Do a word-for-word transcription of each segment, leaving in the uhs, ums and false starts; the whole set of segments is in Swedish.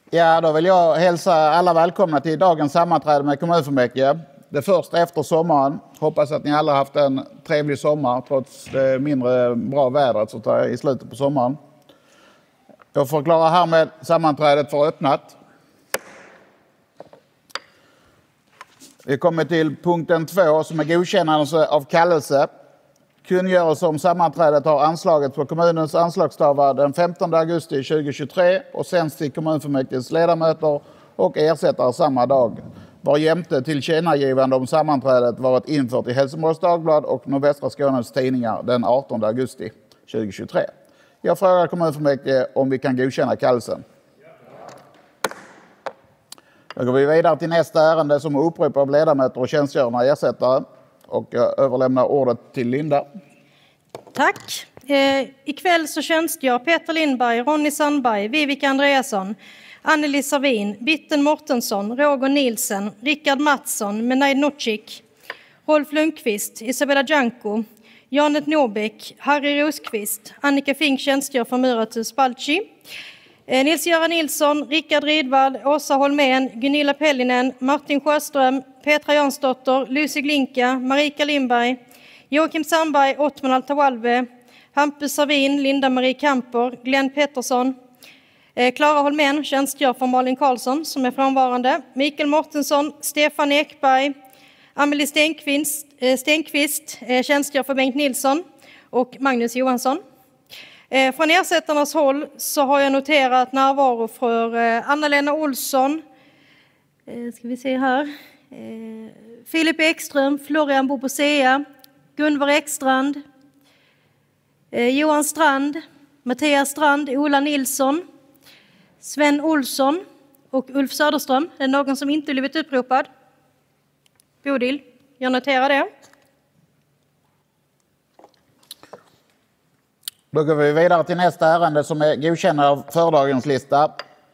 Ja, då vill jag hälsa alla välkomna till dagens sammanträde med kommunfullmäktige. Det första efter sommaren. Hoppas att ni alla haft en trevlig sommar trots det mindre bra vädret så tar i slutet på sommaren. Jag förklarar härmed sammanträdet för öppnat. Vi kommer till punkten två som är godkännande av kallelse. Kungörelse om sammanträdet har anslaget på kommunens anslagstavla den femtonde augusti tjugohundratjugotre och sänds till kommunfullmäktiges ledamöter och ersättare samma dag. Var jämte tillkännagivande om sammanträdet varit infört i Helsingborgs Dagblad och Nordvästra Skånes tidningar den artonde augusti tjugohundratjugotre. Jag frågar kommunfullmäktige om vi kan godkänna kallelsen. Då går vi vidare till nästa ärende som är upprop av ledamöter och tjänstgörande ersättare. Och jag överlämnar ordet till Linda. Tack. Eh, ikväll så tjänstgör Peter Lindberg, Ronny Sandberg, Vivica Andreasson, Anneli Savin, Bitten Mortensson, Roger Nielsen, Rickard Mattsson, Menaid Nocik, Rolf Lundqvist, Isabella Janko, Janet Norbeck, Harry Rosqvist, Annika Fink tjänstgör för Muratu Spalci, eh, Nils-Göran Nilsson, Rickard Rydvall, Åsa Holmén, Gunilla Pellinen, Martin Sjöström, Petra Jansdotter, Lucy Glinka, Marika Lindberg, Joakim Sandberg, Ottman Altawalve, Hampus Savin, Linda Marie Kamper, Glenn Pettersson, Klara Holmén tjänstgör för Malin Karlsson som är frånvarande, Mikael Mortensson, Stefan Ekberg, Amelie Stenqvist, Stenqvist tjänstgör för Bengt Nilsson och Magnus Johansson. Från ersättarnas håll så har jag noterat närvaro för Anna-Lena Olsson, ska vi se här, Filip Ekström, Florian Bobosea, Gunvar Ekstrand, Johan Strand, Mattias Strand, Ola Nilsson, Sven Olsson och Ulf Söderström. Det är någon som inte blivit uppropad. Bodil, jag noterar det. Då går vi vidare till nästa ärende som är godkännande av fördagens lista.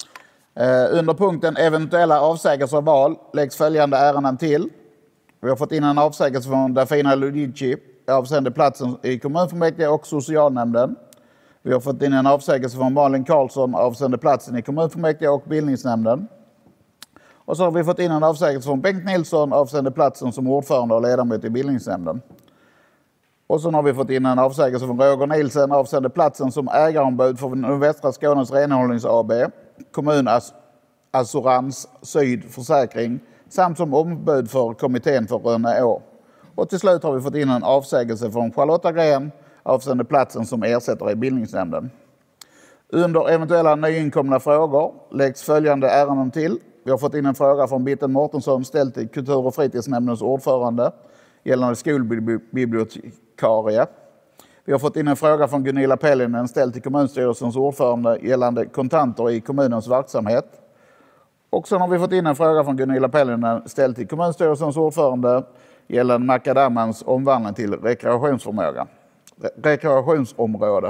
Under punkten eventuella avsägelser av val läggs följande ärenden till. Vi har fått in en avsägelse från Dafina Ludici avseende platsen i kommunfullmäktige och socialnämnden. Vi har fått in en avsägelse från Malin Karlsson avseende platsen i kommunfullmäktige och bildningsnämnden. Och så har vi fått in en avsägelse från Bengt Nilsson avseende platsen som ordförande och ledamot i bildningsnämnden. Och så har vi fått in en avsägelse från Roger Nielsen avseende platsen som ägarombud för Nordvästra Skånes renhållnings A B, Kommunassurans Syd Försäkring samt som ombud för kommittén för Rönneå. Och till slut har vi fått in en avsägelse från Charlotta Gren avseende platsen som ersätter i bildningsnämnden. Under eventuella nyinkomna frågor läggs följande ärenden till. Vi har fått in en fråga från Bitten Mortensson ställd till kultur- och fritidsnämndens ordförande gällande skolbibliotekarie. Vi har fått in en fråga från Gunilla Pellinen ställd till kommunstyrelsens ordförande gällande kontanter i kommunens verksamhet. Och så har vi fått in en fråga från Gunilla Pellinen ställd till kommunstyrelsens ordförande gällande Macadammans omvandling till rekreationsförmåga. rekreationsområde.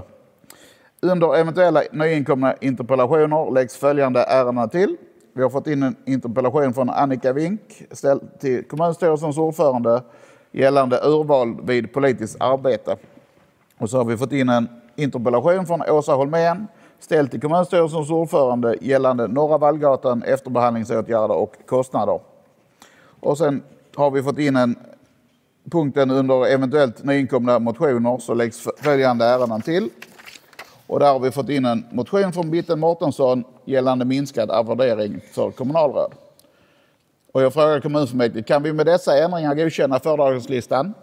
Under eventuella nyinkomna interpellationer läggs följande ärenden till. Vi har fått in en interpellation från Annika Wink ställd till kommunstyrelsens ordförande gällande urval vid politiskt arbete. Och så har vi fått in en interpellation från Åsa Holmén ställd till kommunstyrelsens ordförande gällande Norra Vallgatan, efterbehandlingsåtgärder och kostnader. Och sen har vi fått in en punkten under eventuellt nyinkomna motioner så läggs följande ärenden till. Och där har vi fått in en motion från Bitten Mortensson gällande minskad avvärdering för kommunalråd. Och jag frågar kommunfullmäktige, kan vi med dessa ändringar godkänna fördragslistan?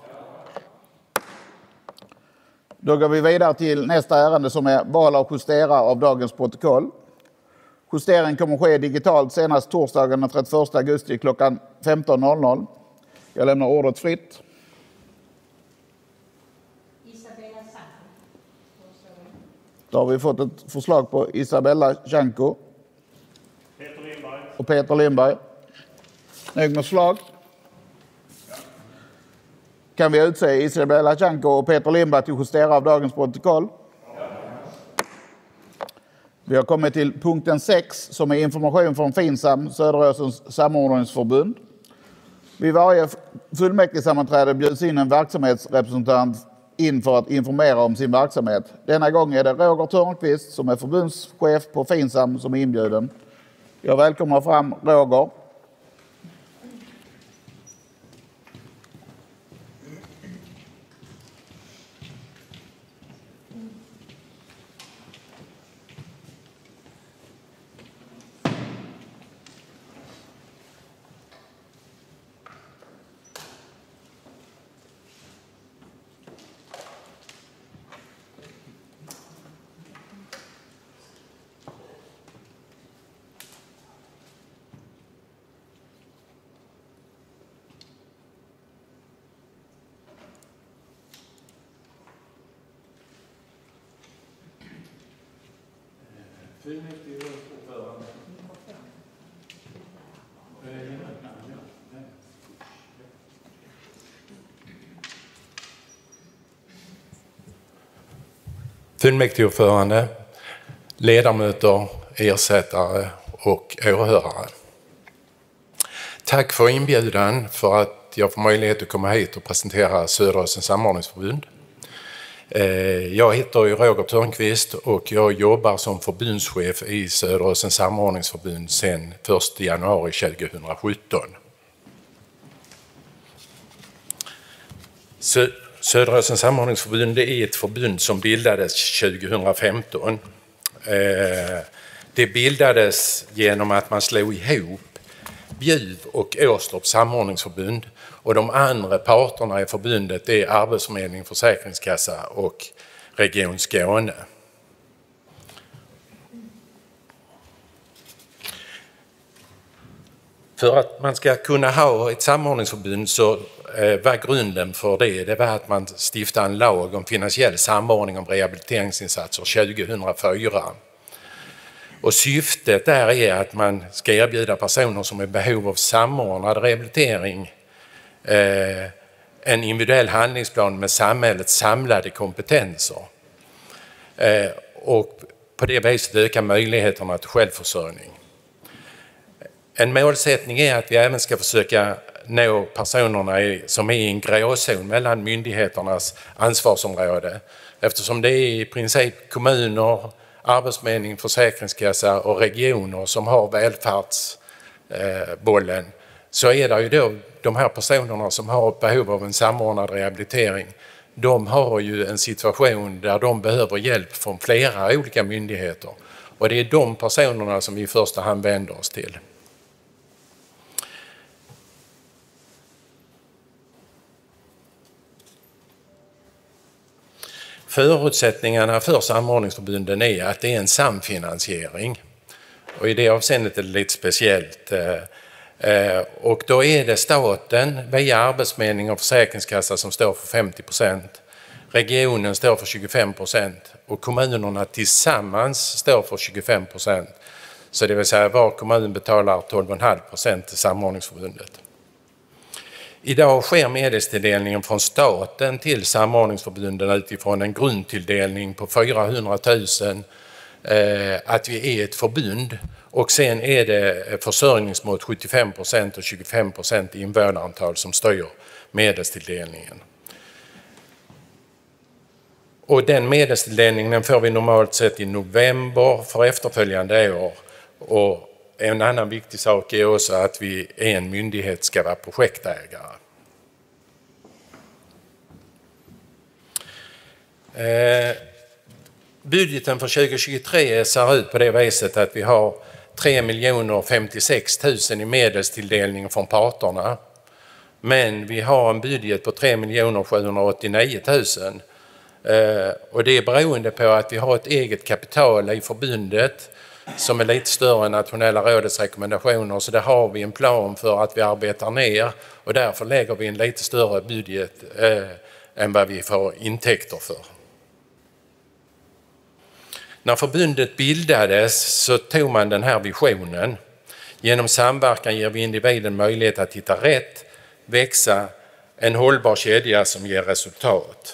Då går vi vidare till nästa ärende som är val av justerare av dagens protokoll. Justeringen kommer ske digitalt senast torsdagen den trettioförsta augusti klockan femton noll noll. Jag lämnar ordet fritt. Isabella Sanko. Då har vi fått ett förslag på Isabella Janko. Peter Lindberg. Och Peter Lindberg. Nöjd med förslag? Ja. Kan vi utse Isabella Janko och Peter Lindberg till justerare av dagens protokoll? Ja. Vi har kommit till punkten sex som är information från Finsam, Söderåsens samordningsförbund. Vid varje fullmäktigesammanträde bjuds in en verksamhetsrepresentant in för att informera om sin verksamhet. Denna gång är det Roger Törnqvist som är förbundschef på Finsam som är inbjuden. Jag välkomnar fram Roger. Fullmäktigeordförande, ledamöter, ersättare och åhörare. Tack för inbjudan för att jag får möjlighet att komma hit och presentera Söderåsens samordningsförbund. Jag heter Roger Törnqvist och jag jobbar som förbundschef i Söderåsens samordningsförbund sedan första januari tjugohundrasjutton. Söderåsens samordningsförbund är ett förbund som bildades tjugohundrafemton. Det bildades genom att man slog ihop Bjuv och Åstorp samordningsförbund, och de andra parterna i förbundet är Arbetsförmedling, Försäkringskassa och Region Skåne. För att man ska kunna ha ett samordningsförbund så var grunden för det, det var att man stiftade en lag om finansiell samordning om rehabiliteringsinsatser tjugohundrafyra. Och syftet där är att man ska erbjuda personer som är i behov av samordnad rehabilitering eh, en individuell handlingsplan med samhällets samlade kompetenser. Eh, och på det viset öka möjligheterna till självförsörjning. En målsättning är att vi även ska försöka nå personerna som är i en gråzon mellan myndigheternas ansvarsområde, eftersom det är i princip kommuner, Arbetsförmedling, Försäkringskassa och regioner som har välfärdsbollen, så är det ju då de här personerna som har ett behov av en samordnad rehabilitering. De har ju en situation där de behöver hjälp från flera olika myndigheter, och det är de personerna som vi i första hand vänder oss till. Förutsättningarna för samordningsförbunden är att det är en samfinansiering, och i det avseendet är det lite speciellt. Och då är det staten via Arbetsförmedling och Försäkringskassa som står för femtio procent, regionen står för tjugofem procent och kommunerna tillsammans står för tjugofem procent. Så det vill säga var kommun betalar tolv komma fem procent till samordningsförbundet. Idag sker medelstilldelningen från staten till samordningsförbunden utifrån en grundtilldelning på fyrahundratusen, eh, att vi är ett förbund, och sen är det försörjningsmått sjuttiofem procent och tjugofem procent invånarantal som styr medelstilldelningen. Och den medelstilldelningen får vi normalt sett i november för efterföljande år, och en annan viktig sak är också att vi är en myndighet ska vara projektägare. Eh, budgeten för tjugohundratjugotre ser ut på det viset att vi har tre miljoner femtiosex tusen i medelstilldelning från parterna. Men vi har en budget på tre miljoner sjuhundraåttionio tusen. Eh, och det är beroende på att vi har ett eget kapital i förbundet som är lite större än nationella rådets rekommendationer, så där har vi en plan för att vi arbetar ner, och därför lägger vi en lite större budget eh, än vad vi får intäkter för. När förbundet bildades så tog man den här visionen. Genom samverkan ger vi individen möjlighet att hitta rätt, växa, en hållbar kedja som ger resultat.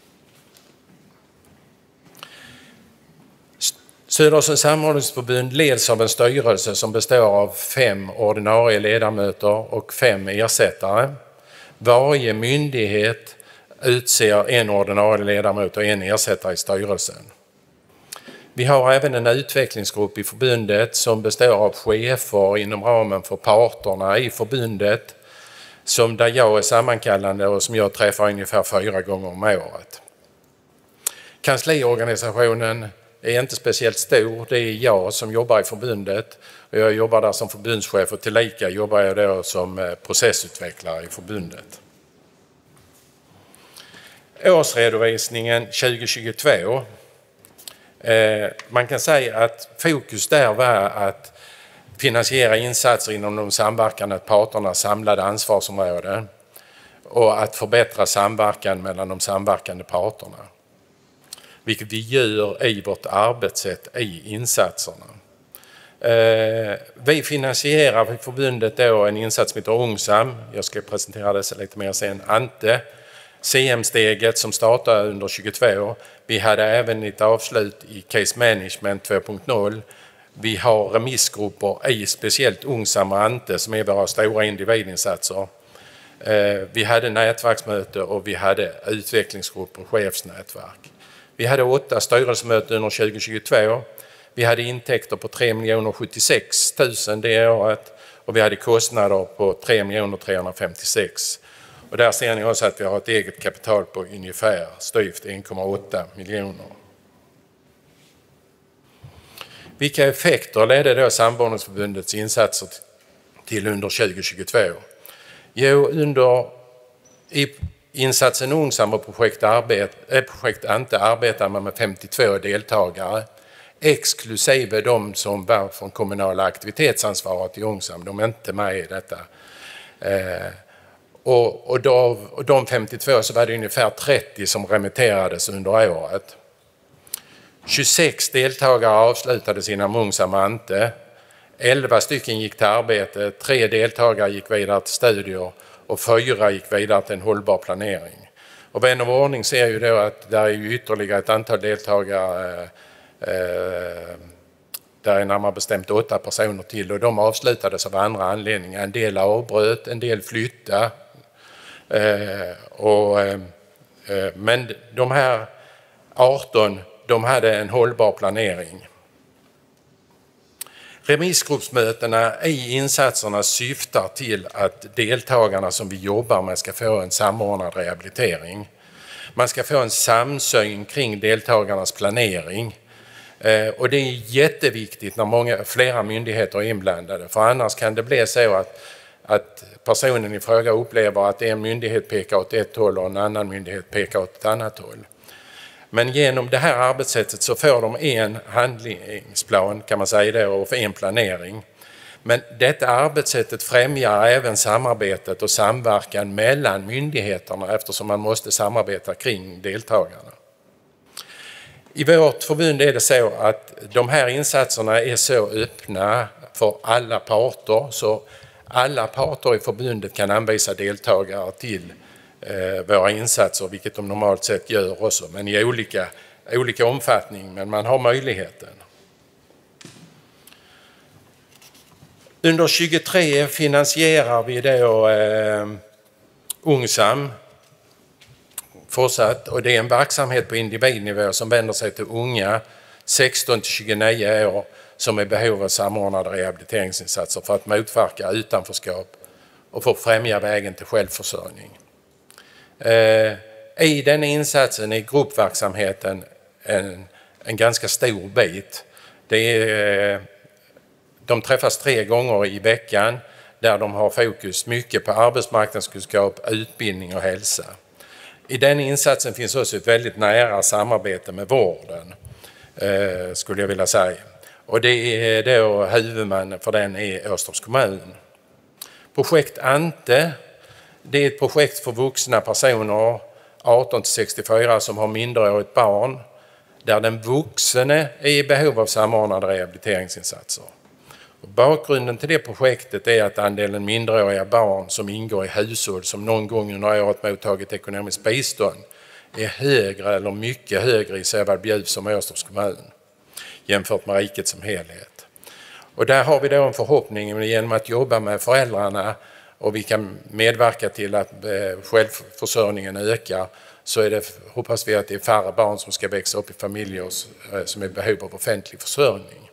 Söderåsens samordningsförbund leds av en styrelse som består av fem ordinarie ledamöter och fem ersättare. Varje myndighet utser en ordinarie ledamot och en ersättare i styrelsen. Vi har även en utvecklingsgrupp i förbundet som består av chefer inom ramen för parterna i förbundet, som där jag är sammankallande och som jag träffar ungefär fyra gånger om året. Kansliorganisationen är inte speciellt stor. Det är jag som jobbar i förbundet och jag jobbar där som förbundschef och tillika jobbar jag då som processutvecklare i förbundet. Årsredovisningen tjugo tjugotvå. Eh, man kan säga att fokus där var att finansiera insatser inom de samverkande parternas samlade ansvarsområden och att förbättra samverkan mellan de samverkande parterna. Vilket vi gör i vårt arbetssätt i insatserna. Eh, vi finansierar för förbundet då en insats som heter Ungsam. Jag ska presentera det lite mer sen. Ante. C M-steget som startade under tjugotvå. Vi hade även ett avslut i Case Management två punkt noll. Vi har remissgrupper i speciellt Ungsam och Ante som är våra stora individinsatser. Vi hade nätverksmöte och vi hade utvecklingsgrupper och chefsnätverk. Vi hade åtta styrelsemöten under tjugo tjugotvå. Vi hade intäkter på tre miljoner sjuttiosex tusen det året och vi hade kostnader på tre miljoner trehundrafemtiosex. Och där ser ni också att vi har ett eget kapital på ungefär styvt en komma åtta miljoner. Vilka effekter ledde då Samordningsförbundets insatser till under tjugo tjugotvå? Jo, under i insatsen Ungsam och projekt, arbete, projekt Ante arbetar man med femtiotvå deltagare, exklusive de som var från kommunala aktivitetsansvaret i Ungsam. De är inte med i detta. Eh, Och, och, då, och de femtiotvå så var det ungefär trettio som remitterades under året. tjugosex deltagare avslutade sina Ungsam och Ante. elva stycken gick till arbete, tre deltagare gick vidare till studier och fyra gick vidare till en hållbar planering. Och vän av ordning ser ju då att där är ju ytterligare ett antal deltagare, eh, där är närmare bestämt åtta personer till och de avslutades av andra anledningar. En del avbröt, en del flyttade. Eh, och, eh, men de här arton, de hade en hållbar planering. Remissgruppsmötena i insatserna syftar till att deltagarna som vi jobbar med ska få en samordnad rehabilitering. Man ska få en samsyn kring deltagarnas planering. Eh, och det är jätteviktigt när många, flera myndigheter är inblandade, för annars kan det bli så att, att personen i fråga upplever att en myndighet pekar åt ett håll och en annan myndighet pekar åt ett annat håll. Men genom det här arbetssättet så får de en handlingsplan, kan man säga det, och en planering. Men detta arbetssättet främjar även samarbetet och samverkan mellan myndigheterna eftersom man måste samarbeta kring deltagarna. I vårt förbund är det så att de här insatserna är så öppna för alla parter så alla parter i förbundet kan anvisa deltagare till eh, våra insatser, vilket de normalt sett gör också, men i olika, olika omfattning, men man har möjligheten. Under tjugotre finansierar vi då eh, Ungsam fortsatt, och det är en verksamhet på individnivå som vänder sig till unga sexton till tjugonio år som är i behov av samordnade rehabiliteringsinsatser för att motverka utanförskap och för att främja vägen till självförsörjning. Eh, I den insatsen är gruppverksamheten en, en ganska stor bit. Det är, de träffas tre gånger i veckan där de har fokus mycket på arbetsmarknadskunskap, utbildning och hälsa. I den insatsen finns också ett väldigt nära samarbete med vården, eh, skulle jag vilja säga. Och det är då huvudman för den är Åstorps kommun. Projekt Ante, det är ett projekt för vuxna personer arton till sextiofyra som har minderårigt barn, där den vuxne är i behov av samordnade rehabiliteringsinsatser. Och bakgrunden till det projektet är att andelen minderåriga barn som ingår i hushåll som någon gång under året mottagit ekonomiskt bistånd är högre eller mycket högre i såväl Bjuv som Åstorps kommun jämfört med riket som helhet. Och där har vi då en förhoppning genom att jobba med föräldrarna och vi kan medverka till att självförsörjningen ökar, så är det, hoppas vi att det är färre barn som ska växa upp i familjer som är i behov av offentlig försörjning.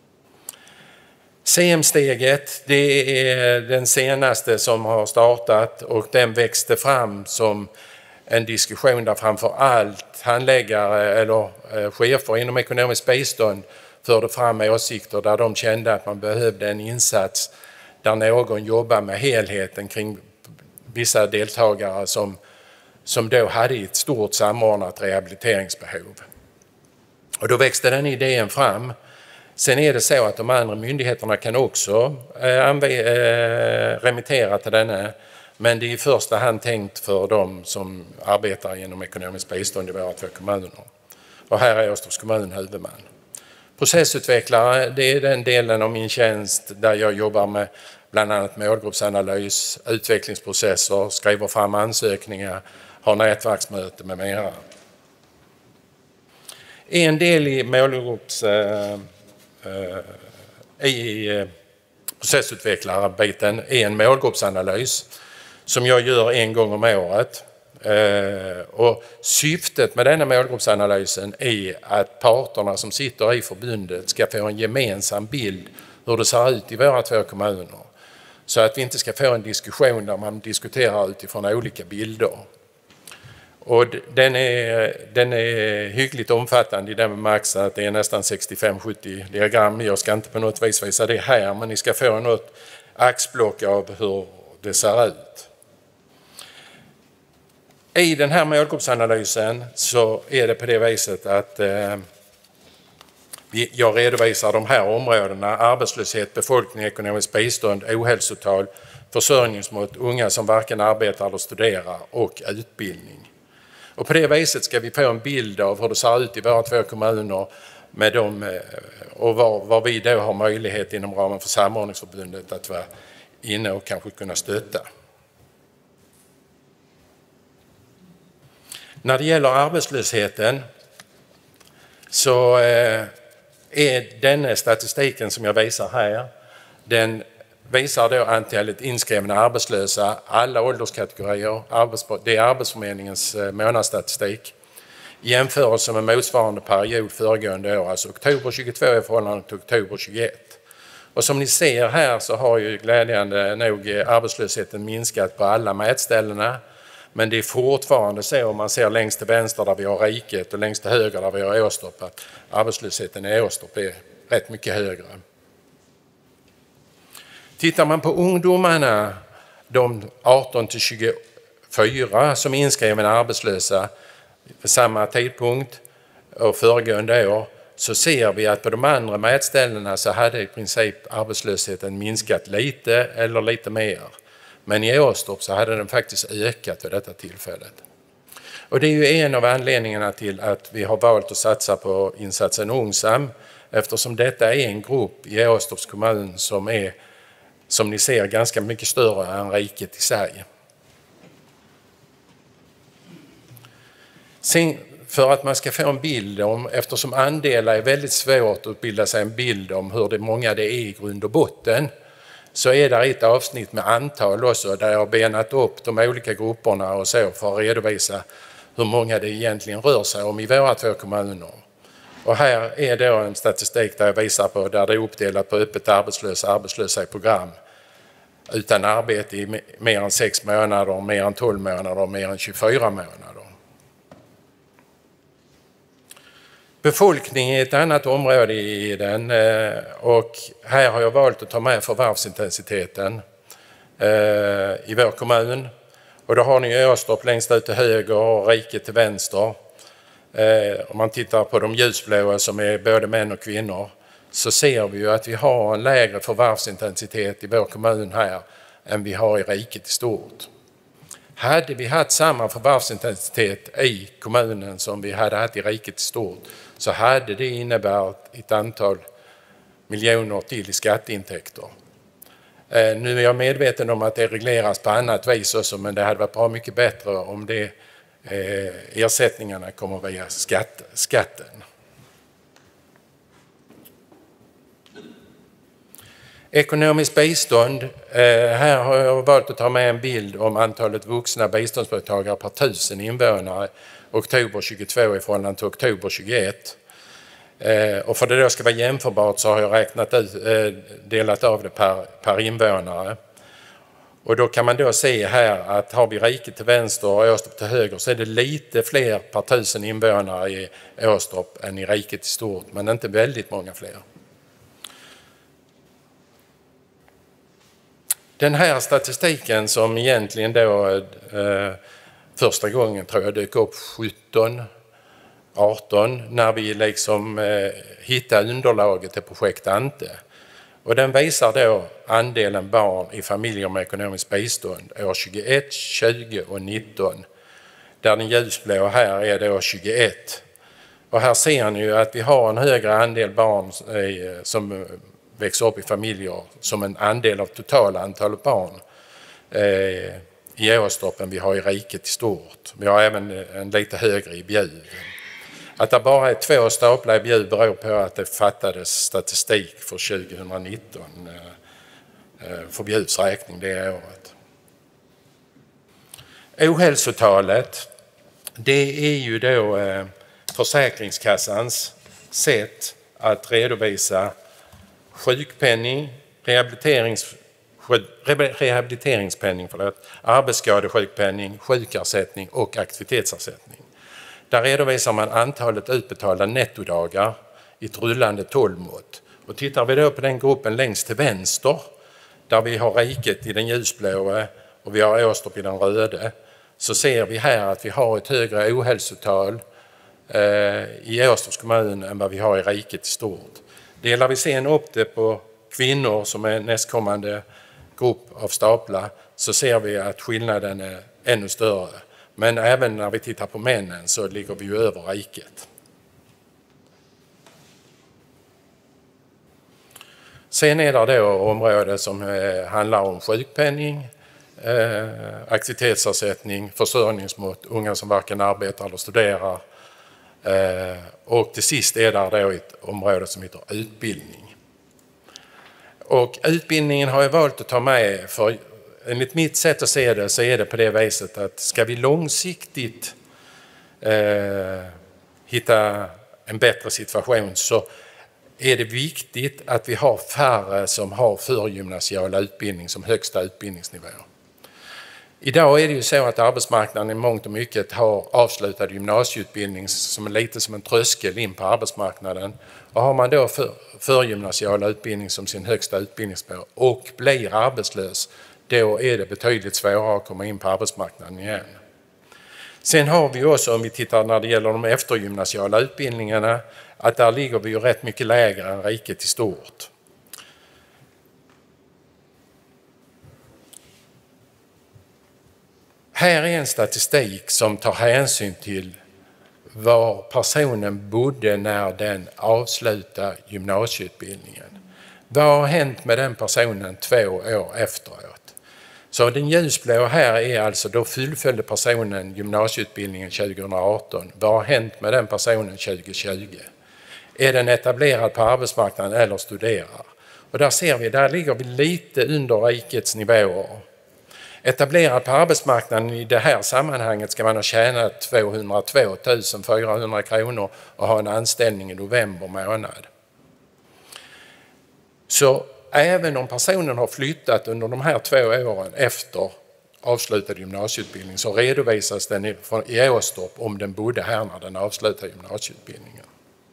C M-steget, det är den senaste som har startat och den växte fram som en diskussion där framför allt handläggare eller chefer inom ekonomiskt bistånd förde fram åsikter där de kände att man behövde en insats där någon jobbar med helheten kring vissa deltagare som, som då hade ett stort samordnat rehabiliteringsbehov. Och då växte den idén fram. Sen är det så att de andra myndigheterna kan också eh, eh, remittera till denna, men det är i första hand tänkt för de som arbetar genom ekonomiskt bistånd i våra två kommuner. Och här är Åstorps kommun huvudman. Processutvecklare, det är den delen av min tjänst där jag jobbar med bland annat målgruppsanalys, utvecklingsprocesser, skriver fram ansökningar, har nätverksmöte med mera. En del i målgrupps eh, eh, i eh, processutvecklarbiten är en målgruppsanalys som jag gör en gång om året. Eh, och syftet med denna målgruppsanalysen är att parterna som sitter i förbundet ska få en gemensam bild hur det ser ut i våra två kommuner. Så att vi inte ska få en diskussion där man diskuterar utifrån olika bilder. Och den är, den är hyggligt omfattande i den bemärkelsen att det är nästan sextiofem sjuttio diagram. Jag ska inte på något vis visa det här, men ni ska få något axblock av hur det ser ut. I den här målgruppsanalysen så är det på det viset att eh, jag redovisar de här områdena: arbetslöshet, befolkning, ekonomiskt bistånd, ohälsotal, försörjningsmått, unga som varken arbetar eller studerar och utbildning. Och på det viset ska vi få en bild av hur det ser ut i våra två kommuner med dem, och var, var vi då har möjlighet inom ramen för samordningsförbundet att vara inne och kanske kunna stötta. När det gäller arbetslösheten så är den statistiken som jag visar här, den visar då antalet inskrivna arbetslösa, alla ålderskategorier. Det är Arbetsförmedlingens månadsstatistik. I jämförelse med motsvarande period föregående år, alltså oktober tjugotvå i förhållande till oktober tjugoett. Och som ni ser här så har ju glädjande nog arbetslösheten minskat på alla mätställena. Men det är fortfarande så, om man ser längst till vänster där vi har riket och längst till höger där vi har Åstorp, att arbetslösheten i Åstorp är rätt mycket högre. Tittar man på ungdomarna, de arton till tjugofyra som är inskrivna arbetslösa på samma tidpunkt och föregående år, så ser vi att på de andra mätställena så hade i princip arbetslösheten minskat lite eller lite mer. Men i Åstorp så hade den faktiskt ökat vid detta tillfället. Och det är ju en av anledningarna till att vi har valt att satsa på insatsen Ungsam, eftersom detta är en grupp i Åstorps kommun som är, som ni ser, ganska mycket större än riket i sig. Sen, för att man ska få en bild om, eftersom andelar är väldigt svårt att bilda sig en bild om hur det många det är i grund och botten, så är det ett avsnitt med antal också där jag har benat upp de olika grupperna och så för att redovisa hur många det egentligen rör sig om i våra två kommuner. Och här är då en statistik där jag visar på där det är uppdelat på öppet arbetslösa, arbetslösa i program utan arbete i mer än sex månader, mer än tolv månader och mer än tjugofyra månader. Befolkning är ett annat område i den, och här har jag valt att ta med förvärvsintensiteten i vår kommun. Och då har ni Åstorp längst ut till höger och riket till vänster. Om man tittar på de ljusblåa som är både män och kvinnor, så ser vi ju att vi har en lägre förvärvsintensitet i vår kommun här än vi har i riket i stort. Hade vi haft samma förvärvsintensitet i kommunen som vi hade haft i riket i stort, så hade det inneburit ett antal miljoner till i skatteintäkter. Nu är jag medveten om att det regleras på annat vis också, men det hade varit bra mycket bättre om det, ersättningarna kommer via skatt, skatten. Ekonomiskt bistånd. Eh, här har jag valt att ta med en bild om antalet vuxna biståndsmottagare per tusen invånare oktober tjugotvå i förhållande till oktober tjugoett. Eh, och för att det då ska vara jämförbart så har jag räknat ut, eh, delat av det per, per invånare. Och då kan man då se här att har vi riket till vänster och Åstorp till höger så är det lite fler per tusen invånare i Åstorp än i riket i stort, men inte väldigt många fler. Den här statistiken som egentligen då eh, första gången tror jag dök upp sjutton arton när vi liksom eh, hittade underlaget till projekt Ante. Och den visar då andelen barn i familjer med ekonomiskt bistånd år tjugoett, tjugo och nitton. Där den ljusblå här är då tjugoett. Och här ser ni ju att vi har en högre andel barn eh, som växer upp i familjer som en andel av totala antalet barn eh, i Åstorp än vi har i riket i stort. Vi har även en lite högre i Bjuv. Att det bara är två staplar i Bjuv beror på att det fattades statistik för tjugonitton eh, för Bjuvs räkning det året. Ohälsotalet, det är ju då eh, Försäkringskassans sätt att redovisa sjukpenning, rehabiliterings, rehabiliteringspenning, förlåt, arbetsskadesjukpenning, sjukersättning och aktivitetsersättning. Där redovisar man antalet utbetalda nettodagar i ett rullande tolvmått. Och tittar vi då på den gruppen längst till vänster, där vi har riket i den ljusblåa och vi har Åstorp i den röda, så ser vi här att vi har ett högre ohälsotal eh, i Åstorps kommun än vad vi har i riket i stort. Delar vi sen upp det på kvinnor som är nästkommande grupp av staplar så ser vi att skillnaden är ännu större. Men även när vi tittar på männen så ligger vi ju över riket. Sen är det då områden som handlar om sjukpenning, aktivitetsersättning, försörjningsmått, unga som varken arbetar eller studerar. Och till sist är det då ett område som heter utbildning. Och utbildningen har jag valt att ta med för enligt mitt sätt att se det så är det på det viset att ska vi långsiktigt eh, hitta en bättre situation så är det viktigt att vi har färre som har förgymnasial utbildning som högsta utbildningsnivå. Idag är det ju så att arbetsmarknaden i mångt och mycket har avslutad gymnasieutbildning som är lite som en tröskel in på arbetsmarknaden. Och har man då för, förgymnasial utbildning som sin högsta utbildningsnivå och blir arbetslös, då är det betydligt svårare att komma in på arbetsmarknaden igen. Sen har vi också, om vi tittar när det gäller de eftergymnasiala utbildningarna, att där ligger vi ju rätt mycket lägre än riket i stort. Här är en statistik som tar hänsyn till var personen bodde när den avslutade gymnasieutbildningen. Vad har hänt med den personen två år efteråt? Så den ljusblå här är alltså, då fullföljde personen gymnasieutbildningen tjugoarton. Vad har hänt med den personen tjugotjugo? Är den etablerad på arbetsmarknaden eller studerar? Och där ser vi, där ligger vi lite under rikets nivåer. Etablerad på arbetsmarknaden i det här sammanhanget ska man ha tjänat tvåhundratvå tusen fyrahundra kronor och ha en anställning i november månad. Så även om personen har flyttat under de här två åren efter avslutad gymnasieutbildning så redovisas den i, i Åstorp om den bodde här när den avslutade gymnasieutbildningen.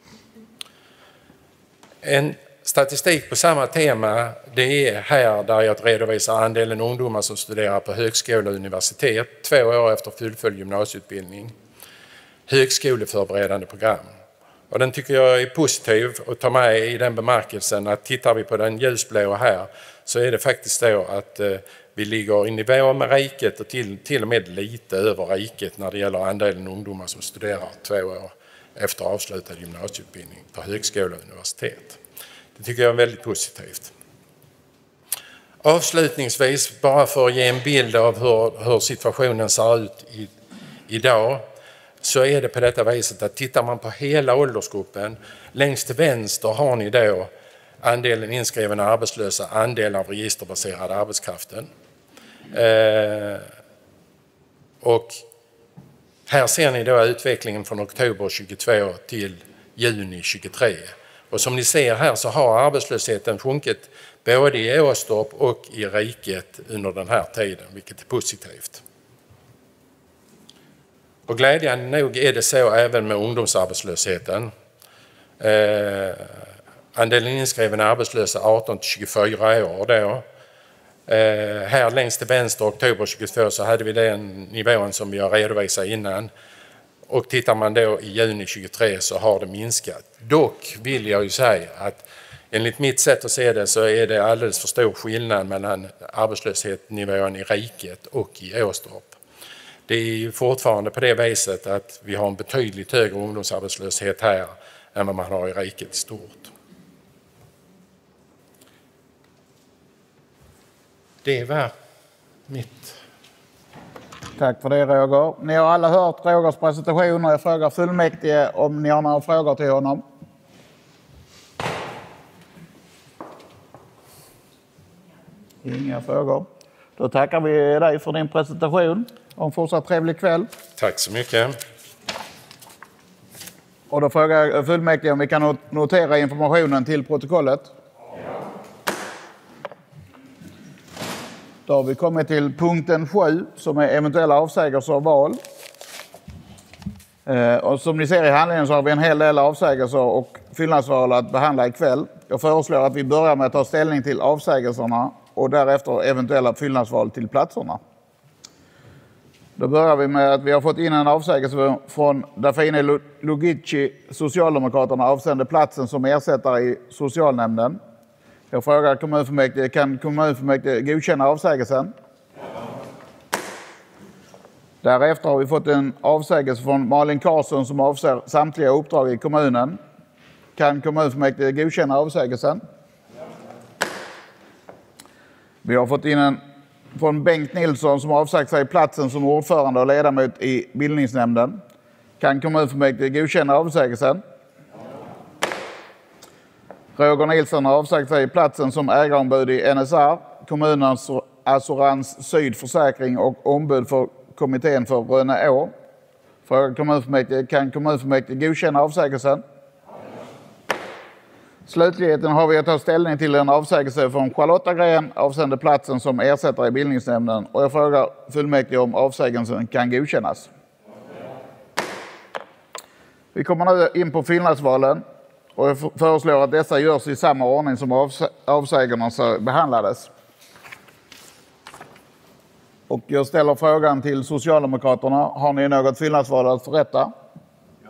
En statistik på samma tema, det är här där jag redovisar andelen ungdomar som studerar på högskola och universitet två år efter fullföljd gymnasieutbildning. Högskoleförberedande program. Och den tycker jag är positiv att ta med i den bemärkelsen att tittar vi på den ljusblå här så är det faktiskt så att eh, vi ligger i nivå med riket och till, till och med lite över riket när det gäller andelen ungdomar som studerar två år efter avslutad gymnasieutbildning på högskola och universitet. Det tycker jag är väldigt positivt. Avslutningsvis, bara för att ge en bild av hur, hur situationen ser ut i, idag, så är det på detta viset att tittar man på hela åldersgruppen, längst till vänster har ni då andelen inskrivna arbetslösa, andel av registerbaserad arbetskraften. Eh, och här ser ni då utvecklingen från oktober tjugotvå till juni tjugotre. Och som ni ser här så har arbetslösheten sjunkit både i Åstorp och i riket under den här tiden, vilket är positivt. Och glädjande nog är det så även med ungdomsarbetslösheten. Eh, andelen inskrivna arbetslösa arton till tjugofyra år då. Eh, här längst till vänster oktober tjugotvå så hade vi den nivån som vi har redovisat innan. Och tittar man då i juni tjugotre så har det minskat. Dock vill jag ju säga att enligt mitt sätt att se det så är det alldeles för stor skillnad mellan arbetslöshetsnivån i riket och i Åstorp. Det är ju fortfarande på det viset att vi har en betydligt högre ungdomsarbetslöshet här än vad man har i riket i stort. Det var mitt. Tack för det, Roger. Ni har alla hört Rogers presentation och jag frågar fullmäktige om ni har några frågor till honom. Inga frågor. Då tackar vi dig för din presentation och en fortsatt trevlig kväll. Tack så mycket. Och då frågar jag fullmäktige om vi kan notera informationen till protokollet. Då har vi kommit till punkten sju som är eventuella avsägelser av val. Eh, och som ni ser i handlingen så har vi en hel del avsägelser och fyllnadsval att behandla ikväll. Jag föreslår att vi börjar med att ta ställning till avsägelserna och därefter eventuella fyllnadsval till platserna. Då börjar vi med att vi har fått in en avsägelse från Dafine Lugici, Socialdemokraterna, avseende platsen som ersättare i socialnämnden. Jag frågar kommunfullmäktige, kan kommunfullmäktige godkänna avsägelsen? Därefter har vi fått en avsägelse från Malin Karlsson som avser samtliga uppdrag i kommunen. Kan kommunfullmäktige godkänna avsägelsen? Vi har fått in en från Bengt Nilsson som avsagt sig platsen som ordförande och ledamot i bildningsnämnden. Kan kommunfullmäktige godkänna avsägelsen? Roger Nilsson har avsagt sig platsen som ägarombud i N S R, kommunens Assurans Sydförsäkring och ombud för kommittén för Rönneå. Fråga kommunfullmäktige, kan kommunfullmäktige godkänna avsägelsen? Slutligen har vi att ta ställning till en avsägelse från Charlotta Gren avseende platsen som ersättare i bildningsnämnden. Och jag frågar fullmäktige om avsägelsen kan godkännas. Vi kommer nu in på fyllnadsvalen. Och jag föreslår att dessa görs i samma ordning som avsägarna behandlades. Och jag ställer frågan till Socialdemokraterna. Har ni något fyllnadsval att förrätta? Ja.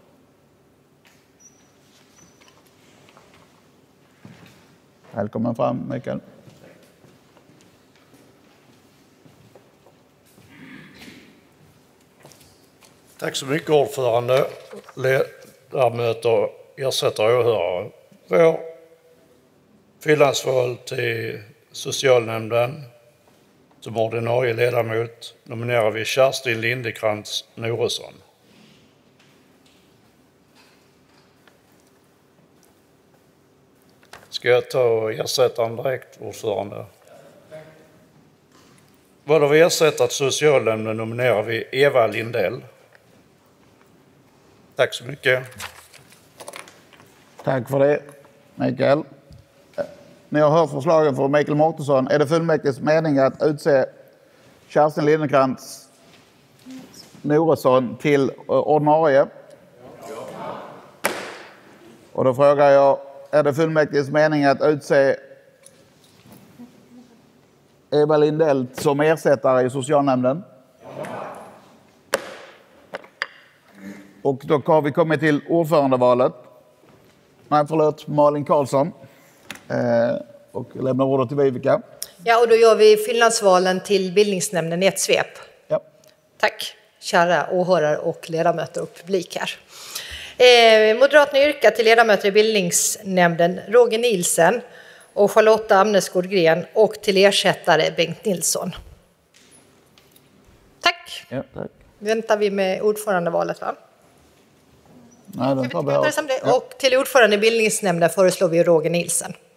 Välkommen fram, Mikael. Tack så mycket, ordförande, ledamöter, ersättare och åhörare. Vår fyllnadsval till socialnämnden som ordinarie ledamot nominerar vi Kerstin Lindekrantz Noresson. Ska jag ta ersättaren direkt, ordförande? Vad har vi ersättat socialnämnden nominerar vi Eva Lindell. Tack så mycket. Tack för det, Mikael. Ni har hört förslagen från Mikael Mårtensson. Är det fullmäktiges mening att utse Kerstin Lindekrantz Noresson till ordinarie? Ja. Och då frågar jag, är det fullmäktiges mening att utse Eva Lindell som ersättare i socialnämnden? Ja. Och då har vi kommit till ordförandevalet. Nej, förlåt, Malin Karlsson. Eh, och lämnar ordet till Vivica. Ja, och då gör vi fyllnadsvalen till bildningsnämnden i ett svep. Ja. Tack, kära åhörare och ledamöter och publik här. Eh, Moderaterna yrkar till ledamöter i bildningsnämnden Roger Nielsen och Charlotta Amnesgård Gren och till ersättare Bengt Nilsson. Tack. Ja, tack. Väntar vi med ordförandevalet, va? Nej, den tar vi. Och till ordförande i bildningsnämnden föreslår vi Roger Nielsen.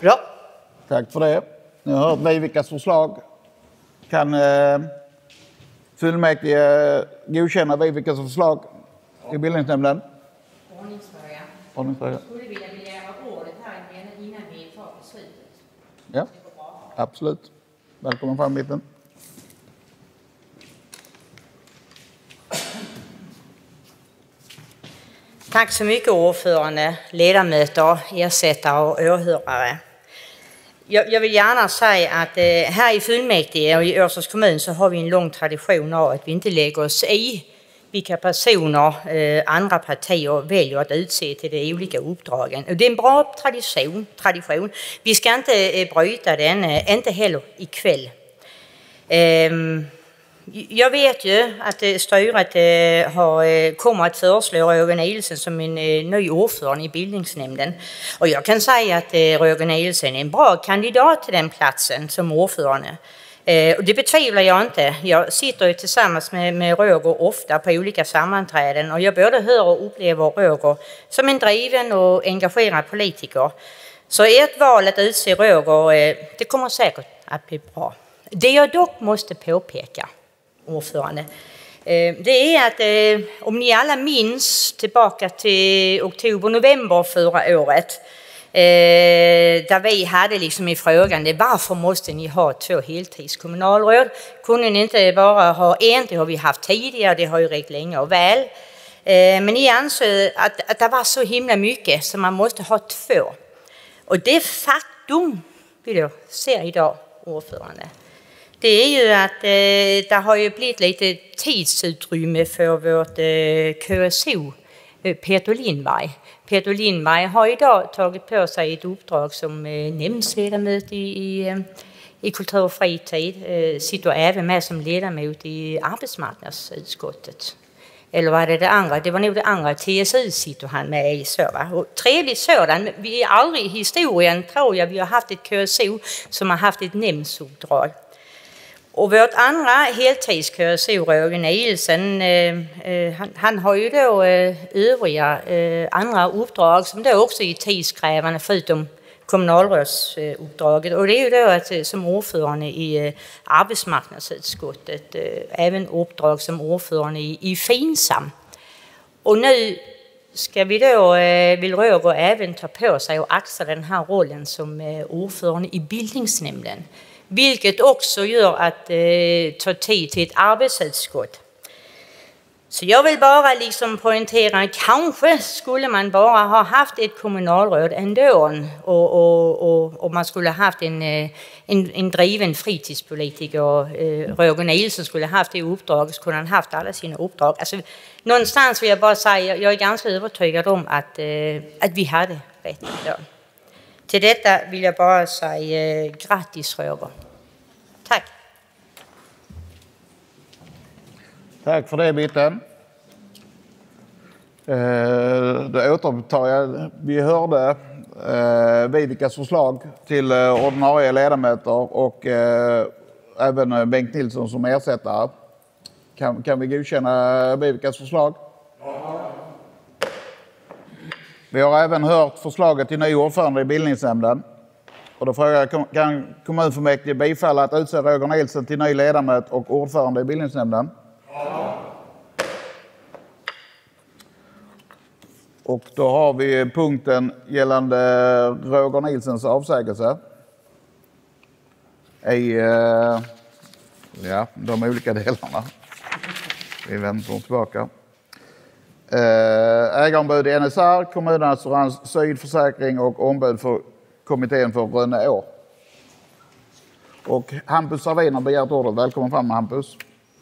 Bra. Tack för det. Ni har hört Vivikas förslag. Kan eh, fullmäktige godkänna Vivikas förslag i bildningsnämnden? Ordningsfråga. Ordningsfråga. Jag skulle vilja begära ordet här innan vi tar beslutet. Ja, absolut. Välkommen fram mitten. Tack så mycket ordförande, ledamöter, ersättare och åhörare. Jag, jag vill gärna säga att eh, här i fullmäktige och i Årstads kommun så har vi en lång tradition av att vi inte lägger oss i vilka personer eh, andra partier väljer att utse till de olika uppdragen. Och det är en bra tradition. tradition. Vi ska inte eh, bryta den, eh, inte heller ikväll. Eh, Jag vet ju att styret eh, har, eh, kommer att föreslå Roger Nielsen som en eh, ny ordförande i bildningsnämnden. Och jag kan säga att eh, Roger Nielsen är en bra kandidat till den platsen som ordförande. Eh, och det betvivlar jag inte. Jag sitter ju tillsammans med, med Roger ofta på olika sammanträden och jag både hör och upplever Roger som en driven och engagerad politiker. Så ert val att utse Roger, eh, det kommer säkert att bli bra. Det jag dock måste påpeka, ordförande, det är att om ni alla minns tillbaka till oktober-november förra året där vi hade liksom i frågan det varför måste ni ha två heltidskommunalråd? Kunde ni inte bara ha en? Det har vi haft tidigare, det har ju räckt länge och väl. Men ni ansåg att, att det var så himla mycket så man måste ha två. Och det faktum vill jag se idag, ordförande, det är ju att eh, det har ju blivit lite tidsutrymme för vårt eh, K S O, eh, Peter Lindberg. Peter Lindberg har idag tagit på sig ett uppdrag som eh, nämndsledamot i, i, eh, i kultur och fritid. Eh, sitter även med som ledamot i arbetsmarknadsutskottet. Eller var det det andra? Det var nog det andra. T S U sitter han med i så. Va? Och trevligt sådan. Vi är aldrig i historien, tror jag, vi har haft ett K S O som har haft ett nämndsuppdrag. Och vårt andra heltids-K S O, Roger Nielsen, eh, eh, han, han har ju då eh, övriga eh, andra uppdrag som då också är tidskrävande förutom kommunalrådsuppdraget. Och det är ju då att eh, som ordförande i eh, arbetsmarknadsutskottet, eh, även uppdrag som ordförande i, i FINSAM. Och nu ska vi då, eh, vill Roger även ta på sig och axla den här rollen som eh, ordförande i bildningsnämnden. Vilket också gör att eh, ta tid till ett arbetsutskott. Så jag vill bara liksom poängtera, kanske skulle man bara ha haft ett kommunalråd ändå och, och, och, och man skulle ha haft en, en, en driven fritidspolitiker. Eh, Roger Nielsen skulle ha haft det uppdraget, så kunde han haft alla sina uppdrag. Alltså, någonstans vill jag bara säga, jag är ganska övertygad om att, eh, att vi hade rätt ändå. Till detta vill jag bara säga eh, grattis Roger. Tack. Tack för det, Bitten. Eh, då återtar jag. Vi hörde eh, Vivikas förslag till eh, ordinarie ledamöter och eh, även Bengt Nilsson som ersättare. Kan, kan vi godkänna Vivikas förslag? Vi har även hört förslaget till ny ordförande i bildningsnämnden. Och då frågar jag, kan kommunfullmäktige bifalla att utse Roger Nielsen till ny ledamot och ordförande i bildningsnämnden? Ja. Och då har vi punkten gällande Roger Nielsens avsägelse i eh, ja, de olika delarna. Vi väntar tillbaka. Ägarombud i N S R, Kommunassurans Sydförsäkring och ombud för kommittén för Rönne Å. Och Hampus Sarvin har begärt ordet. Välkommen fram, Hampus.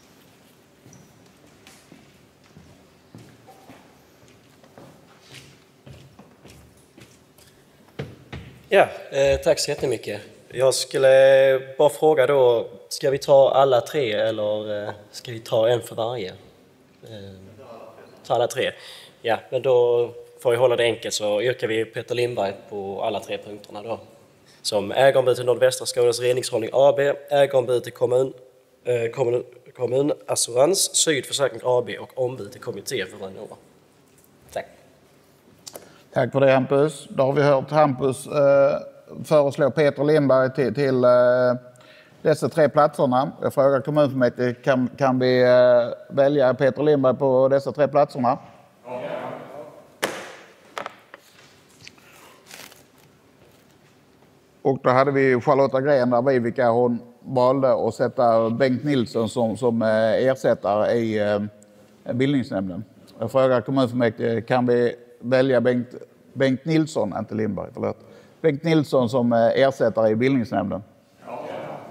Ja, eh, tack så jättemycket. Jag skulle bara fråga då, ska vi ta alla tre eller eh, ska vi ta en för varje? Eh, ta alla tre. Ja, men då får jag hålla det enkelt så yrkar vi Peter Lindberg på alla tre punkterna då. Som ägarombud till Nordvästra Skånes Reningshållning A B, ägarombud till kommun, eh, kommun, Kommunassurans Sydförsäkring A B och ombud till kommitté för Rönne Å. Tack. Tack för det, Hampus. Då har vi hört Hampus eh, föreslå Peter Lindberg till, till eh, dessa tre platserna. Jag frågar kommunfullmäktige, kan, kan vi eh, välja Peter Lindberg på dessa tre platserna? Ja. Och då hade vi Charlotta Gren där vi, vilka hon valde att sätta Bengt Nilsson som, som ersättare i eh, bildningsnämnden. Jag frågar kommunfullmäktige, kan vi välja Bengt, Bengt Nilsson, inte Lindberg, förlåt. Bengt Nilsson som ersättare i bildningsnämnden? Ja.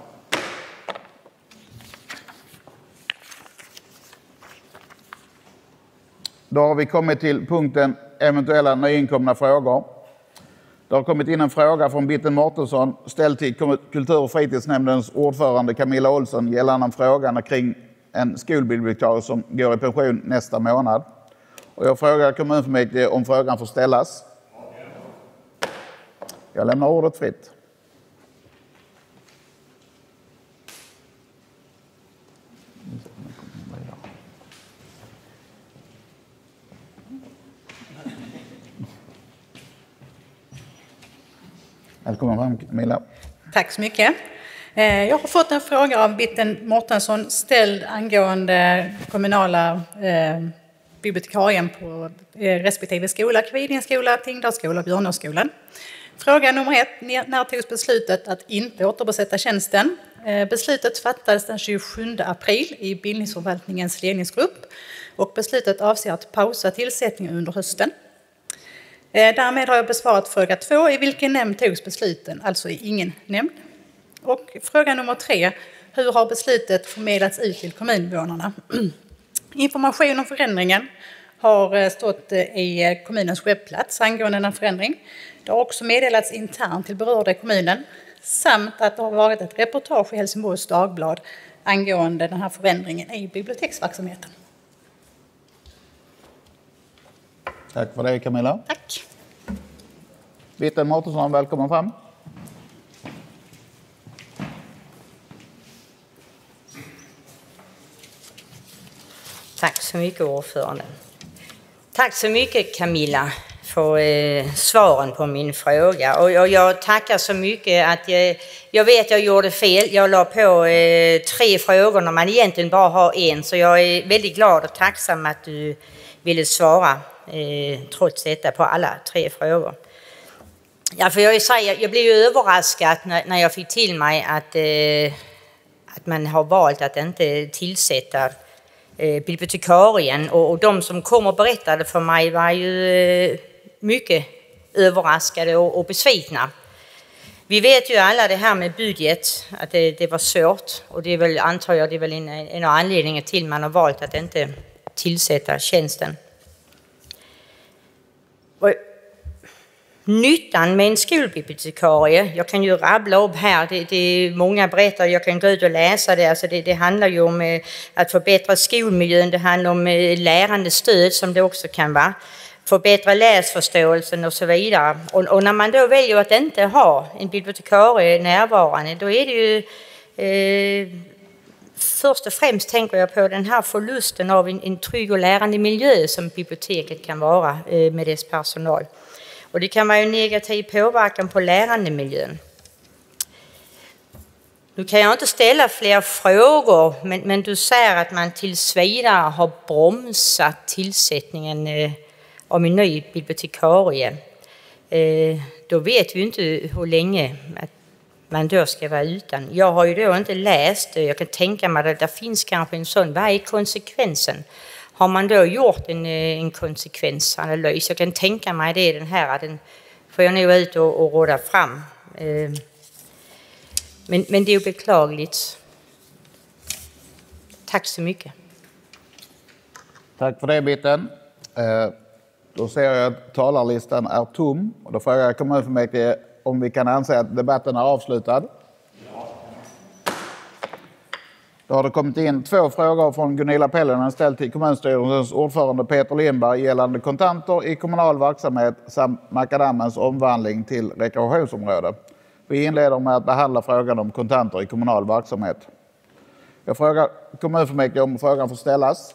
Då har vi kommit till punkten eventuella nyinkomna frågor. Det har kommit in en fråga från Bitten Mårtensson ställd till kultur- och fritidsnämndens ordförande Camilla Olsson gällande en fråga kring en skolbibliotekarie som går i pension nästa månad. Och jag frågar kommunfullmäktige om frågan får ställas. Jag lämnar ordet fritt. Välkommen fram, Camilla. Tack så mycket. Jag har fått en fråga av Bitten Mårtensson ställd angående kommunala eh, bibliotekarien på eh, respektive skola, Kvidinge skola, Tingdalsskola och Björnåsskolan. Fråga nummer ett. När togs beslutet att inte återbesätta tjänsten? Eh, beslutet fattades den tjugosjunde april i bildningsförvaltningens ledningsgrupp och beslutet avser att pausa tillsättningen under hösten. Eh, därmed har jag besvarat fråga två. I vilken nämnd togs besluten? Alltså i ingen nämnd. Och fråga nummer tre. Hur har beslutet förmedlats ut till kommuninvånarna? Information om förändringen har stått i kommunens webbplats angående en förändring. Det har också meddelats internt till berörda kommunen samt att det har varit ett reportage i Helsingborgs Dagblad angående den här förändringen i biblioteksverksamheten. Tack för det, Camilla. Tack. Bitten Mårtensson, välkommen fram. Tack så mycket, ordförande. Tack så mycket, Camilla, för eh, svaren på min fråga. Och jag, jag tackar så mycket att jag, jag vet att jag gjorde fel. Jag la på eh, tre frågor när man egentligen bara har en. Så jag är väldigt glad och tacksam att du ville svara eh, trots detta på alla tre frågor. Ja, för jag, säger, jag blev ju överraskad när, när jag fick till mig att, eh, att man har valt att inte tillsätta eh, bibliotekarien. Och, och de som kom och berättade för mig var ju eh, mycket överraskade och, och besvikna. Vi vet ju alla det här med budget, att det, det var svårt. Och det är väl, antar jag, det är väl en, en av anledningarna till man har valt att inte tillsätta tjänsten. Och nyttan med en skolbibliotekarie, jag kan ju rabbla upp här, det, det är många berättar, jag kan gå ut och läsa det, alltså det, det handlar ju om eh, att förbättra skolmiljön, det handlar om eh, lärande stöd som det också kan vara, förbättra läsförståelsen och så vidare. Och, och när man då väljer att inte ha en bibliotekarie närvarande, då är det ju eh, först och främst tänker jag på den här förlusten av en, en trygg och lärande miljö som biblioteket kan vara eh, med dess personal. Och det kan vara en negativ påverkan på lärandemiljön. Nu kan jag inte ställa fler frågor, men, men du säger att man tills vidare har bromsat tillsättningen eh, av en ny bibliotekarie. Eh, då vet vi inte hur länge att man då ska vara utan. Jag har ju då inte läst det. Jag kan tänka mig att det finns kanske en sån. Vad är konsekvensen? Har man då gjort en, en konsekvensanalys? Jag kan tänka mig det, den här, den får jag nog ut och, och råda fram. Eh, men, men det är ju beklagligt. Tack så mycket. Tack för det, Bitten. Eh, då ser jag att talarlistan är tom. Och då frågar jag kommunfullmäktige om vi kan anse att debatten är avslutad. Då har det kommit in två frågor från Gunilla Pellinen ställd till kommunstyrelsens ordförande Peter Lindberg gällande kontanter i kommunal verksamhet samt Makadammens omvandling till rekreationsområde. Vi inleder med att behandla frågan om kontanter i kommunal verksamhet. Jag frågar kommunfullmäktige om frågan får ställas.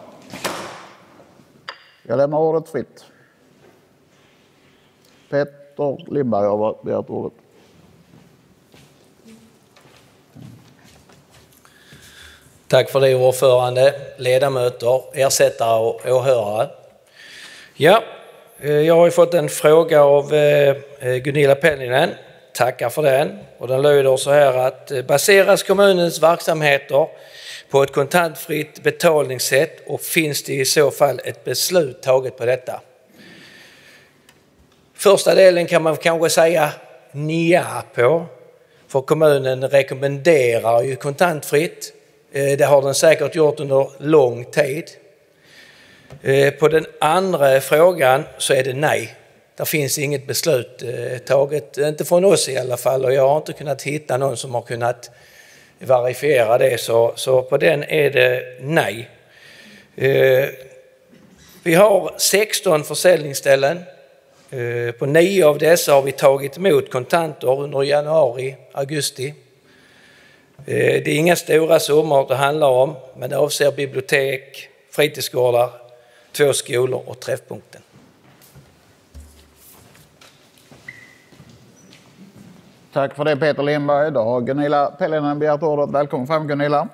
Jag lämnar ordet fritt. Pet- Peter Lindberg har begärt ordet. Tack för det, ordförande, ledamöter, ersättare och åhörare. Ja, jag har ju fått en fråga av Gunilla Pellinen. Tackar för den. Och den lyder så här att baseras kommunens verksamheter på ett kontantfritt betalningssätt och finns det i så fall ett beslut taget på detta? Första delen kan man kanske säga nja på, för kommunen rekommenderar ju kontantfritt. Det har den säkert gjort under lång tid. På den andra frågan så är det nej. Det finns inget beslut taget, inte från oss i alla fall, och jag har inte kunnat hitta någon som har kunnat verifiera det, så, så på den är det nej. Vi har sexton försäljningsställen. På nio av dessa har vi tagit emot kontanter under januari, augusti. Det är inga stora summor det handlar om, men det avser bibliotek, fritidsgårdar, två skolor och träffpunkten. Tack för det, Peter Lindberg. Då har Gunilla Pellinen begärt ordet. Välkommen fram, Gunilla.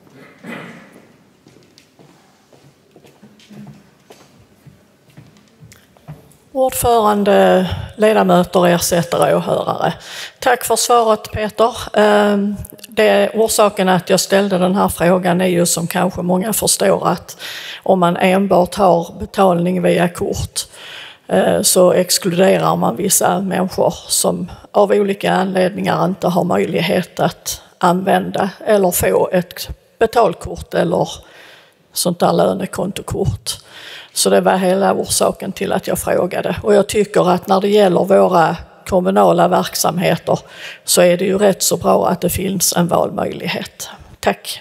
Ordförande, ledamöter, ersättare och åhörare. Tack för svaret, Peter. Det är orsaken att jag ställde den här frågan är ju, som kanske många förstår, att om man enbart har betalning via kort så exkluderar man vissa människor som av olika anledningar inte har möjlighet att använda eller få ett betalkort eller sånt där lönekontokort. Så det var hela orsaken till att jag frågade. Och jag tycker att när det gäller våra kommunala verksamheter så är det ju rätt så bra att det finns en valmöjlighet. Tack.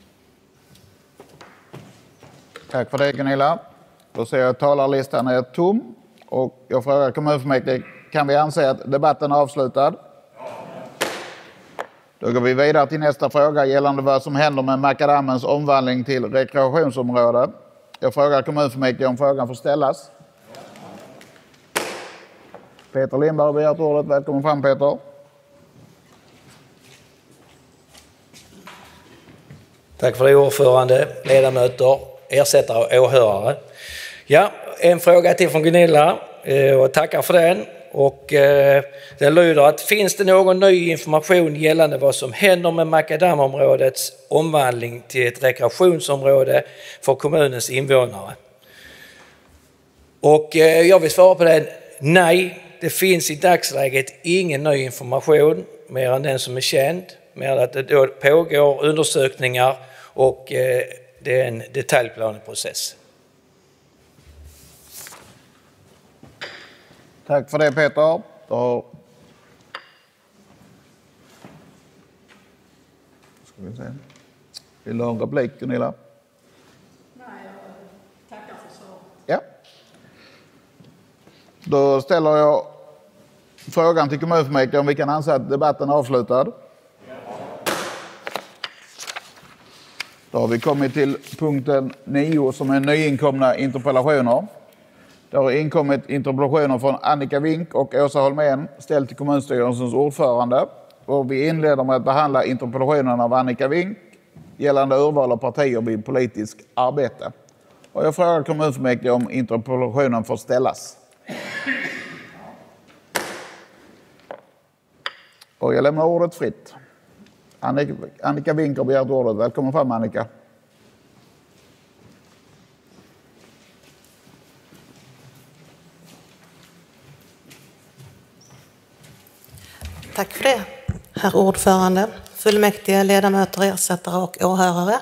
Tack för det, Gunilla. Då ser jag att talarlistan är tom. Och jag frågar kommunfullmäktige, kan vi anse att debatten är avslutad? Då går vi vidare till nästa fråga gällande vad som händer med Macadammens omvandling till rekreationsområde. Jag frågar kommunfullmäktige om frågan får ställas. Peter Lindberg har begärt ordet. Välkommen fram, Peter. Tack för det, ordförande, ledamöter, ersättare och åhörare. Ja, en fråga till från Gunilla och tackar för den. Och eh, den lyder att finns det någon ny information gällande vad som händer med Macadamområdets omvandling till ett rekreationsområde för kommunens invånare? Och eh, jag vill svara på den. Nej, det finns i dagsläget ingen ny information mer än den som är känd. Mer att det då pågår undersökningar och eh, det är en detaljplaneprocess. Tack för det, Peter. Då ska vi se. Vill du ha en replik, Gunilla? Nej, jag tackar för svaret. Ja. Då ställer jag frågan till kommunfullmäktige om vi kan anse att debatten är avslutad. Då har vi kommit till punkten nio som är nyinkomna interpellationer. Det har inkommit interpellationer från Annika Wink och Åsa Holmén ställt till kommunstyrelsens ordförande. Och vi inleder med att behandla interpellationen av Annika Wink gällande urval av partier vid politiskt arbete. Och jag frågar kommunfullmäktige om interpellationen får ställas. Och jag lämnar ordet fritt. Annika, Annika Wink har begärt ordet. Välkommen fram, Annika. Tack för det, herr ordförande, fullmäktige, ledamöter, ersättare och åhörare.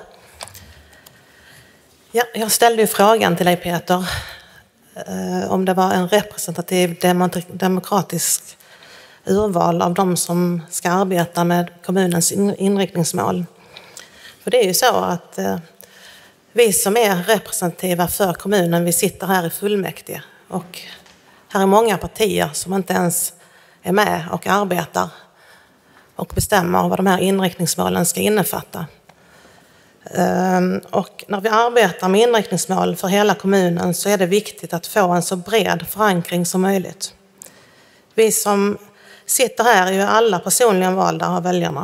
Ja, jag ställde ju frågan till dig, Peter, eh, om det var en representativ demokratisk urval av de som ska arbeta med kommunens inriktningsmål. För det är ju så att eh, vi som är representativa för kommunen, vi sitter här i fullmäktige och här är många partier som inte ens är med och arbetar och bestämmer vad de här inriktningsmålen ska innefatta. Och när vi arbetar med inriktningsmål för hela kommunen så är det viktigt att få en så bred förankring som möjligt. Vi som sitter här är ju alla personligen valda av väljarna.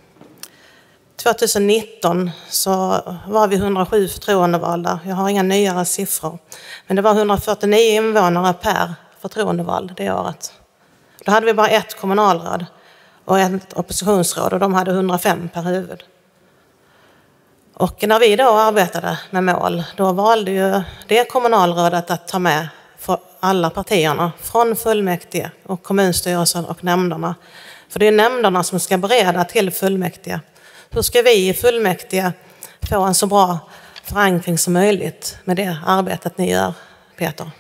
tjugonitton så var vi hundrasju förtroendevalda. Jag har inga nyare siffror. Men det var hundrafyrtionio invånare per förtroendevald det året. Då hade vi bara ett kommunalråd och ett oppositionsråd och de hade hundrafem per huvud. Och när vi då arbetade med mål, då valde ju det kommunalrådet att ta med för alla partierna från fullmäktige och kommunstyrelsen och nämnderna. För det är nämnderna som ska bereda till fullmäktige. Hur ska vi i fullmäktige få en så bra förankring som möjligt med det arbetet ni gör, Peter?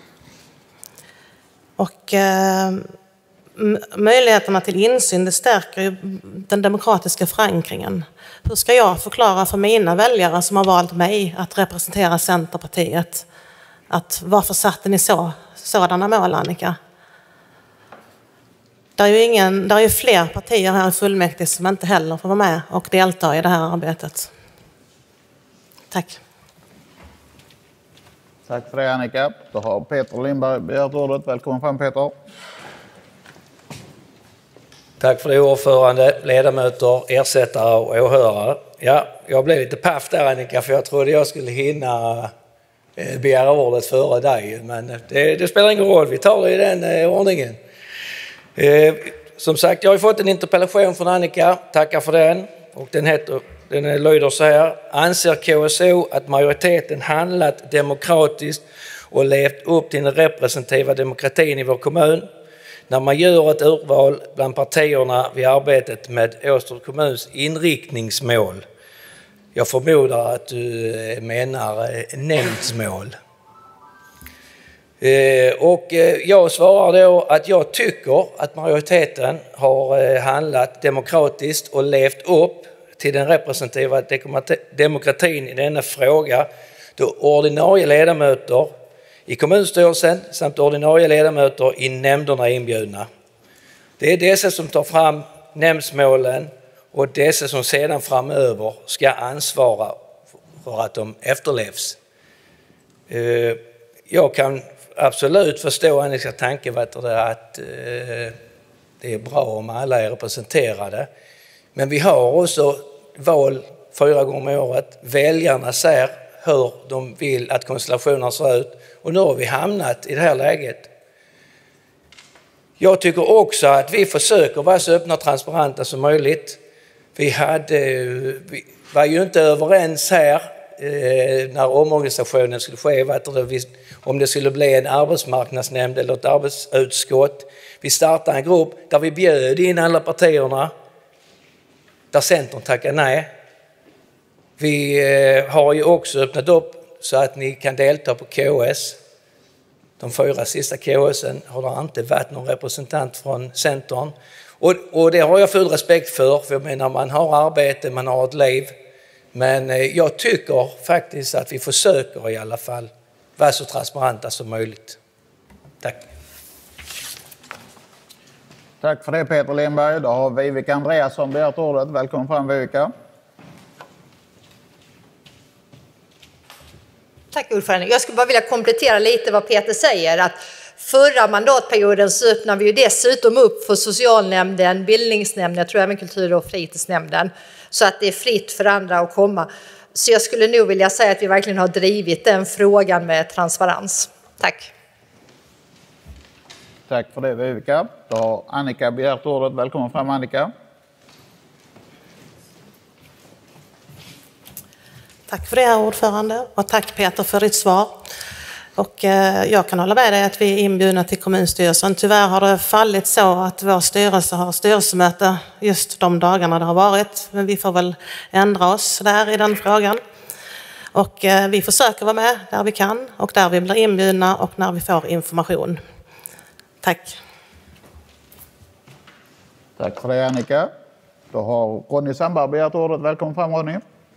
Och eh, möjligheterna till insyn, det stärker ju den demokratiska förankringen. Hur ska jag förklara för mina väljare som har valt mig att representera Centerpartiet att varför satte ni så, sådana mål, Annika? Det är ju ingen, det är ju fler partier här i fullmäktige som inte heller får vara med och delta i det här arbetet. Tack. Tack för det, Annika. Då har Peter Lindberg begärt ordet. Välkommen fram, Peter. Tack för det, ordförande, ledamöter, ersättare och åhörare. Ja, jag blev lite paff där, Annika, för jag trodde jag skulle hinna begära ordet före dig. Men det, det spelar ingen roll, vi tar det i den eh, ordningen. Eh, som sagt, jag har fått en interpellation från Annika, tackar för den. Och den, heter, den lyder så här: anser K S O att majoriteten handlat demokratiskt och levt upp till den representativa demokratin i vår kommun när man gör ett urval bland partierna vid arbetet med Åstorps kommuns inriktningsmål? Jag förmodar att du menar nämndsmål. Eh, och eh, jag svarar då att jag tycker att majoriteten har eh, handlat demokratiskt och levt upp till den representativa demokratin i denna fråga, då ordinarie ledamöter i kommunstyrelsen samt ordinarie ledamöter i nämnderna är inbjudna. Det är dessa som tar fram nämndsmålen och dessa som sedan framöver ska ansvara för att de efterlevs. Eh, jag kan absolut förstå Annikas tanke att eh, det är bra om alla är representerade. Men vi har också val fyra gånger om året. Väljarna ser hur de vill att konstellationerna ser ut. Och nu har vi hamnat i det här läget. Jag tycker också att vi försöker vara så öppna och transparenta som möjligt. Vi, hade, vi var ju inte överens här eh, när omorganisationen skulle ske. Om det skulle bli en arbetsmarknadsnämnd eller ett arbetsutskott. Vi startade en grupp där vi bjöd in alla partierna. Där Centern tackade nej. Vi eh, har ju också öppnat upp så att ni kan delta på K S. De fyra sista K S:en har det inte varit någon representant från Centern. Och, och det har jag full respekt för, för jag menar man har arbete, man har ett liv. Men eh, jag tycker faktiskt att vi försöker i alla fall vara så transparenta som möjligt. Tack. Tack för det, Peter Lindberg. Då har Vivica Andreasson begärt ordet. Välkommen fram, Vivica. Tack ordförande. Jag skulle bara vilja komplettera lite vad Peter säger. Att förra mandatperioden så öppnade vi ju dessutom upp för socialnämnden, bildningsnämnden, jag tror även kultur- och fritidsnämnden. Så att det är fritt för andra att komma. Så jag skulle nog vilja säga att vi verkligen har drivit den frågan med transparens. Tack. Tack för det, Vivica. Då har Annika begärt ordet. Välkommen fram, Annika. Tack för det, ordförande, och tack Peter för ditt svar. Och eh, jag kan hålla med dig att vi är inbjudna till kommunstyrelsen. Tyvärr har det fallit så att vår styrelse har styrelsemöte just de dagarna det har varit. Men vi får väl ändra oss där i den frågan. Och eh, vi försöker vara med där vi kan och där vi blir inbjudna och när vi får information. Tack. Tack för det, Annika. Då har Ronny Sandberg begärt ordet. Välkommen fram, Ronny.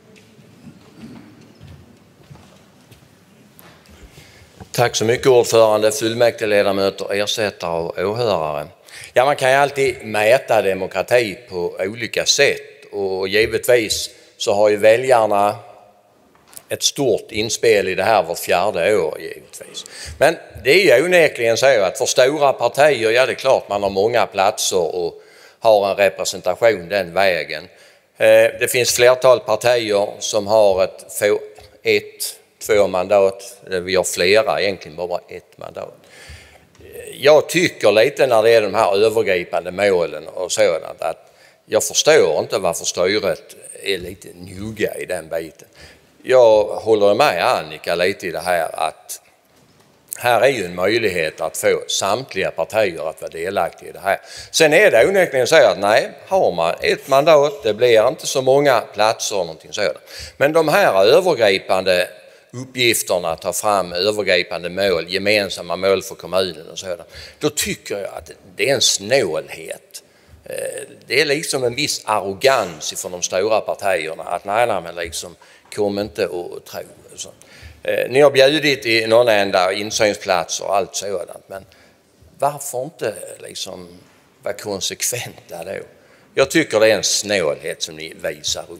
Tack så mycket, ordförande, fullmäktigeledamöter, ersättare och åhörare. Ja, man kan ju alltid mäta demokrati på olika sätt och givetvis så har ju väljarna ett stort inspel i det här vart fjärde år givetvis. Men det är ju onekligen så att för stora partier, ja det är klart man har många platser och har en representation den vägen. Det finns flertal partier som har ett, få, ett två mandat, vi har flera, egentligen bara ett mandat. Jag tycker lite när det är de här övergripande målen och sådant att jag förstår inte varför styret är lite njugga i den biten. Jag håller med Annika lite i det här att här är ju en möjlighet att få samtliga partier att vara delaktiga i det här. Sen är det onekligen så att nej, har man ett mandat, det blir inte så många platser och någonting sådant. Men de här övergripande uppgifterna att ta fram övergripande mål, gemensamma mål för kommunen och sådant, då tycker jag att det är en snålhet. Det är liksom en viss arrogans från de stora partierna att nej, nej men liksom kom inte och tro. Så. Ni har bjudit i någon enda insynsplats och allt sådant, men varför inte liksom vara konsekventa då? Jag tycker det är en snålhet som ni visar upp.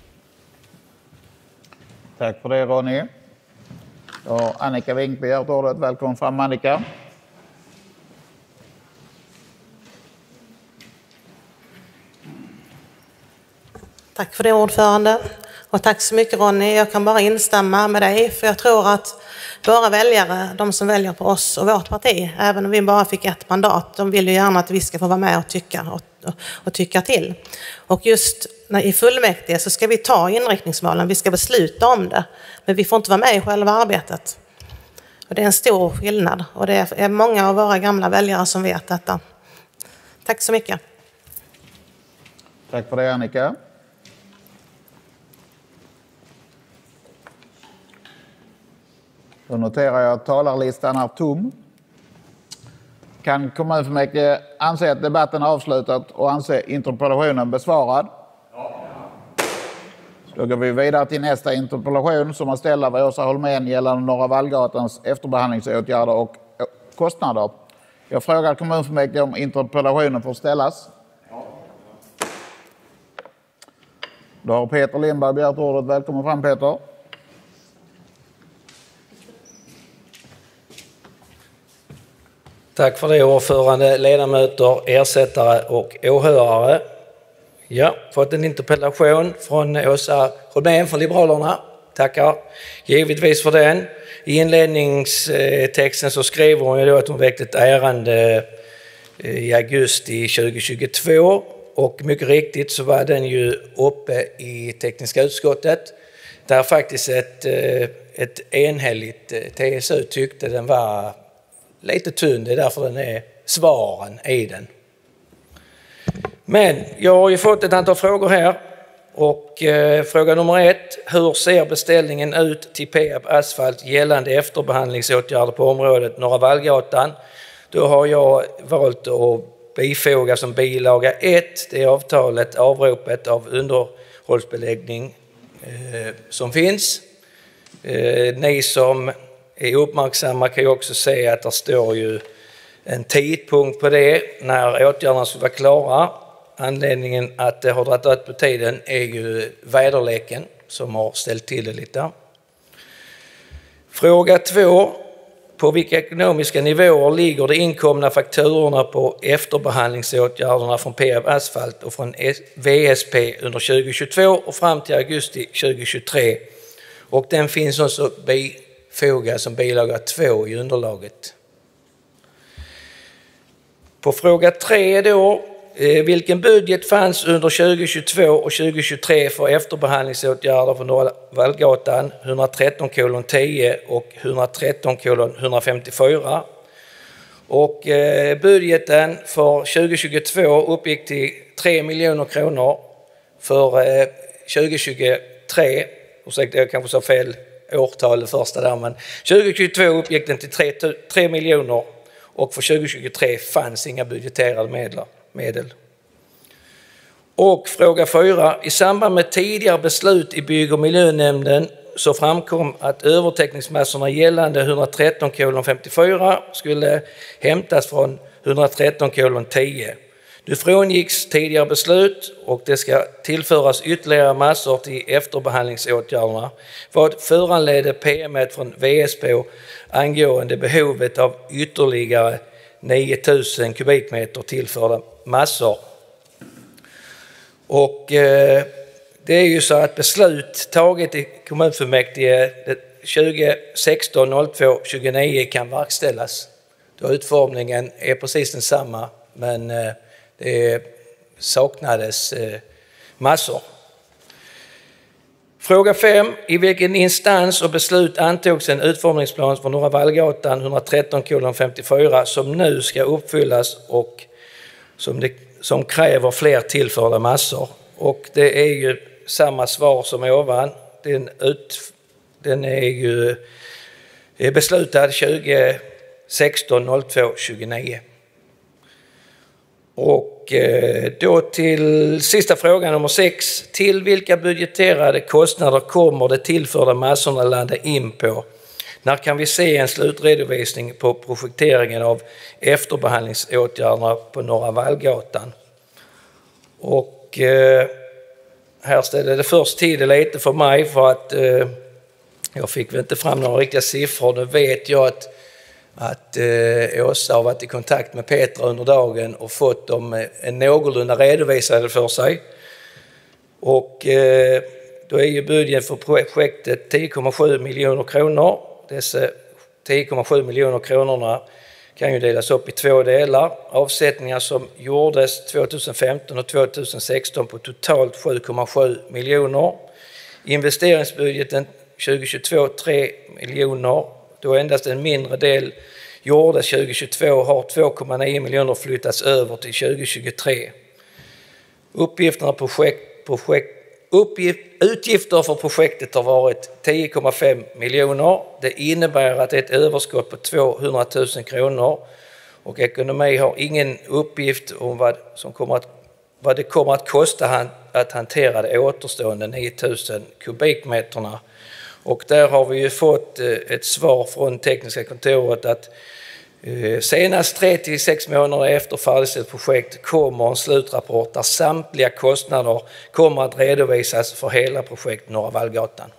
Tack för det Ronny. Och Annika Wink begärt ordet. Välkommen fram Annika. Tack för det ordförande. Och tack så mycket Ronny. Jag kan bara instämma med dig för jag tror att våra väljare, de som väljer på oss och vårt parti, även om vi bara fick ett mandat, de vill ju gärna att vi ska få vara med och tycka och, och, och tycka till. Och just när, i fullmäktige så ska vi ta inriktningsvalen, vi ska besluta om det, men vi får inte vara med i själva arbetet. Och det är en stor skillnad och det är många av våra gamla väljare som vet detta. Tack så mycket. Tack för det Annika. Då noterar jag att talarlistan är tom. Kan kommunfullmäktige anse att debatten är avslutad och anse interpellationen besvarad? Ja. Då går vi vidare till nästa interpellation som är ställd av Åsa Holmén gällande Norra Vallgatans efterbehandlingsåtgärder och kostnader. Jag frågar kommunfullmäktige om interpellationen får ställas. Ja. Då har Peter Lindberg begärt ordet. Välkommen fram Peter. Tack för det ordförande, ledamöter, ersättare och åhörare. Ja, fått en interpellation från Åsa Holmén från Liberalerna. Tackar givetvis för den. I inledningstexten så skriver hon ju då att hon väckte ett ärende i augusti tjugohundratjugotvå och mycket riktigt så var den ju uppe i tekniska utskottet där faktiskt ett, ett enhälligt T S U tyckte den var lite tunn, det är därför den är svaren i den. Men jag har ju fått ett antal frågor här och eh, fråga nummer ett, hur ser beställningen ut till Peab Asfalt gällande efterbehandlingsåtgärder på området Norra Vallgatan? Då har jag valt att bifoga som bilaga ett, det är avtalet, avropet av underhållsbeläggning eh, som finns. Eh, ni som är uppmärksamma kan ju också se att det står ju en tidpunkt på det när åtgärderna ska vara klara. Anledningen att det har dragit ut på tiden är ju väderleken som har ställt till det lite. Fråga två. På vilka ekonomiska nivåer ligger de inkomna fakturorna på efterbehandlingsåtgärderna från Peab Asfalt och från V S P under tjugohundratjugotvå och fram till augusti tjugohundratjugotre? Och den finns också bifogad som bilaga två i underlaget. På fråga tre då, vilken budget fanns under tjugohundratjugotvå och tjugohundratjugotre för efterbehandlingsåtgärder på Norra Vallgatan etthundratretton kolon tio och etthundratretton kolon etthundrafemtiofyra? Och budgeten för tjugohundratjugotvå uppgick till tre miljoner kronor. För tjugohundratjugotre, ursäkta jag kanske sa fel årtal det första där, men tjugohundratjugotvå uppgick den till tre miljoner och för tjugohundratjugotre fanns inga budgeterade medel. Och fråga fyra. I samband med tidigare beslut i bygg- och miljönämnden så framkom att övertäckningsmassorna gällande etthundratretton kolon femtiofyra skulle hämtas från etthundratretton kolon tio. Nu frångicks tidigare beslut och det ska tillföras ytterligare massor till efterbehandlingsåtgärderna. Vad föranledde P M från V S P angående behovet av ytterligare nio tusen kubikmeter tillförda massor? Och eh, det är ju så att beslut taget i kommunfullmäktige tjugo sexton noll två tjugonio kan verkställas. Då utformningen är precis densamma, men eh, det saknades eh, massor. Fråga fem. I vilken instans och beslut antogs en utformningsplan för Norra Vallgatan etthundratretton kolon femtiofyra som nu ska uppfyllas och som, det, som kräver fler tillförda massor? Och det är ju samma svar som ovan. Den, ut, den är ju är beslutad tjugo sexton noll två tjugonio. Och då till sista frågan nummer sex. Till vilka budgeterade kostnader kommer det tillförda massorna landa in på? När kan vi se en slutredovisning på projekteringen av efterbehandlingsåtgärderna på Norra Vallgatan? Och eh, här ställde det först tid lite för mig för att eh, jag fick väl inte fram några riktiga siffror. Nu vet jag att att eh, Åsa har varit i kontakt med Petra under dagen och fått dem en någorlunda redovisade för sig. Och eh, då är ju budgeten för projektet tio komma sju miljoner kronor. Dessa tio komma sju miljoner kronorna kan ju delas upp i två delar. Avsättningar som gjordes tjugohundrafemton och tjugohundrasexton på totalt sju komma sju miljoner. Investeringsbudgeten tjugohundratjugotvå tre miljoner. Då endast en mindre del gjordes tjugohundratjugotvå har två komma nio miljoner flyttats över till tjugohundratjugotre. Uppgifterna på projekt, projekt, uppgift, utgifter för projektet har varit tio komma fem miljoner. Det innebär att det är ett överskott på tvåhundratusen kronor och ekonomi har ingen uppgift om vad, som kommer att, vad det kommer att kosta att hantera de återstående nio tusen kubikmeterna. Och där har vi ju fått ett svar från tekniska kontoret att senast tre till sex månader efter färdigställt projekt kommer en slutrapport där samtliga kostnader kommer att redovisas för hela projekt Norra Vallgatan.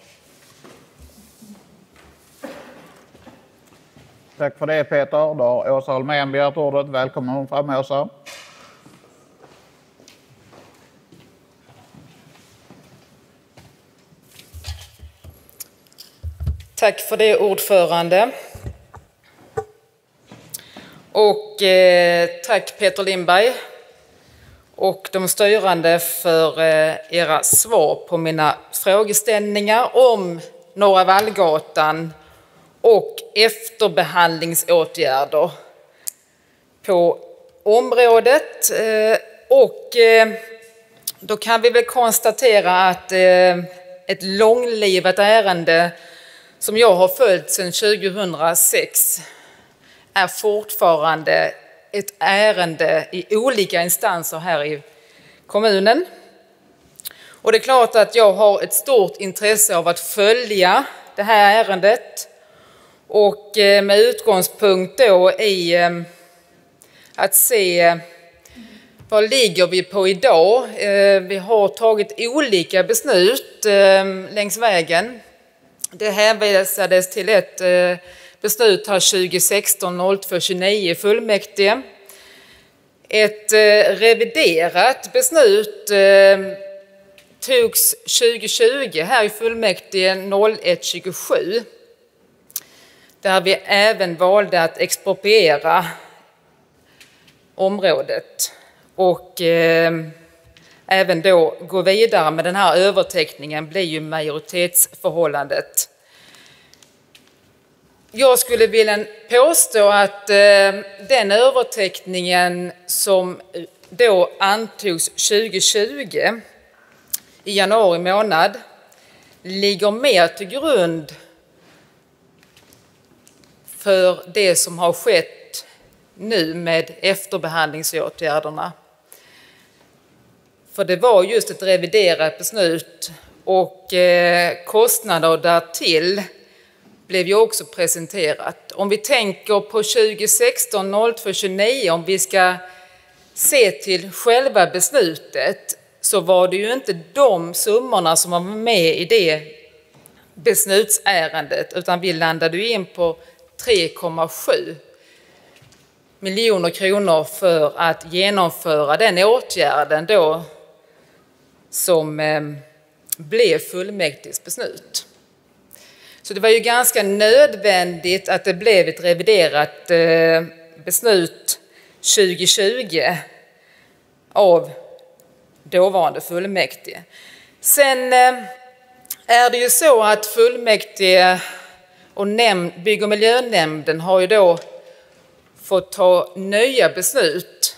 Tack för det Peter. Då har Åsa Holmén begärt ordet. Välkommen fram Åsa. Tack för det ordförande. Och eh, tack Peter Lindberg och de styrande för eh, era svar på mina frågeställningar om Norra Vallgatan och efterbehandlingsåtgärder på området. Eh, och eh, då kan vi väl konstatera att eh, ett långlivat ärende som jag har följt sedan tjugohundrasex är fortfarande ett ärende i olika instanser här i kommunen. Och det är klart att jag har ett stort intresse av att följa det här ärendet och med utgångspunkt då i att se vad ligger vi på idag. Vi har tagit olika beslut längs vägen. Det hänvisades till ett eh, beslut här tjugo sexton noll två tjugonio i fullmäktige. Ett eh, reviderat beslut eh, togs tjugo tjugo här i fullmäktige noll ett tjugosju. Där vi även valde att expropriera området och eh, även då gå vidare med den här övertäckningen blir ju majoritetsförhållandet. Jag skulle vilja påstå att eh, den övertäckningen som då antogs tjugo tjugo i januari månad ligger mer till grund för det som har skett nu med efterbehandlingsåtgärderna. För det var just ett reviderat beslut och eh, kostnader därtill blev ju också presenterat. Om vi tänker på tjugo sexton noll två tjugonio, om vi ska se till själva beslutet så var det ju inte de summorna som var med i det beslutsärendet, utan vi landade ju in på tre komma sju miljoner kronor för att genomföra den åtgärden då som eh, blev fullmäktiges beslut. Så det var ju ganska nödvändigt att det blev ett reviderat eh, beslut tjugo tjugo av dåvarande fullmäktige. Sen eh, är det ju så att fullmäktige och nämnd, bygg- och miljönämnden har ju då fått ta nya beslut.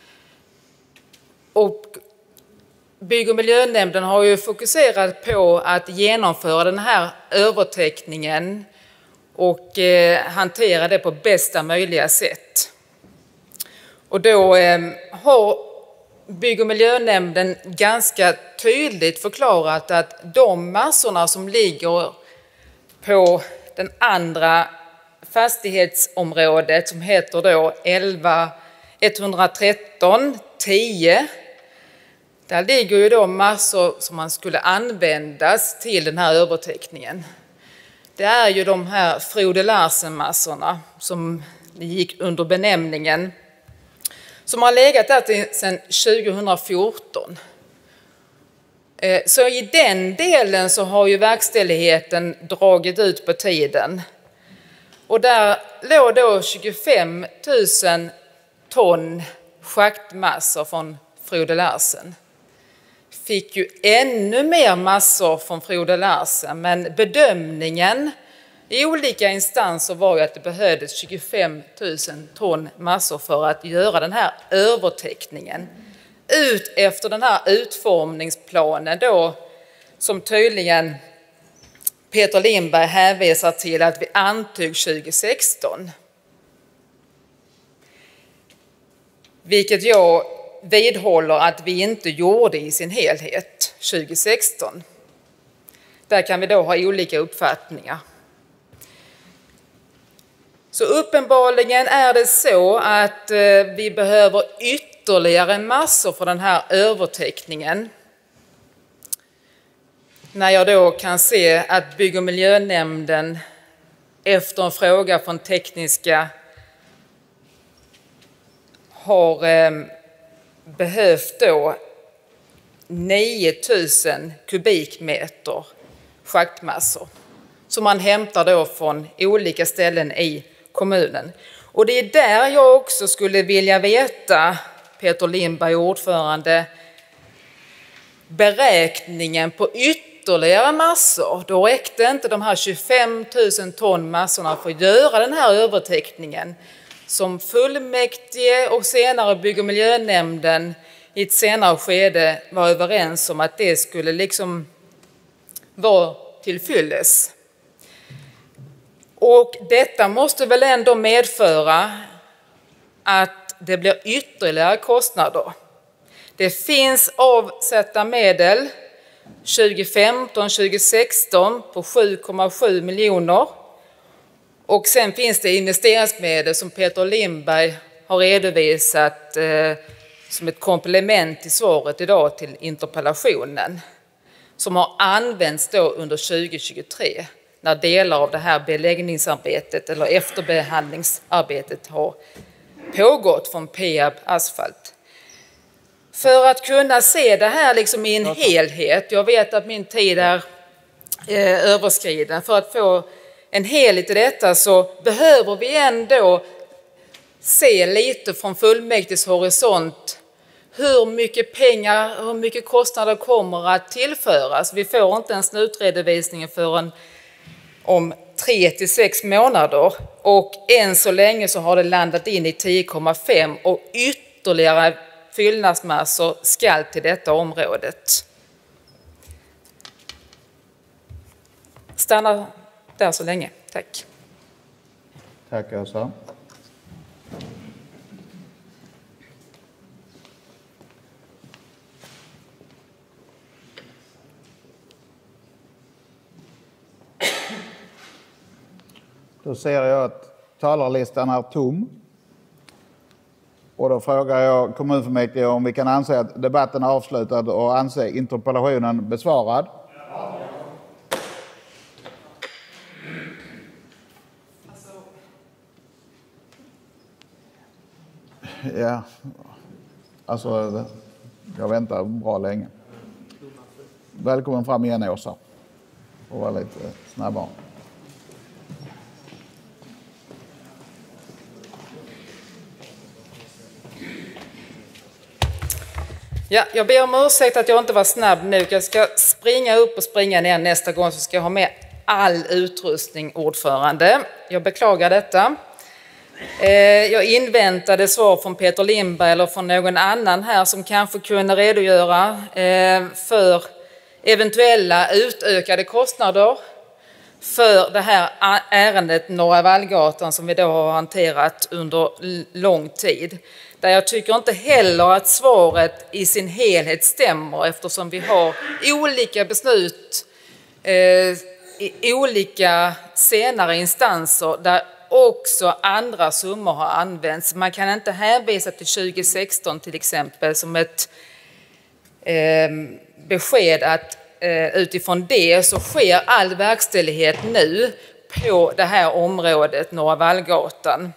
Och bygg- och miljönämnden har ju fokuserat på att genomföra den här övertäckningen och eh, hantera det på bästa möjliga sätt. Och då eh, har bygg- och miljönämnden ganska tydligt förklarat att de massorna som ligger på den andra fastighetsområdet som heter då elva etthundratretton tio, där ligger ju då massor som man skulle användas till den här övertäckningen. Det är ju de här Frode Larsen-massorna som gick under benämningen, som har legat där sedan tjugohundrafjorton. Så i den delen så har ju verkställigheten dragit ut på tiden. Och där låg då tjugofem tusen ton schaktmassor från Frode Larsen. Fick ju ännu mer massor från Frode Larsen, men bedömningen i olika instanser var ju att det behövdes tjugofem tusen ton massor för att göra den här övertäckningen. Ut efter den här utformningsplanen då, som tydligen Peter Lindberg hänvisar till att vi antog tjugo sexton. Vilket jag vidhåller att vi inte gjorde i sin helhet tjugo sexton. Där kan vi då ha olika uppfattningar. Så uppenbarligen är det så att vi behöver ytterligare massor för den här övertäckningen. När jag då kan se att bygg- och miljönämnden efter en fråga från tekniska har eh, behövt då nio tusen kubikmeter schaktmassor som man hämtar då från olika ställen i kommunen. Och det är där jag också skulle vilja veta, Peter Lindberg, ordförande, beräkningen på ytterligare massor. Då räckte inte de här tjugofem tusen ton massorna för att göra den här övertäckningen som fullmäktige och senare bygg- och miljönämnden i ett senare skede var överens om att det skulle liksom vara till fylles. Och detta måste väl ändå medföra att det blir ytterligare kostnader. Det finns avsatta medel tjugo femton tjugo sexton på sju komma sju miljoner. Och sen finns det investeringsmedel som Peter Lindberg har redovisat eh, som ett komplement till svaret idag till interpellationen. Som har använts då under tjugo tjugotre när delar av det här beläggningsarbetet eller efterbehandlingsarbetet har pågått från Peab Asfalt. För att kunna se det här liksom i en helhet, jag vet att min tid är eh, överskriden, för att få en helhet i detta så behöver vi ändå se lite från fullmäktiges horisont hur mycket pengar, hur mycket kostnader kommer att tillföras. Vi får inte en slutredovisning förrän om tre till sex månader och än så länge så har det landat in i tio komma fem och ytterligare fyllnadsmassor ska till detta området. Stanna där så länge. Tack. Tack, Åsa. Då ser jag att talarlistan är tom. Och då frågar jag kommunfullmäktige om vi kan anse att debatten är avslutad och anse interpellationen besvarad. Ja, alltså jag väntar bra länge. Välkommen fram igen, Åsa. Och var lite snabbare. Ja, jag ber om ursäkt att jag inte var snabb nu. Jag ska springa upp och springa ner nästa gång, så ska jag ha med all utrustning, ordförande. Jag beklagar detta. Jag inväntade svar från Peter Lindberg eller från någon annan här som kanske kunde redogöra för eventuella utökade kostnader för det här ärendet Norra Vallgatan som vi då har hanterat under lång tid. Där jag tycker inte heller att svaret i sin helhet stämmer, eftersom vi har olika beslut eh, i olika senare instanser där också andra summor har använts. Man kan inte hänvisa till tjugo sexton till exempel som ett eh, besked att eh, utifrån det så sker all verkställighet nu på det här området Norra Vallgatan.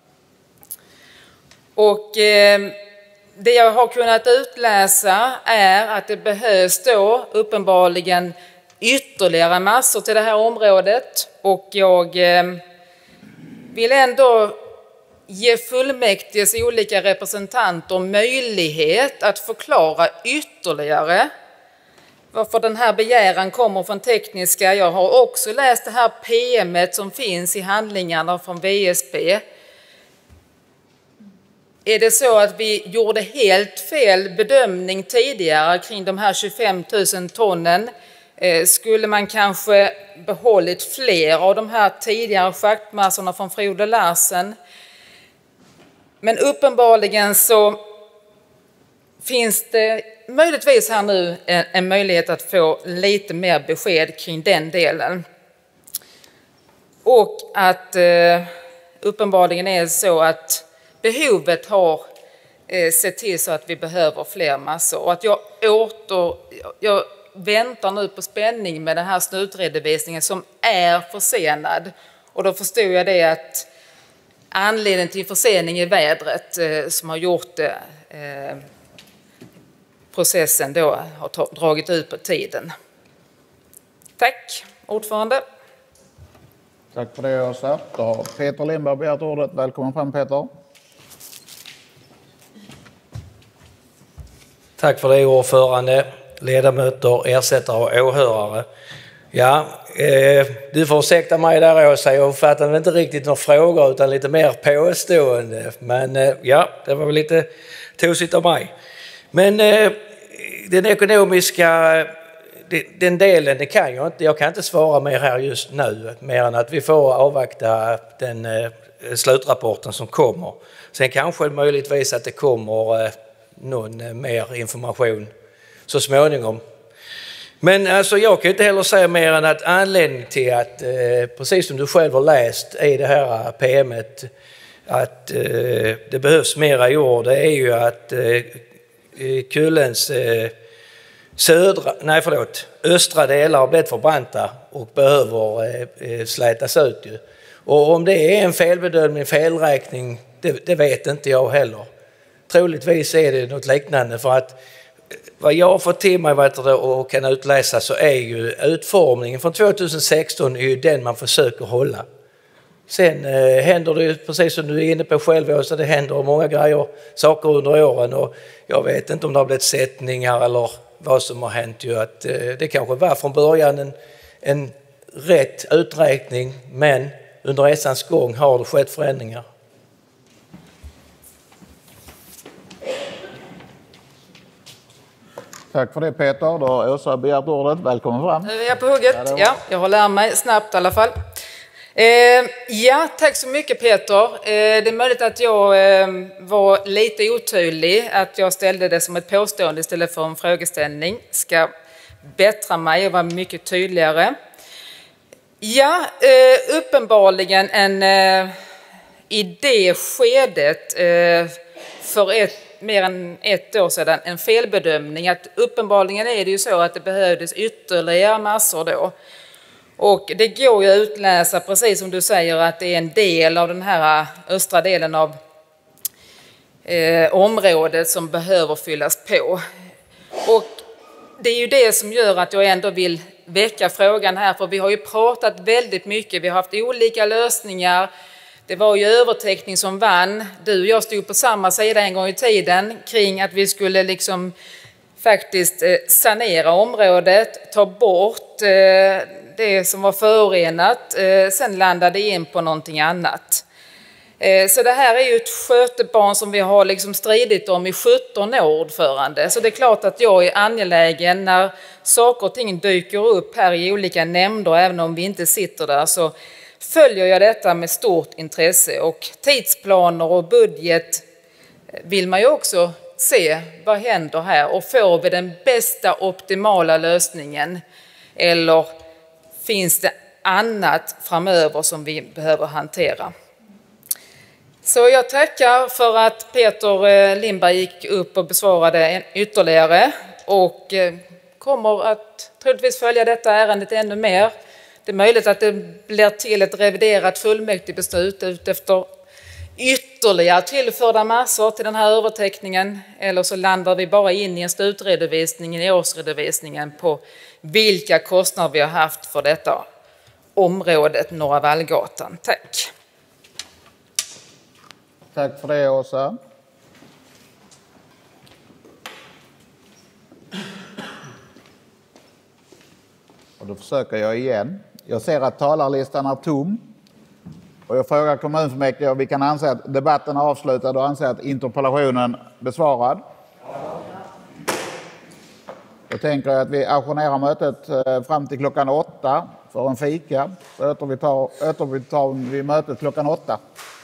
Och eh, det jag har kunnat utläsa är att det behövs då uppenbarligen ytterligare massor till det här området. Och jag eh, vill ändå ge fullmäktiges olika representanter möjlighet att förklara ytterligare varför den här begäran kommer från tekniska. Jag har också läst det här P M:et som finns i handlingarna från V S B. Är det så att vi gjorde helt fel bedömning tidigare kring de här tjugofem tusen tonnen? Skulle man kanske behållit fler av de här tidigare schaktmassorna från Frode Larsen? Men uppenbarligen så finns det möjligtvis här nu en, en möjlighet att få lite mer besked kring den delen. Och att eh, uppenbarligen är det så att behovet har eh, sett till så att vi behöver fler massor. Och att jag åter... Jag, väntar nu på spänning med den här slutredovisningen som är försenad. Och då förstod jag det att anledningen till försening är vädret eh, som har gjort det, eh, processen då har ta- dragit ut på tiden. Tack, ordförande. Tack för det, Åsa. Då har Peter Lindberg begärt ordet. Välkommen fram, Peter. Tack för det, ordförande, ledamöter, ersättare och åhörare. Ja, eh, du får ursäkta mig där, Åsa. Jag uppfattade inte riktigt några frågor utan lite mer påstående. Men eh, ja, det var väl lite tosigt av mig. Men eh, den ekonomiska den delen, det kan jag inte. Jag kan inte svara mer här just nu, mer än att vi får avvakta den eh, slutrapporten som kommer. Sen kanske det möjligtvis att det kommer eh, någon eh, mer information så småningom. Men alltså, jag kan inte heller säga mer än att anledningen till att, eh, precis som du själv har läst i det här P M:et, att eh, det behövs mera jord, det är ju att eh, Kullens eh, södra, nej förlåt, östra delar har blivit förbranta och behöver eh, slätas ut ju. Och om det är en felbedömning, felräkning, det, det vet inte jag heller. Troligtvis är det något liknande, för att vad jag har fått till mig och kan utläsa så är ju utformningen från tjugohundrasexton är ju den man försöker hålla. Sen eh, händer det ju, precis som du är inne på själv, så det händer många grejer, saker under åren, och jag vet inte om det har blivit sättningar eller vad som har hänt ju, att eh, det kanske var från början en, en rätt uträkning, men under resans gång har det skett förändringar. Tack för det, Peter. Då har Åsa begärt ordet. Välkommen fram. Nu är jag på hugget. Ja, ja, jag har lärt mig snabbt i alla fall. Eh, ja, tack så mycket, Peter. Eh, det är möjligt att jag eh, var lite otydlig, att jag ställde det som ett påstående istället för en frågeställning. Ska bättra mig och vara mycket tydligare. Ja, eh, uppenbarligen en eh, i det skedet eh, för ett, mer än ett år sedan en felbedömning. Att uppenbarligen är det ju så att det behövdes ytterligare massor då. Och det går ju att utläsa, precis som du säger, att det är en del av den här östra delen av eh, området som behöver fyllas på. Och det är ju det som gör att jag ändå vill väcka frågan här, för vi har ju pratat väldigt mycket, vi har haft olika lösningar. Det var ju övertäckning som vann. Du och jag stod på samma sida en gång i tiden kring att vi skulle liksom faktiskt sanera området, ta bort det som var förorenat, sen landade in på någonting annat. Så det här är ju ett skötebarn som vi har liksom stridit om i sjutton år, ordförande. Så det är klart att jag är angelägen när saker och ting dyker upp här i olika nämnder, även om vi inte sitter där, så följer jag detta med stort intresse. Och tidsplaner och budget vill man ju också se vad händer här, och får vi den bästa optimala lösningen, eller finns det annat framöver som vi behöver hantera. Så jag tackar för att Peter Lindberg gick upp och besvarade en ytterligare, och kommer att troligtvis följa detta ärendet ännu mer. Det är möjligt att det blir till ett reviderat fullmäktigebeslut ut efter ytterligare tillförda massor till den här övertäckningen, eller så landar vi bara in i en slutredovisning i årsredovisningen på vilka kostnader vi har haft för detta området Norra Vallgatan. Tack. Tack för det, Åsa. Och då försöker jag igen. Jag ser att talarlistan är tom. Och jag frågar kommunfullmäktige om vi kan anse att debatten är avslutad och anse att interpellationen besvarad. Då tänker jag att vi ajournerar mötet fram till klockan åtta för en fika. Så återtar, återtar vi mötet klockan åtta.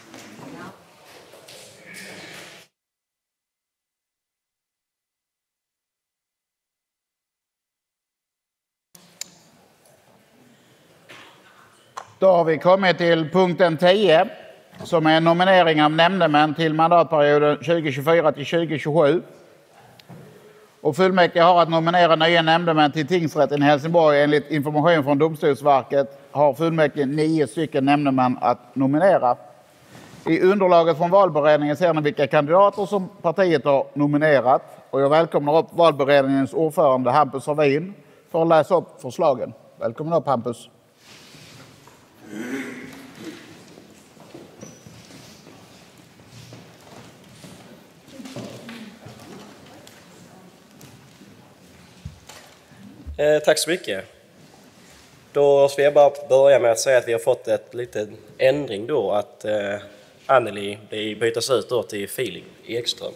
Då har vi kommit till punkten tio, som är nominering av nämndemän till mandatperioden tjugo tjugofyra till tjugo tjugosju. Och fullmäktige har att nominera nya nämndemän till tingsrätten i Helsingborg. Enligt information från Domstolsverket har fullmäktige nio stycken nämndemän att nominera. I underlaget från valberedningen ser ni vilka kandidater som partiet har nominerat. Och jag välkomnar upp valberedningens ordförande Hampus Servin för att läsa upp förslagen. Välkommen upp, Hampus. Eh, tack så mycket. Då ska jag bara börja med att säga att vi har fått ett liten ändring då, att eh, Anneli bytas ut då till Filip Ekström.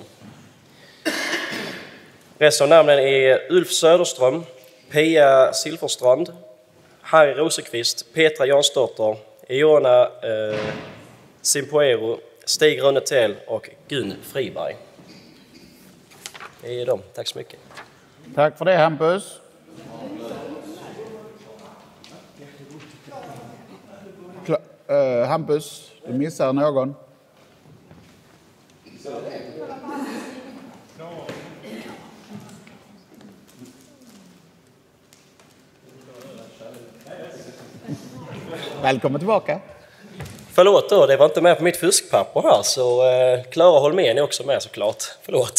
Resten av namnen är Ulf Söderström, Pia Silverstrand, Harry Rosenqvist, Petra Jansdotter, Iona eh, Simpoero, Stig Rönnetell och Gun Friberg. Det är dem. Tack så mycket. Tack för det, Hampus. Kla uh, Hampus, du missar någon. Välkommen tillbaka. Förlåt då, det var inte med på mitt fuskpapper här, så eh, Klara Holmén är också med såklart. Förlåt.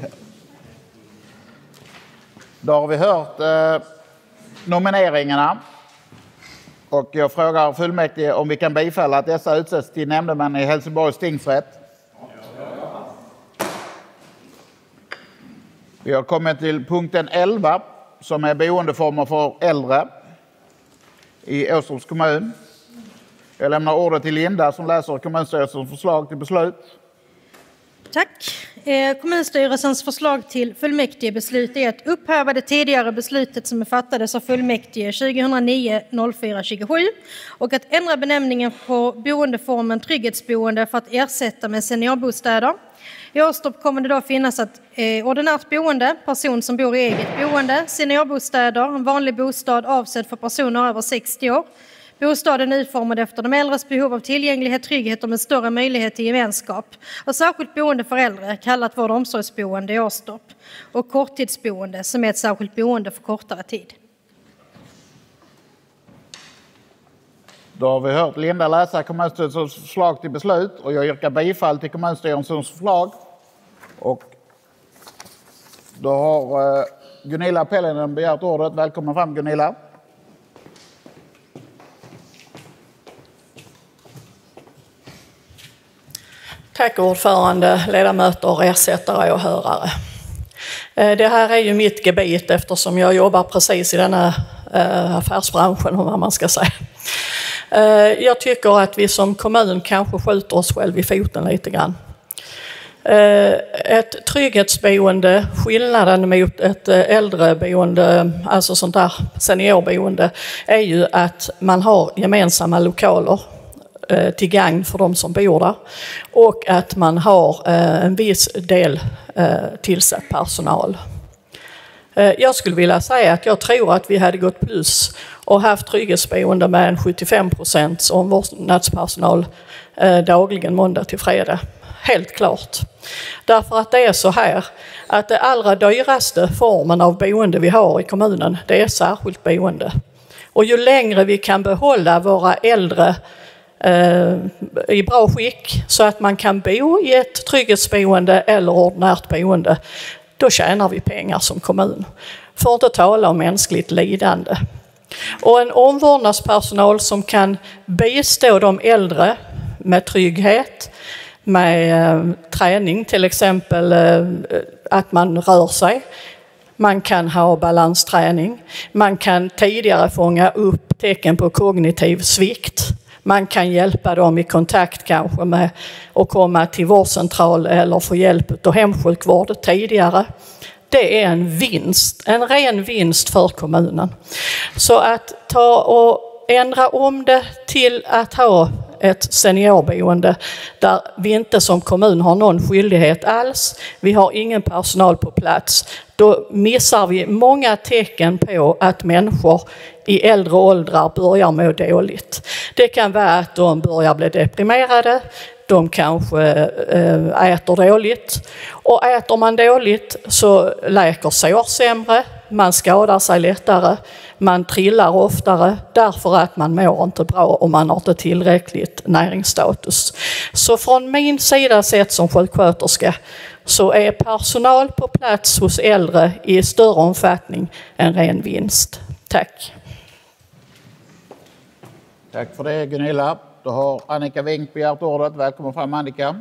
Då har vi hört eh, nomineringarna. Och jag frågar fullmäktige om vi kan bifalla att dessa utsätts till nämndemän i Helsingborgs tingsrätt. Vi har kommit till punkten elva, som är boendeformer för äldre i Åstorps kommun. Jag lämnar ordet till Linda som läser kommunstyrelsens förslag till beslut. Tack. Kommunstyrelsens förslag till fullmäktigebeslut är att upphäva det tidigare beslutet som fattades av fullmäktige tjugohundranio noll fyra tjugosju och att ändra benämningen på boendeformen trygghetsboende för att ersätta med seniorbostäder. I Åstorp kommer det då finnas ett eh, ordinärt boende, person som bor i eget boende, seniorbostäder, en vanlig bostad avsedd för personer över sextio år, Bostaden är utformad efter de äldres behov av tillgänglighet, trygghet och med större möjlighet till gemenskap. Och särskilt boende för äldre, kallat vård- och omsorgsboende i Åstorp. Och korttidsboende, som är ett särskilt boende för kortare tid. Då har vi hört Linda läsa kommunstyrelsens förslag till beslut och jag yrkar bifall till kommunstyrelsens förslag. Och då har eh, Gunilla Pellinen begärt ordet. Välkommen fram, Gunilla. Tack ordförande, ledamöter, ersättare och hörare. Det här är ju mitt gebit eftersom jag jobbar precis i denna affärsbranschen, vad man ska säga. Jag tycker att vi som kommun kanske skjuter oss själv i foten lite grann. Ett trygghetsboende, skillnaden mot ett äldreboende, alltså sånt där seniorboende, är ju att man har gemensamma lokaler till gagn för de som bor där och att man har en viss del tillsatt personal. Jag skulle vilja säga att jag tror att vi hade gått plus och haft trygghetsboende med en sjuttiofem procent omvårdnadspersonal dagligen måndag till fredag. Helt klart. Därför att det är så här att det allra dyraste formen av boende vi har i kommunen, det är särskilt boende. Och ju längre vi kan behålla våra äldre eh, i bra skick så att man kan bo i ett trygghetsboende eller ordinärt boende, då tjänar vi pengar som kommun. För att inte tala om mänskligt lidande. Och en omvårdnadspersonal som kan bistå de äldre med trygghet, med eh, träning, till exempel eh, att man rör sig. Man kan ha balansträning. Man kan tidigare fånga upp tecken på kognitiv svikt. Man kan hjälpa dem i kontakt kanske med att komma till vårdcentral eller få hjälp av hemsjukvård tidigare. Det är en vinst, en ren vinst för kommunen. Så att ta och ändra om det till att ha ett seniorboende där vi inte som kommun har någon skyldighet alls. Vi har ingen personal på plats. Då missar vi många tecken på att människor i äldre åldrar börjar må dåligt. Det kan vara att de börjar bli deprimerade. De kanske äter dåligt. Och äter man dåligt så läker sår sämre. Man skadar sig lättare. Man trillar oftare därför att man mår inte bra och man har inte tillräckligt näringsstatus. Så från min sida sett som sjuksköterska så är personal på plats hos äldre i större omfattning en ren vinst. Tack. Tack för det, Gunilla. Då har Annika Wink begärt ordet. Välkommen fram, Annika.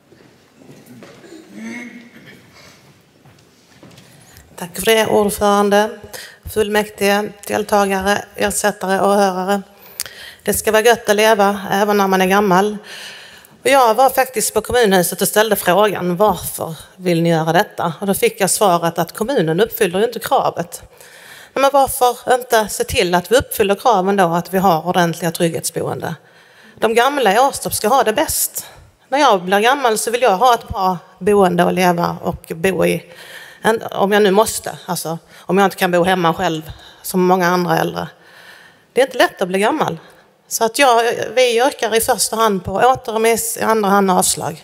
Tack för det, ordförande, fullmäktige, deltagare, ersättare och hörare. Det ska vara gött att leva även när man är gammal. Och jag var faktiskt på kommunhuset och ställde frågan, varför vill ni göra detta? Och då fick jag svaret att kommunen uppfyller ju inte kravet. Men varför inte se till att vi uppfyller kraven då, att vi har ordentliga trygghetsboende? De gamla i Åstorp ska ha det bäst. När jag blir gammal så vill jag ha ett bra boende att leva och bo i. Om jag nu måste, alltså om jag inte kan bo hemma själv som många andra äldre. Det är inte lätt att bli gammal. Så att jag, vi yrkar i första hand på återremiss, i andra hand avslag.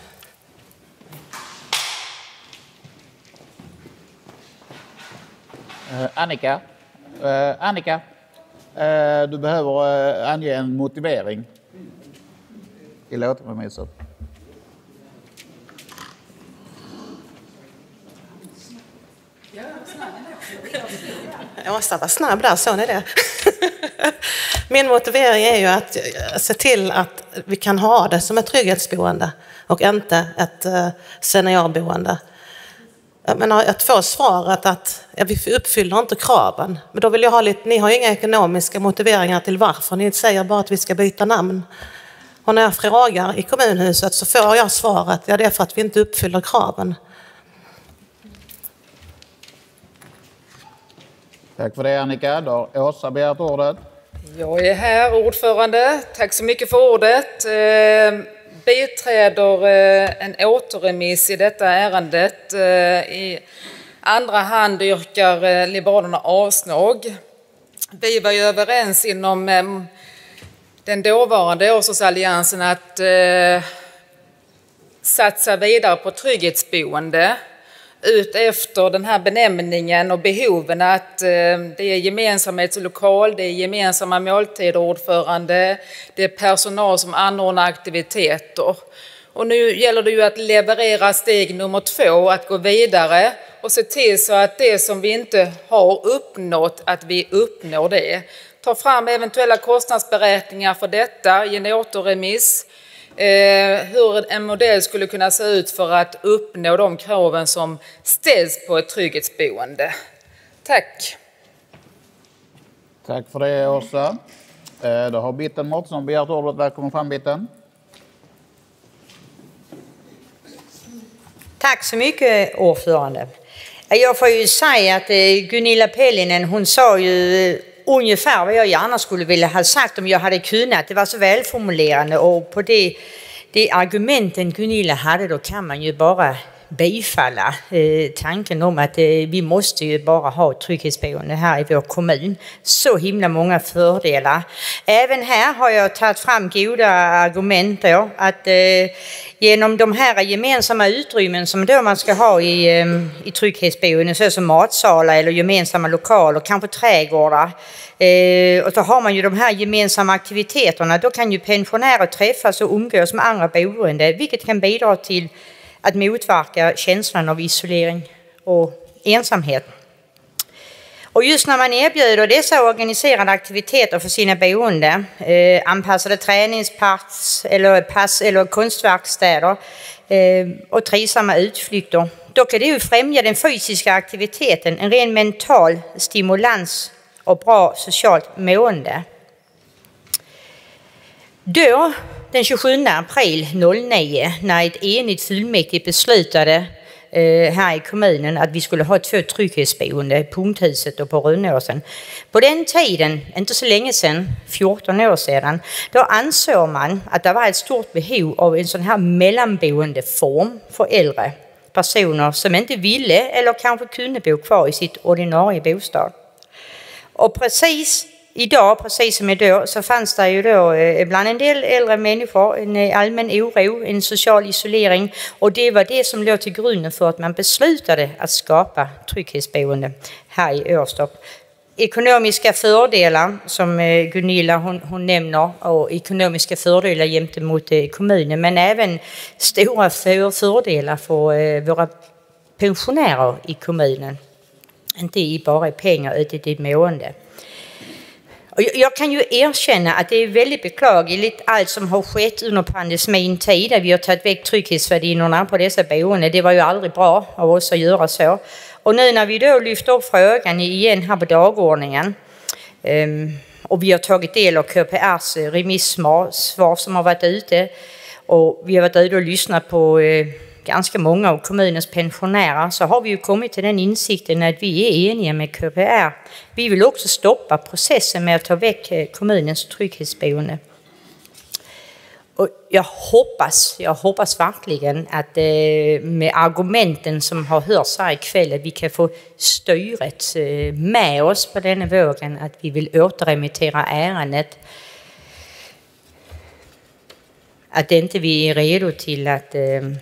Uh, Annika, uh, Annika uh, du behöver uh, ange en motivering i återremissen. Jag måste vara snabb där, så är det. Min motivering är ju att se till att vi kan ha det som ett trygghetsboende och inte ett seniorboende. Jag menar, att få svaret att vi uppfyller inte kraven. Men då vill jag ha lite, ni har inga ekonomiska motiveringar till varför. Ni säger bara att vi ska byta namn. Och när jag frågar i kommunhuset så får jag svaret, ja det är för att vi inte uppfyller kraven. Tack för det, Annika. Då har Åsa begärt ordet. Jag är här, ordförande. Tack så mycket för ordet. Eh, biträder eh, en återremiss i detta ärendet. Eh, I andra hand yrkar eh, Liberalerna avslag. Vi var ju överens inom eh, den dåvarande Årstadsalliansen att eh, satsa vidare på trygghetsboende ut efter den här benämningen och behoven att eh, det är gemensamhetslokal, det är gemensamma måltider, ordförande, det är personal som anordnar aktiviteter. Och nu gäller det ju att leverera steg nummer två, att gå vidare och se till så att det som vi inte har uppnått, att vi uppnår det. Ta fram eventuella kostnadsberäkningar för detta, ge en återremiss, eh, hur en modell skulle kunna se ut för att uppnå de kraven som ställs på ett trygghetsboende. Tack. Tack för det, Åsa. Eh, då har Bitten Mårtensson begärt ordet. Välkommen fram, Bitten. Tack så mycket, ordförande. Jag får ju säga att Gunilla Pellinen, hon sa ju ungefär vad jag gärna skulle vilja ha sagt om jag hade kunnat. Det var så välformulerande och på det, det argumenten Gunilla hade, då kan man ju bara bifalla eh, tanken om att eh, vi måste ju bara ha ett trygghetsboende här i vår kommun. Så himla många fördelar. Även här har jag tagit fram goda argument då, att eh, genom de här gemensamma utrymmen som då man ska ha i, eh, i trygghetsboende, så som matsalar eller gemensamma lokaler, kanske trädgårdar, eh, och så har man ju de här gemensamma aktiviteterna, då kan ju pensionärer träffas och umgås med andra boende, vilket kan bidra till att motverka känslan av isolering och ensamhet. Och just när man erbjuder dessa organiserade aktiviteter för sina boende, eh, anpassade träningspass eller pass eller konstverkstäder eh, och trivsamma utflykter, då kan det ju främja den fysiska aktiviteten, en ren mental stimulans och bra socialt mående. Då, den tjugosjunde april noll nio, när ett enigt fullmäktige beslutade eh, här i kommunen att vi skulle ha två trygghetsboende, Punkthuset och på Rönnåsen. På den tiden, inte så länge sedan, fjorton år sedan, då ansåg man att det var ett stort behov av en sån här mellanboendeform för äldre personer som inte ville eller kanske kunde bo kvar i sitt ordinarie bostad. Och precis idag, precis som idag, så fanns det ju då bland en del äldre människor en allmän oro, en social isolering, och det var det som låg till grunden för att man beslutade att skapa trygghetsboende här i Årstorp. Ekonomiska fördelar som Gunilla hon, hon nämner, och ekonomiska fördelar gentemot kommunen, men även stora fördelar för våra pensionärer i kommunen. Inte bara i pengar utan i mående. Jag kan ju erkänna att det är väldigt beklagligt allt som har skett under pandemin tid, där vi har tagit väck trygghetsvärdinnorna på dessa boenden. Det var ju aldrig bra av oss att göra så. Och nu när vi då lyfter upp frågan igen här på dagordningen, och vi har tagit del av K P R:s remissvar som har varit ute, och vi har varit ute och lyssnat på ganska många av kommunens pensionärer, så har vi ju kommit till den insikten att vi är eniga med K P R. Vi vill också stoppa processen med att ta väck kommunens trygghetsboende. Och jag hoppas, jag hoppas verkligen att med argumenten som har hörts här ikväll, att vi kan få styret med oss på den vågen, att vi vill återremittera ärendet. Att inte vi är redo till att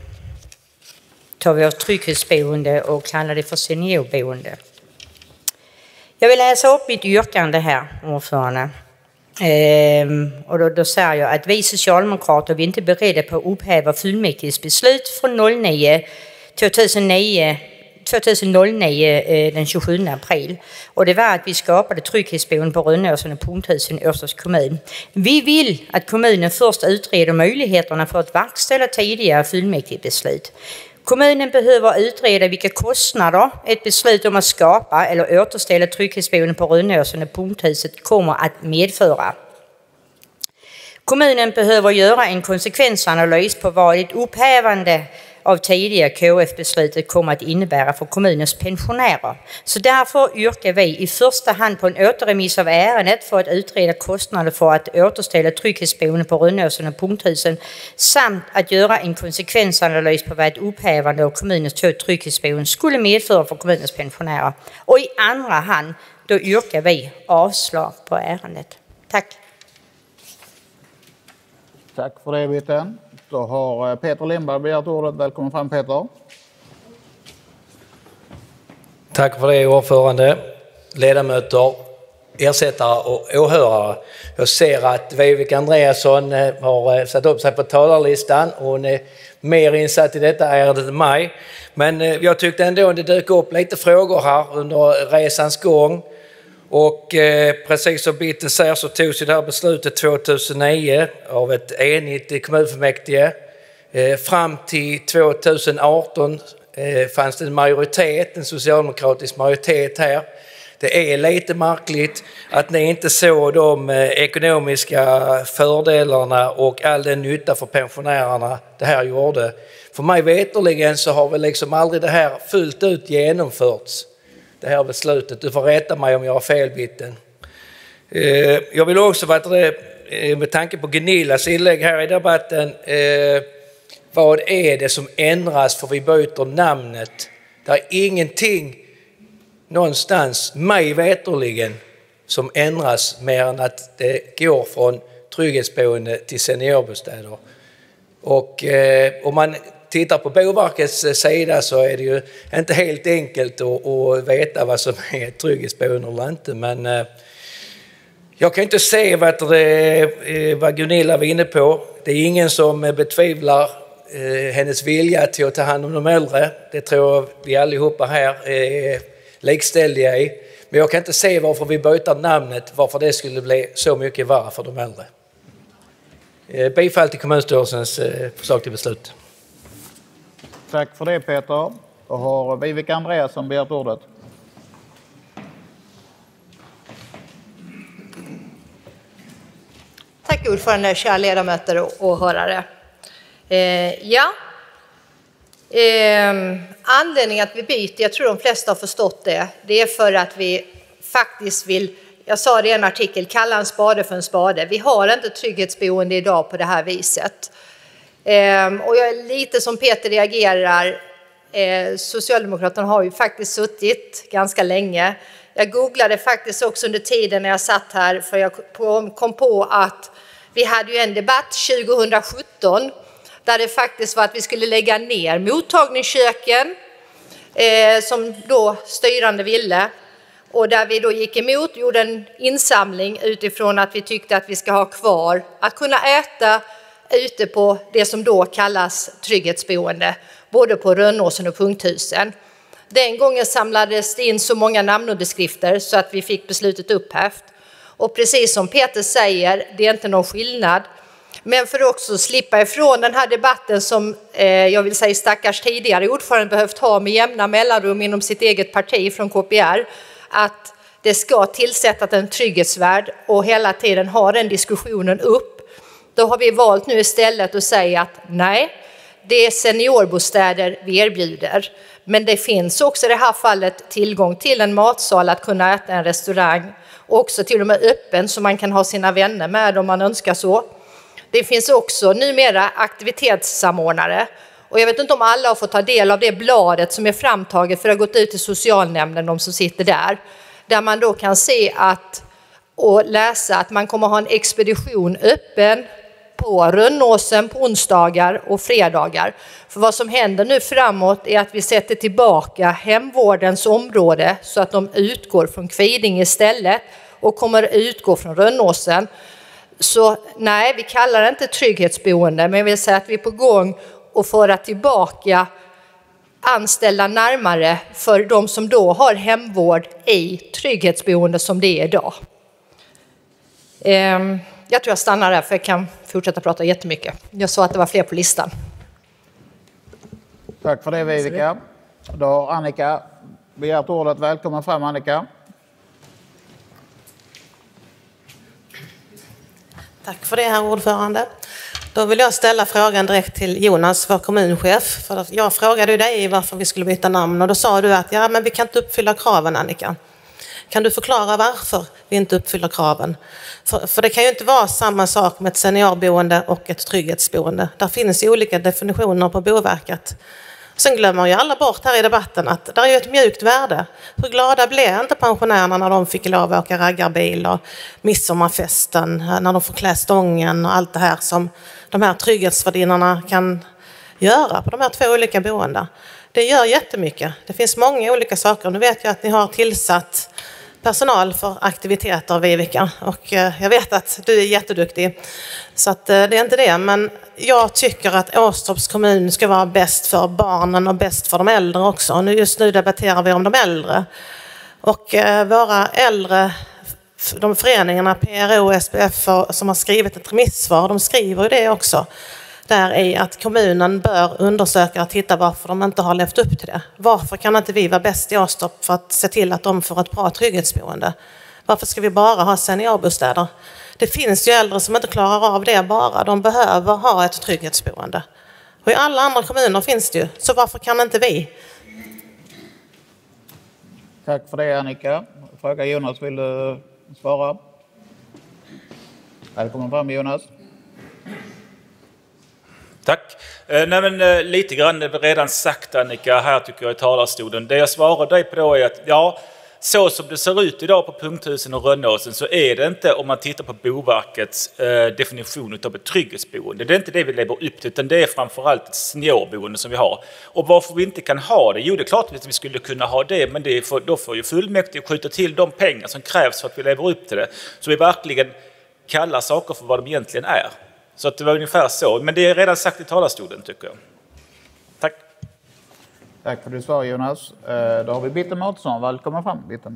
ta vårt trygghetsboende och kalla det för seniorboende. Jag vill läsa upp mitt yrkande här, ordförande. Ehm, och då, då säger jag att vi socialdemokrater vi är inte beredda på att upphäva fullmäktiges beslut från noll nio tjugohundranio den tjugosjunde april. Och det var att vi skapade trygghetsboende på Rönnåsen och Punkthusen i Årstorps kommun. Vi vill att kommunen först utreder möjligheterna för att verkställa tidigare fullmäktigebeslut. Kommunen behöver utreda vilka kostnader ett beslut om att skapa eller återställa trygghetsboende på Rönnåsen och Punkthuset kommer att medföra. Kommunen behöver göra en konsekvensanalys på vad ett upphävande av tidigare K F-beslutet kommer att innebära för kommunens pensionärer. Så därför yrkar vi i första hand på en återremiss av ärendet för att utreda kostnader för att återställa trygghetsboende på Rönnåsen och Punkthusen, samt att göra en konsekvensanalys på vad ett upphävande av kommunens två trygghetsboenden skulle medföra för kommunens pensionärer. Och i andra hand, då yrkar vi avslag på ärendet. Tack. Tack för det, Bitten. Då har Peter Lindberg begärt ordet. Välkommen fram, Peter. Tack för det, ordförande, ledamöter, ersättare och åhörare. Jag ser att Vivek Andreasson har satt upp sig på talarlistan och hon är mer insatt i detta ärendet än mig. Men jag tyckte ändå att det dök upp lite frågor här under resans gång. Och eh, precis som Bitten säger så togs det här beslutet tvåtusenonio av ett enigt kommunfullmäktige. Eh, fram till tjugoarton eh, fanns det en majoritet, en socialdemokratisk majoritet här. Det är lite märkligt att ni inte såg de eh, ekonomiska fördelarna och all den nytta för pensionärerna det här gjorde. För mig veterligen så har väl liksom aldrig det här fullt ut genomförts. Det här beslutet. Du får rätta mig om jag har fel, Bitten. Eh, jag vill också, vad det, med tanke på Gunillas inlägg här i debatten, eh, vad är det som ändras för vi byter namnet? Det är ingenting någonstans, mig veterligen, som ändras mer än att det går från trygghetsboende till seniorbostäder. Och eh, om man tittar på Boverkets sida så är det ju inte helt enkelt att, att veta vad som är trygghetsboende eller inte. Men eh, jag kan inte se vad, det, vad Gunilla var inne på. Det är ingen som betvivlar eh, hennes vilja till att ta hand om de äldre. Det tror jag vi allihopa här är likställiga i. Men jag kan inte se varför vi byter namnet, varför det skulle bli så mycket värre för de äldre. Eh, bifall till kommunstyrelsens eh, förslag till beslut. Tack för det, Peter. Då har Vivek Andreasson begärt ordet. Tack ordförande, kära ledamöter och åhörare. Eh, ja, eh, anledningen att vi byter, jag tror de flesta har förstått det, det är för att vi faktiskt vill, jag sa det i en artikel, kalla en spade för en spade. Vi har inte trygghetsboende idag på det här viset. Eh, och jag är lite som Peter reagerar. Eh, Socialdemokraterna har ju faktiskt suttit ganska länge. Jag googlade faktiskt också under tiden när jag satt här, för jag kom på att vi hade ju en debatt tjugosjutton där det faktiskt var att vi skulle lägga ner mottagningsköken eh, som då styrande ville. Och där vi då gick emot, gjorde en insamling utifrån att vi tyckte att vi ska ha kvar att kunna äta ute på det som då kallas trygghetsboende, både på Rönnåsen och Punkthusen. Den gången samlades det in så många namnunderskrifter så att vi fick beslutet upphävt. Och precis som Peter säger, det är inte någon skillnad. Men för att också slippa ifrån den här debatten som eh, jag vill säga stackars tidigare ordförande behövt ha med jämna mellanrum inom sitt eget parti från K P R, att det ska tillsättas en trygghetsvärd och hela tiden ha den diskussionen upp. Då har vi valt nu istället att säga att nej, det är seniorbostäder vi erbjuder. Men det finns också i det här fallet tillgång till en matsal, att kunna äta en restaurang. Och också till och med öppen så man kan ha sina vänner med om man önskar så. Det finns också numera aktivitetssamordnare. Och jag vet inte om alla har fått ta del av det bladet som är framtaget för att ha gått ut till socialnämnden, de som sitter där. Där man då kan se att och läsa att man kommer ha en expedition öppen på Rönnåsen på onsdagar och fredagar. För vad som händer nu framåt är att vi sätter tillbaka hemvårdens område så att de utgår från Kvidinge istället och kommer utgå från Rönnåsen. Så nej, vi kallar det inte trygghetsboende, men jag vill säga att vi är på gång att föra tillbaka anställda närmare för de som då har hemvård i trygghetsboende som det är idag. Jag tror jag stannar där, för jag kan fortsätta prata jättemycket. Jag sa att det var fler på listan. Tack för det, Viveka. Då har Annika begärt ordet. Välkommen fram, Annika. Tack för det, herr ordförande. Då vill jag ställa frågan direkt till Jonas, vår kommunchef. För jag frågade dig varför vi skulle byta namn och då sa du att ja, men vi kan inte uppfylla kraven, Annika. Kan du förklara varför vi inte uppfyller kraven? För, för det kan ju inte vara samma sak med ett seniorboende och ett trygghetsboende. Där finns ju olika definitioner på Boverket. Sen glömmer ju alla bort här i debatten att det är ju ett mjukt värde. Hur glada blev inte pensionärerna när de fick lov att åka raggarbil och midsommarfesten, när de får klä stången och allt det här som de här trygghetsvärdinnorna kan göra på de här två olika boendena. Det gör jättemycket. Det finns många olika saker. Nu vet jag att ni har tillsatt personal för aktiviteter, Vivica. Och jag vet att du är jätteduktig. Så att det är inte det. Men jag tycker att Åstorps kommun ska vara bäst för barnen och bäst för de äldre också. Och just nu debatterar vi om de äldre. Och våra äldre, de föreningarna P R O och S P F som har skrivit ett remissvar, de skriver ju det också. Där är att kommunen bör undersöka och titta varför de inte har levt upp till det. Varför kan inte vi vara bäst i Åstorp för att se till att de får ett bra trygghetsboende? Varför ska vi bara ha seniorbostäder? Det finns ju äldre som inte klarar av det bara. De behöver ha ett trygghetsboende. Och i alla andra kommuner finns det ju. Så varför kan inte vi? Tack för det, Annika. Fråga Jonas, vill du svara? Välkommen fram, Jonas. Tack. Eh, nej men, eh, lite grann det redan sagt, Annika, här tycker jag i talarstolen. Det jag svarar dig på då är att ja, så som det ser ut idag på Punkthusen och Rönnåsen så är det inte, om man tittar på Boverkets eh, definition av ett trygghetsboende. Det är inte det vi lever upp till, utan det är framförallt ett seniorboende som vi har. Och varför vi inte kan ha det? Jo, det är klart att vi skulle kunna ha det, men det är för, då får ju fullmäktige skjuta till de pengar som krävs för att vi lever upp till det. Så vi verkligen kallar saker för vad de egentligen är. Så att det var ungefär så. Men det är redan sagt i talarstolen, tycker jag. Tack. Tack för ditt svar, Jonas. Då har vi Bitten Mårtensson. Välkommen fram, Bitten.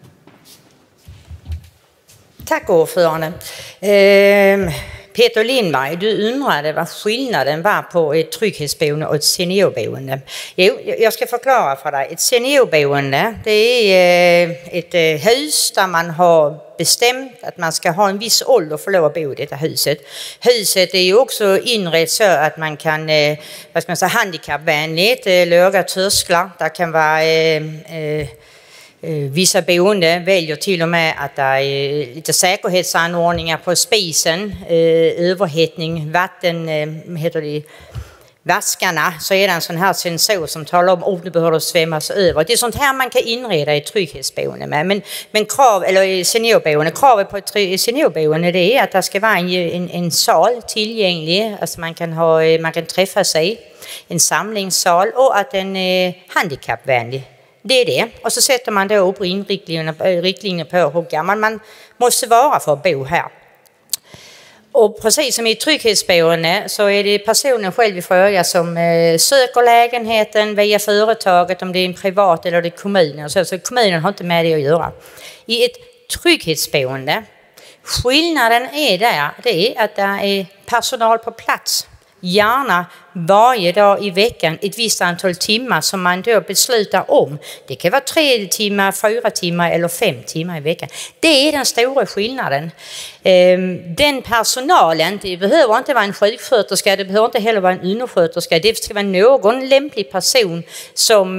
Tack, ordförande. Eh, Peter Lindberg, du undrade vad skillnaden var på ett trygghetsboende och ett seniorboende. Jo, jag ska förklara för dig. Ett seniorboende, det är ett hus där man har bestämt att man ska ha en viss ålder för att lov att bo i detta huset. Huset är ju också inrett så att man kan, vad ska man säga, handikappvänligt, låga trösklar. Det kan vara eh, eh, vissa boende väljer till och med att det är lite säkerhetsanordningar på spisen, överhettning, vatten, heter det, vaskarna, så är det en sån här sensor som talar om om det behöver svämmas över. Det är sånt här man kan inreda i trygghetsboende med. Men, men krav, eller seniorboende, kravet på ett seniorboende det är att det ska vara en, en, en sal tillgänglig, alltså man kan, ha, man kan träffa sig, en samlingssal och att den är handikappvänlig. Det är det. Och så sätter man då upp riktlinjer på hur gammal man måste vara för att bo här. Och precis som i trygghetsboende så är det personen själv i fråga som eh, söker lägenheten via företaget, om det är en privat eller det är kommunen. Så, så kommunen har inte med det att göra. I ett trygghetsboende, skillnaden är där, det är att det är personal på plats. Gärna varje dag i veckan ett visst antal timmar som man då beslutar om. Det kan vara tre timmar, fyra timmar eller fem timmar i veckan. Det är den stora skillnaden. Den personalen, det behöver inte vara en sjuksköterska, det behöver inte heller vara en undersköterska. Det ska vara någon lämplig person som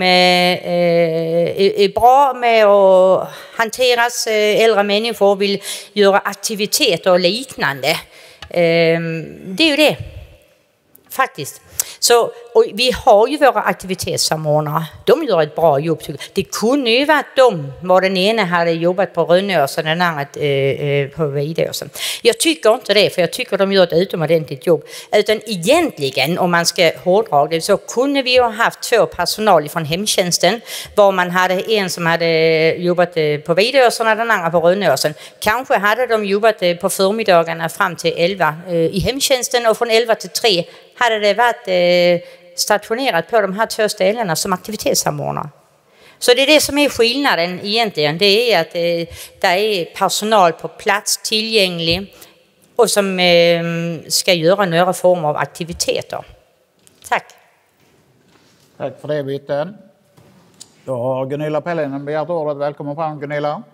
är bra med att hanteras. Äldre människor vill göra aktiviteter och liknande. Det är ju det. Faktiskt. Så, och vi har ju våra aktivitetssamordnare. De gör ett bra jobb. Det kunde ju varit de, var den ena hade jobbat på Rönnåsen, den andra eh, på Vidåsen. Jag tycker inte det, för jag tycker de gör ett utomordentligt jobb. Utan egentligen, om man ska hårdra det, så kunde vi ha haft två personal från hemtjänsten. Var man hade en som hade jobbat på Vidåsen och den andra på Rönnåsen. Kanske hade de jobbat på förmiddagarna fram till elva eh, i hemtjänsten, och från elva till tre hade det varit eh, stationerat på de här två ställena som aktivitetssamordnare. Så det är det som är skillnaden egentligen. Det är att eh, det är personal på plats tillgänglig och som eh, ska göra några former av aktiviteter. Tack. Tack för det, Bitten. Då har Gunilla Pellinen begärt ordet. Välkommen fram, Gunilla.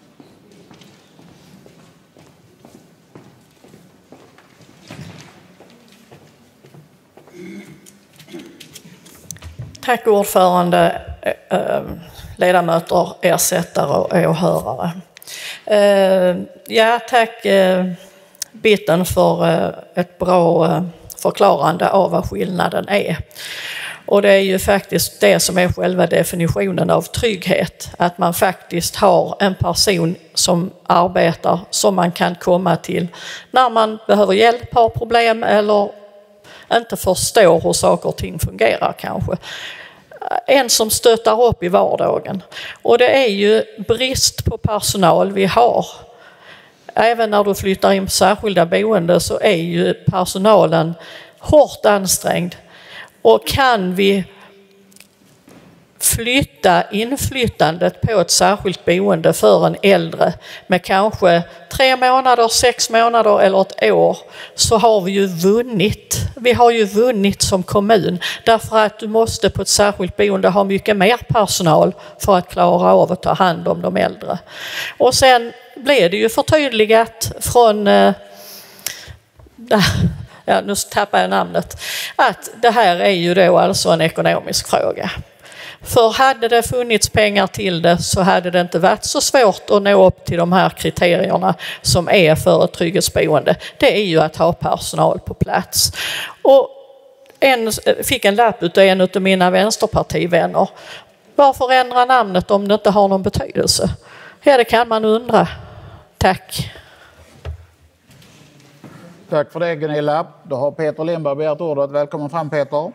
Tack ordförande, ledamöter, ersättare och åhörare. Ja, tack Bitten för ett bra förklarande av vad skillnaden är. Och det är ju faktiskt det som är själva definitionen av trygghet. Att man faktiskt har en person som arbetar som man kan komma till när man behöver hjälp, har problem eller inte förstår hur saker och ting fungerar kanske. En som stöttar upp i vardagen. Och det är ju brist på personal vi har. Även när du flyttar in på särskilda boende så är ju personalen hårt ansträngd. Och kan vi flytta inflyttandet på ett särskilt boende för en äldre med kanske tre månader, sex månader eller ett år, så har vi ju vunnit. Vi har ju vunnit som kommun därför att du måste på ett särskilt boende ha mycket mer personal för att klara av att ta hand om de äldre. Och sen blev det ju förtydligat från eh, ja, nu tappar jag namnet, att det här är ju då alltså en ekonomisk fråga. För hade det funnits pengar till det så hade det inte varit så svårt att nå upp till de här kriterierna som är för ett trygghetsboende. Det är ju att ha personal på plats. Och en, fick en lapp utav en av mina vänsterpartivänner. Varför ändra namnet om det inte har någon betydelse? Ja, det kan man undra. Tack. Tack för det, Gunilla. Då har Peter Lindberg begärt ordet. Välkommen fram, Peter.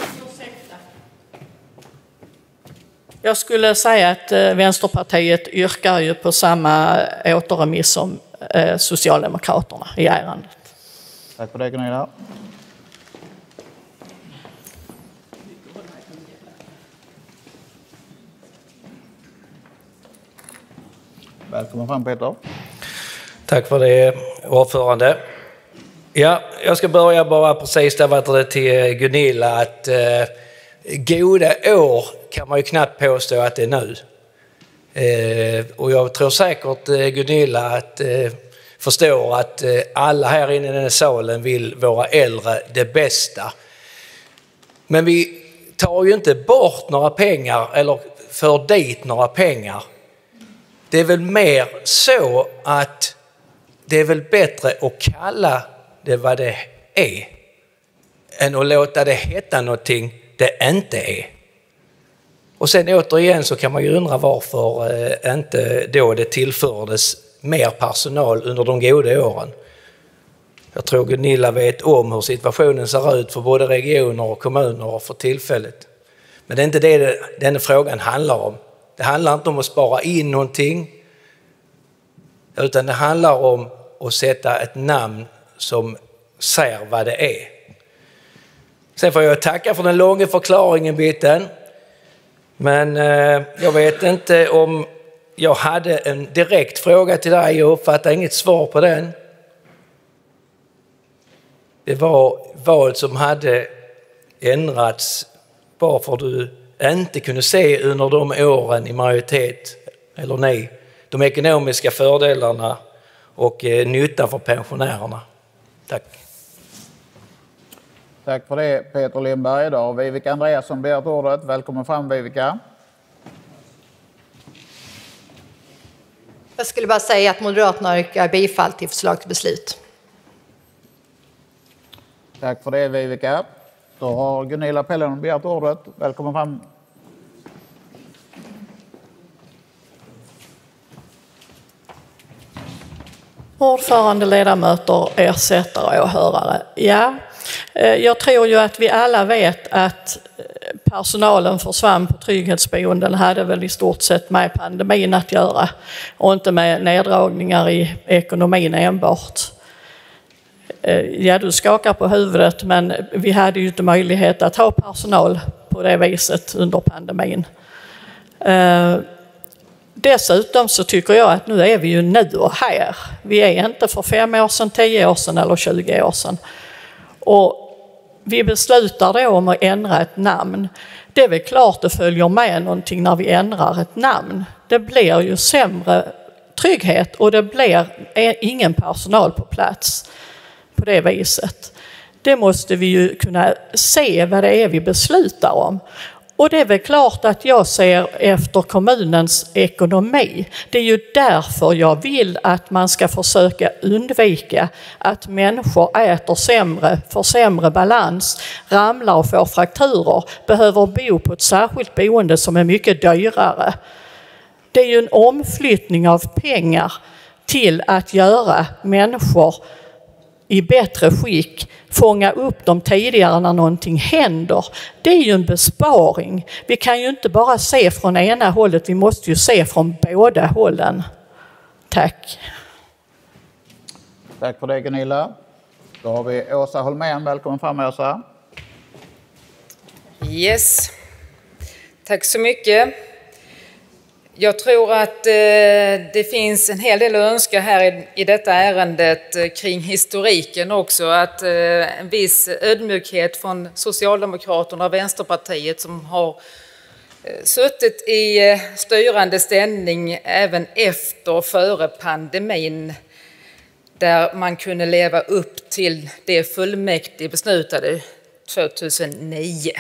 Jag skulle säga att Vänsterpartiet yrkar ju på samma återremiss som Socialdemokraterna i ärendet. Tack för det, Gunilla. Välkommen fram, Peter. Tack för det, ordförande. Ja, jag ska börja bara precis där var det till Gunilla att eh, goda år kan man ju knappt påstå att det är nu. Eh, och jag tror säkert eh, Gunilla att eh, förstår att eh, alla här inne i den här salen vill våra äldre det bästa. Men vi tar ju inte bort några pengar eller för dit några pengar. Det är väl mer så att det är väl bättre att kalla det vad det är än att låta det heta någonting det inte är. Och sen återigen så kan man ju undra varför eh, inte då det tillfördes mer personal under de goda åren. Jag tror Gunilla vet om hur situationen ser ut för både regioner och kommuner för tillfället. Men det är inte det den frågan handlar om. Det handlar inte om att spara in någonting, utan det handlar om att sätta ett namn som säger vad det är. Sen får jag tacka för den långa förklaringen, Bitten. Men eh, jag vet inte om jag hade en direkt fråga till dig. Jag uppfattar inget svar på den. Det var vad som hade ändrats varför du inte kunde se under de åren i majoritet, eller nej, de ekonomiska fördelarna och eh, nytta för pensionärerna. Tack. Tack för det, Peter Lindberg. Då har Vivica Andreasson begärt ordet. Välkommen fram, Vivica. Jag skulle bara säga att Moderaterna yrkar bifall till förslag till beslut. Tack för det, Vivica. Då har Gunilla Pellenon begärt ordet. Välkommen fram. Ordförande, ledamöter, ersättare och åhörare. Ja, jag tror ju att vi alla vet att personalen försvann på trygghetsboenden hade väl i stort sett med pandemin att göra och inte med neddragningar i ekonomin enbart. Ja, du skakar på huvudet, men vi hade ju inte möjlighet att ha personal på det viset under pandemin. Dessutom så tycker jag att nu är vi ju nu och här. Vi är inte för fem år sedan, tio år sedan eller tjugo år sedan. Och vi beslutar då om att ändra ett namn. Det är väl klart det följer med någonting när vi ändrar ett namn. Det blir ju sämre trygghet och det blir ingen personal på plats på det viset. Det måste vi ju kunna se vad det är vi beslutar om. Och det är väl klart att jag ser efter kommunens ekonomi. Det är ju därför jag vill att man ska försöka undvika att människor äter sämre, får sämre balans, ramlar och får frakturer, behöver bo på ett särskilt boende som är mycket dyrare. Det är ju en omflyttning av pengar till att göra människor i bättre skick, fånga upp dem tidigare när någonting händer. Det är ju en besparing. Vi kan ju inte bara se från ena hållet, vi måste ju se från båda hållen. Tack. Tack för det, Gunilla. Då har vi Åsa Holmén. Välkommen fram, Åsa. Yes. Tack så mycket. Jag tror att eh, det finns en hel del att önska här i, i detta ärendet eh, kring historiken också. Att eh, en viss ödmjukhet från Socialdemokraterna och Vänsterpartiet som har eh, suttit i eh, styrande ställning även efter och före pandemin. Där man kunde leva upp till det fullmäktige beslutade tjugohundranio.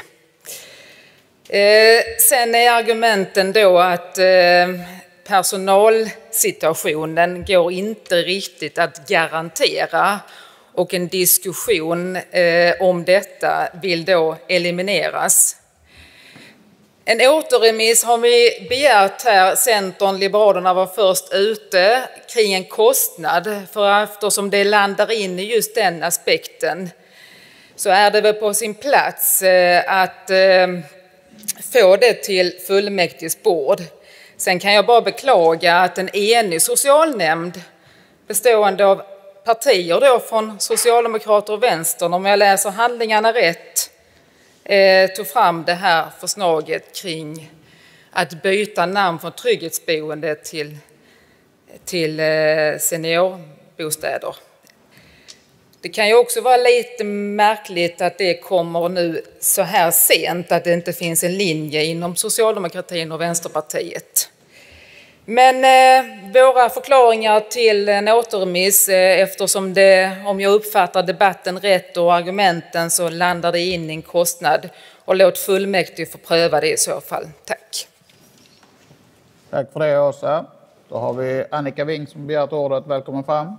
Eh, sen är argumenten då att eh, personalsituationen går inte riktigt att garantera och en diskussion eh, om detta vill då elimineras. En återremiss har vi begärt här, Centern, Liberalerna var först ute kring en kostnad, för eftersom det landar in i just den aspekten så är det väl på sin plats eh, att eh, få det till fullmäktiges bord. Sen kan jag bara beklaga att en enig socialnämnd bestående av partier då från Socialdemokrater och Vänstern, om jag läser handlingarna rätt, eh, tog fram det här förslaget kring att byta namn från trygghetsboende till, till eh, seniorbostäder. Det kan ju också vara lite märkligt att det kommer nu så här sent, att det inte finns en linje inom Socialdemokratin och Vänsterpartiet. Men eh, våra förklaringar till en återremiss, eh, eftersom det, om jag uppfattar debatten rätt och argumenten, så landar det in i en kostnad, och låt fullmäktige få pröva det i så fall. Tack. Tack för det, Åsa. Då har vi Annika Wing som begärt ordet. Välkommen fram.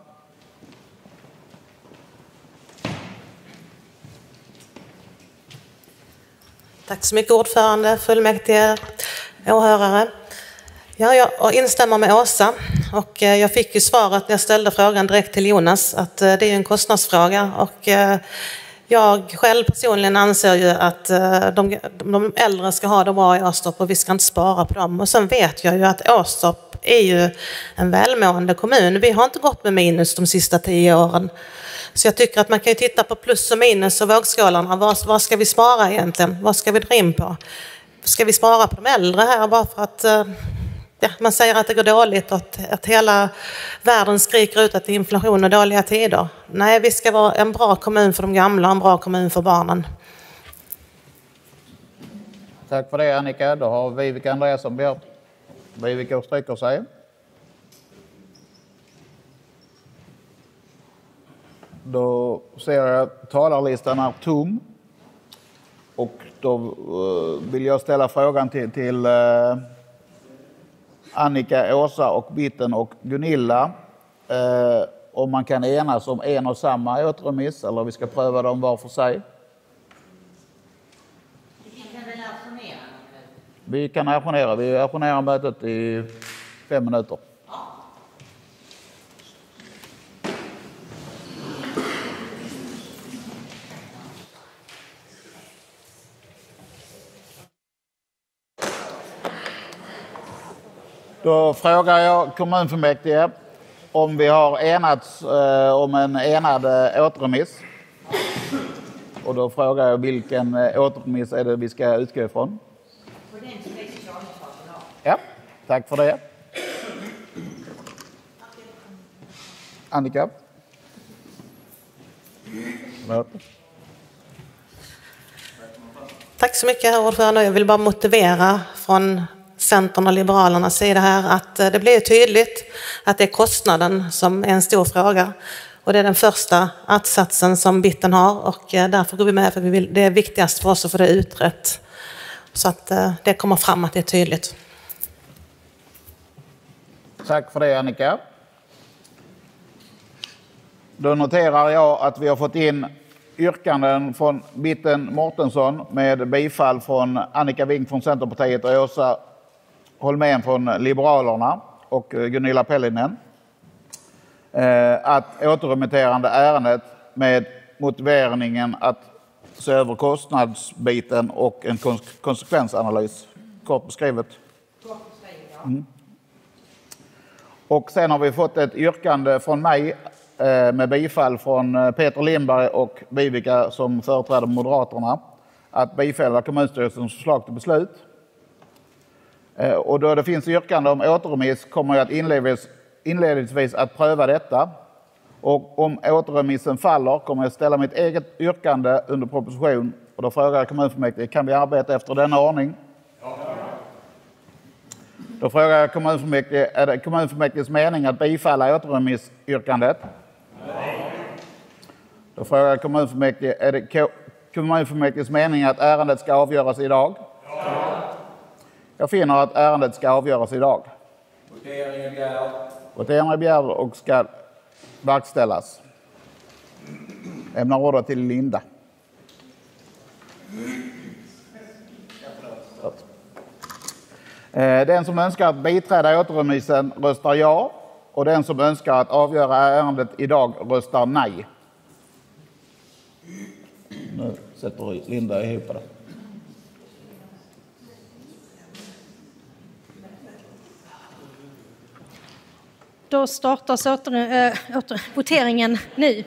Tack så mycket, ordförande, fullmäktige, åhörare. Ja, jag instämmer med Åsa, och jag fick ju svaret när jag ställde frågan direkt till Jonas att det är en kostnadsfråga, och jag själv personligen anser ju att de, de äldre ska ha det bra i Åstorp och vi ska inte spara på dem. Och sen vet jag ju att Åstorp är ju en välmående kommun. Vi har inte gått med minus de sista tio åren. Så jag tycker att man kan ju titta på plus och minus och vågskålarna. Vad, vad ska vi spara egentligen? Vad ska vi dra in på? Ska vi spara på de äldre här bara för att ja, man säger att det går dåligt och att, att hela världen skriker ut att det är inflation och dåliga tider? Nej, vi ska vara en bra kommun för de gamla och en bra kommun för barnen. Tack för det, Annika. Då har Vivica Andreasson begärt. Vivica sträcker sig. Då ser jag att talarlistan är tom. Och då vill jag ställa frågan till, till eh, Annika, Åsa och Bitten och Gunilla. Eh, om man kan enas om en och samma återremiss, eller vi ska pröva dem var för sig. Vi kan ajournera. Vi ajournerar mötet i fem minuter. Då frågar jag kommunfullmäktige om vi har enats eh, om en enad eh, återremiss. Och då frågar jag vilken eh, återremiss är det vi ska utgå ifrån. Ja, tack för det. Annika. Tack så mycket, herr ordförande. Jag vill bara motivera från Centern och Liberalernas sida här att det blir tydligt att det är kostnaden som är en stor fråga. Och det är den första attsatsen som Bitten har, och därför går vi med, för vi vill, det är viktigast för oss att få det utrett. så att eh, det kommer fram att det är tydligt. Tack för det, Annika. Då noterar jag att vi har fått in yrkanden från Bitten Mårtensson med bifall från Annika Wink från Centerpartiet och Åsa Holmén från Liberalerna och Gunilla Pellinen. Att återremitterande ärendet med motiveringen att se över kostnadsbiten och en konsekvensanalys. Kort beskrivet. Mm. Och sen har vi fått ett yrkande från mig med bifall från Peter Lindberg och Vivica som företräder Moderaterna att bifalla kommunstyrelsens förslag till beslut. Och då det finns yrkande om återremiss kommer jag att inledningsvis, inledningsvis att pröva detta. Och om återremissen faller kommer jag ställa mitt eget yrkande under proposition. Och då frågar jag kommunfullmäktige, kan vi arbeta efter denna ordning? Ja. Då frågar jag kommunfullmäktige, är det kommunfullmäktiges mening att bifalla återremissyrkandet? Nej. Då frågar jag kommunfullmäktige, är det kommunfullmäktiges mening att ärendet ska avgöras idag? Ja. Jag finner att ärendet ska avgöras idag. Votering är begärd. Votering är begärd och ska verkställas. Ämnar ordet till Linda. Den som önskar att biträda återremissen röstar ja och den som önskar att avgöra ärendet idag röstar nej. Nu sätter Linda ihop det. Då startas åter, äh, åter, voteringen nu.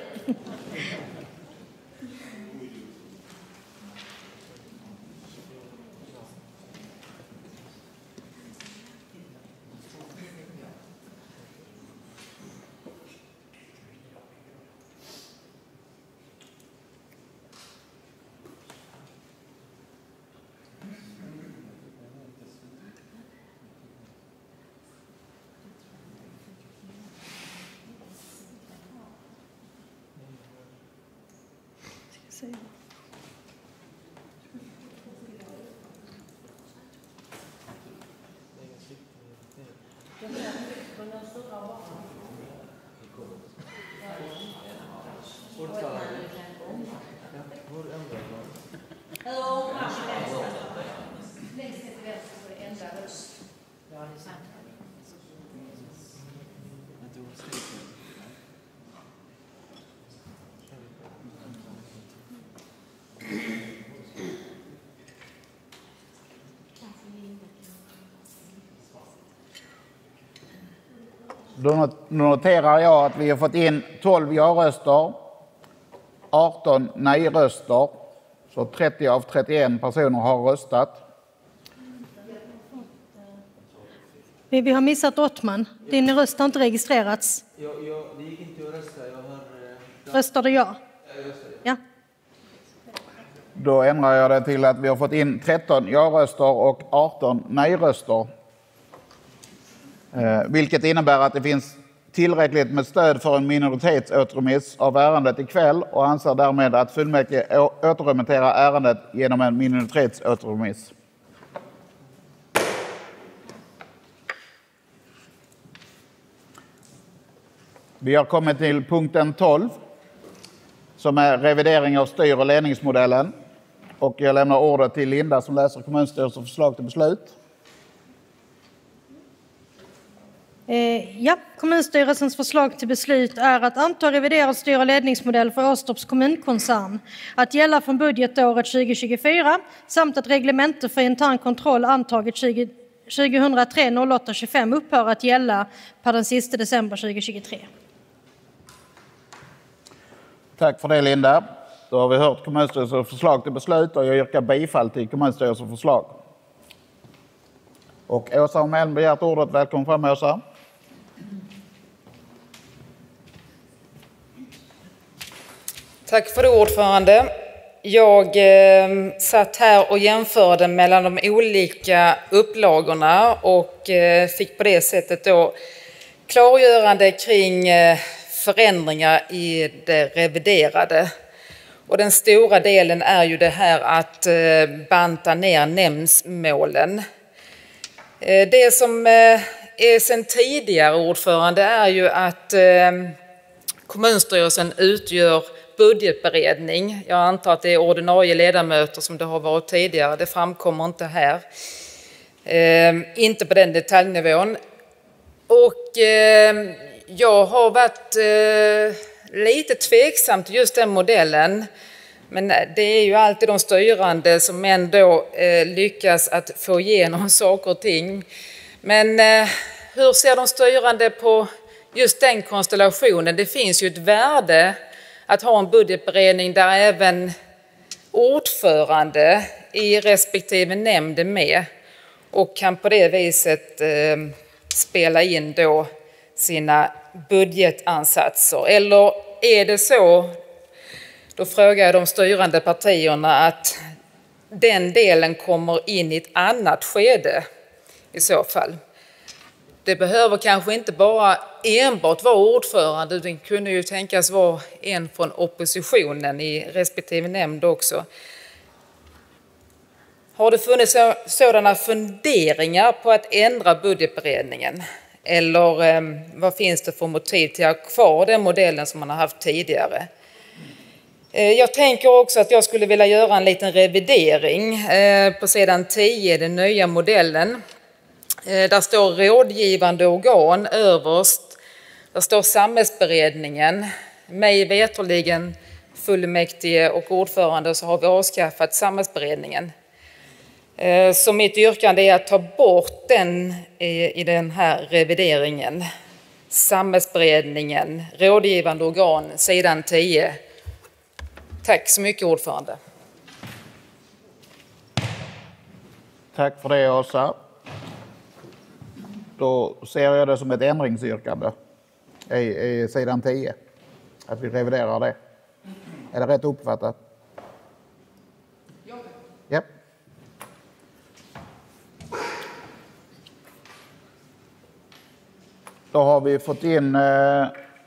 Då noterar jag att vi har fått in tolv ja-röster, arton nej-röster, så trettio av trettioen personer har röstat. Vi har missat Ottman. Din röst har inte registrerats. Jag, jag, det gick inte att rösta. Jag har, uh, Röstade ja? Ja. Då ändrar jag det till att vi har fått in tretton ja-röster och arton nej-röster. Eh, vilket innebär att det finns tillräckligt med stöd för en minoritetsåterremiss av ärendet ikväll och anser därmed att fullmäktige återremitterar ärendet genom en minoritetsåterremiss. Vi har kommit till punkten tolv som är revidering av styr- och ledningsmodellen. Och jag lämnar ordet till Linda som läser kommunstyrelsens förslag till beslut. Eh, ja, kommunstyrelsens förslag till beslut är att anta reviderad styr- och ledningsmodell för Åstorps kommunkoncern att gälla från budgetåret tjugo tjugofyra samt att reglemente för intern kontroll antaget tjugohundratre noll åtta tjugofem upphör att gälla per den sista december tjugo tjugotre. Tack för det, Linda. Då har vi hört kommunstyrelsens förslag till beslut och jag yrkar bifall till kommunstyrelsens förslag. Och Åsa har med begärt ordet. Välkommen fram, Åsa. Tack för det, ordförande. Jag eh, satt här och jämförde mellan de olika upplagorna och eh, fick på det sättet då klargörande kring eh, förändringar i det reviderade. Och den stora delen är ju det här att banta ner nämndsmålen. Det som är sedan tidigare, ordförande, är ju att kommunstyrelsen utgör budgetberedning. Jag antar att det är ordinarie ledamöter som det har varit tidigare. Det framkommer inte här. Inte på den detaljnivån. Och jag har varit lite tveksam till just den modellen. Men det är ju alltid de styrande som ändå eh, lyckas att få igenom saker och ting. Men eh, hur ser de styrande på just den konstellationen? Det finns ju ett värde att ha en budgetberedning där även ordförande i respektive nämnd är med och kan på det viset eh, spela in då sina budgetansatser. Eller är det så, då frågar jag de styrande partierna, att den delen kommer in i ett annat skede i så fall. Det behöver kanske inte bara enbart vara ordförande, det kunde ju tänkas vara en från oppositionen i respektive nämnd också. Har det funnits sådana funderingar på att ändra budgetberedningen? Eller eh, vad finns det för motiv till att ha kvar den modellen som man har haft tidigare? Eh, jag tänker också att jag skulle vilja göra en liten revidering eh, på sidan tio, den nya modellen. Eh, där står rådgivande organ överst. Där står samhällsberedningen. Mig veterligen fullmäktige och ordförande så har vi avskaffat samhällsberedningen. Så mitt yrkande är att ta bort den i den här revideringen. Samhällsberedningen, rådgivande organ, sidan tio. Tack så mycket, ordförande. Tack för det, Åsa. Då ser jag det som ett ändringsyrkande i, i sidan tio. Att vi reviderar det. Är det rätt uppfattat? Ja. Yep. Då har vi fått in eh,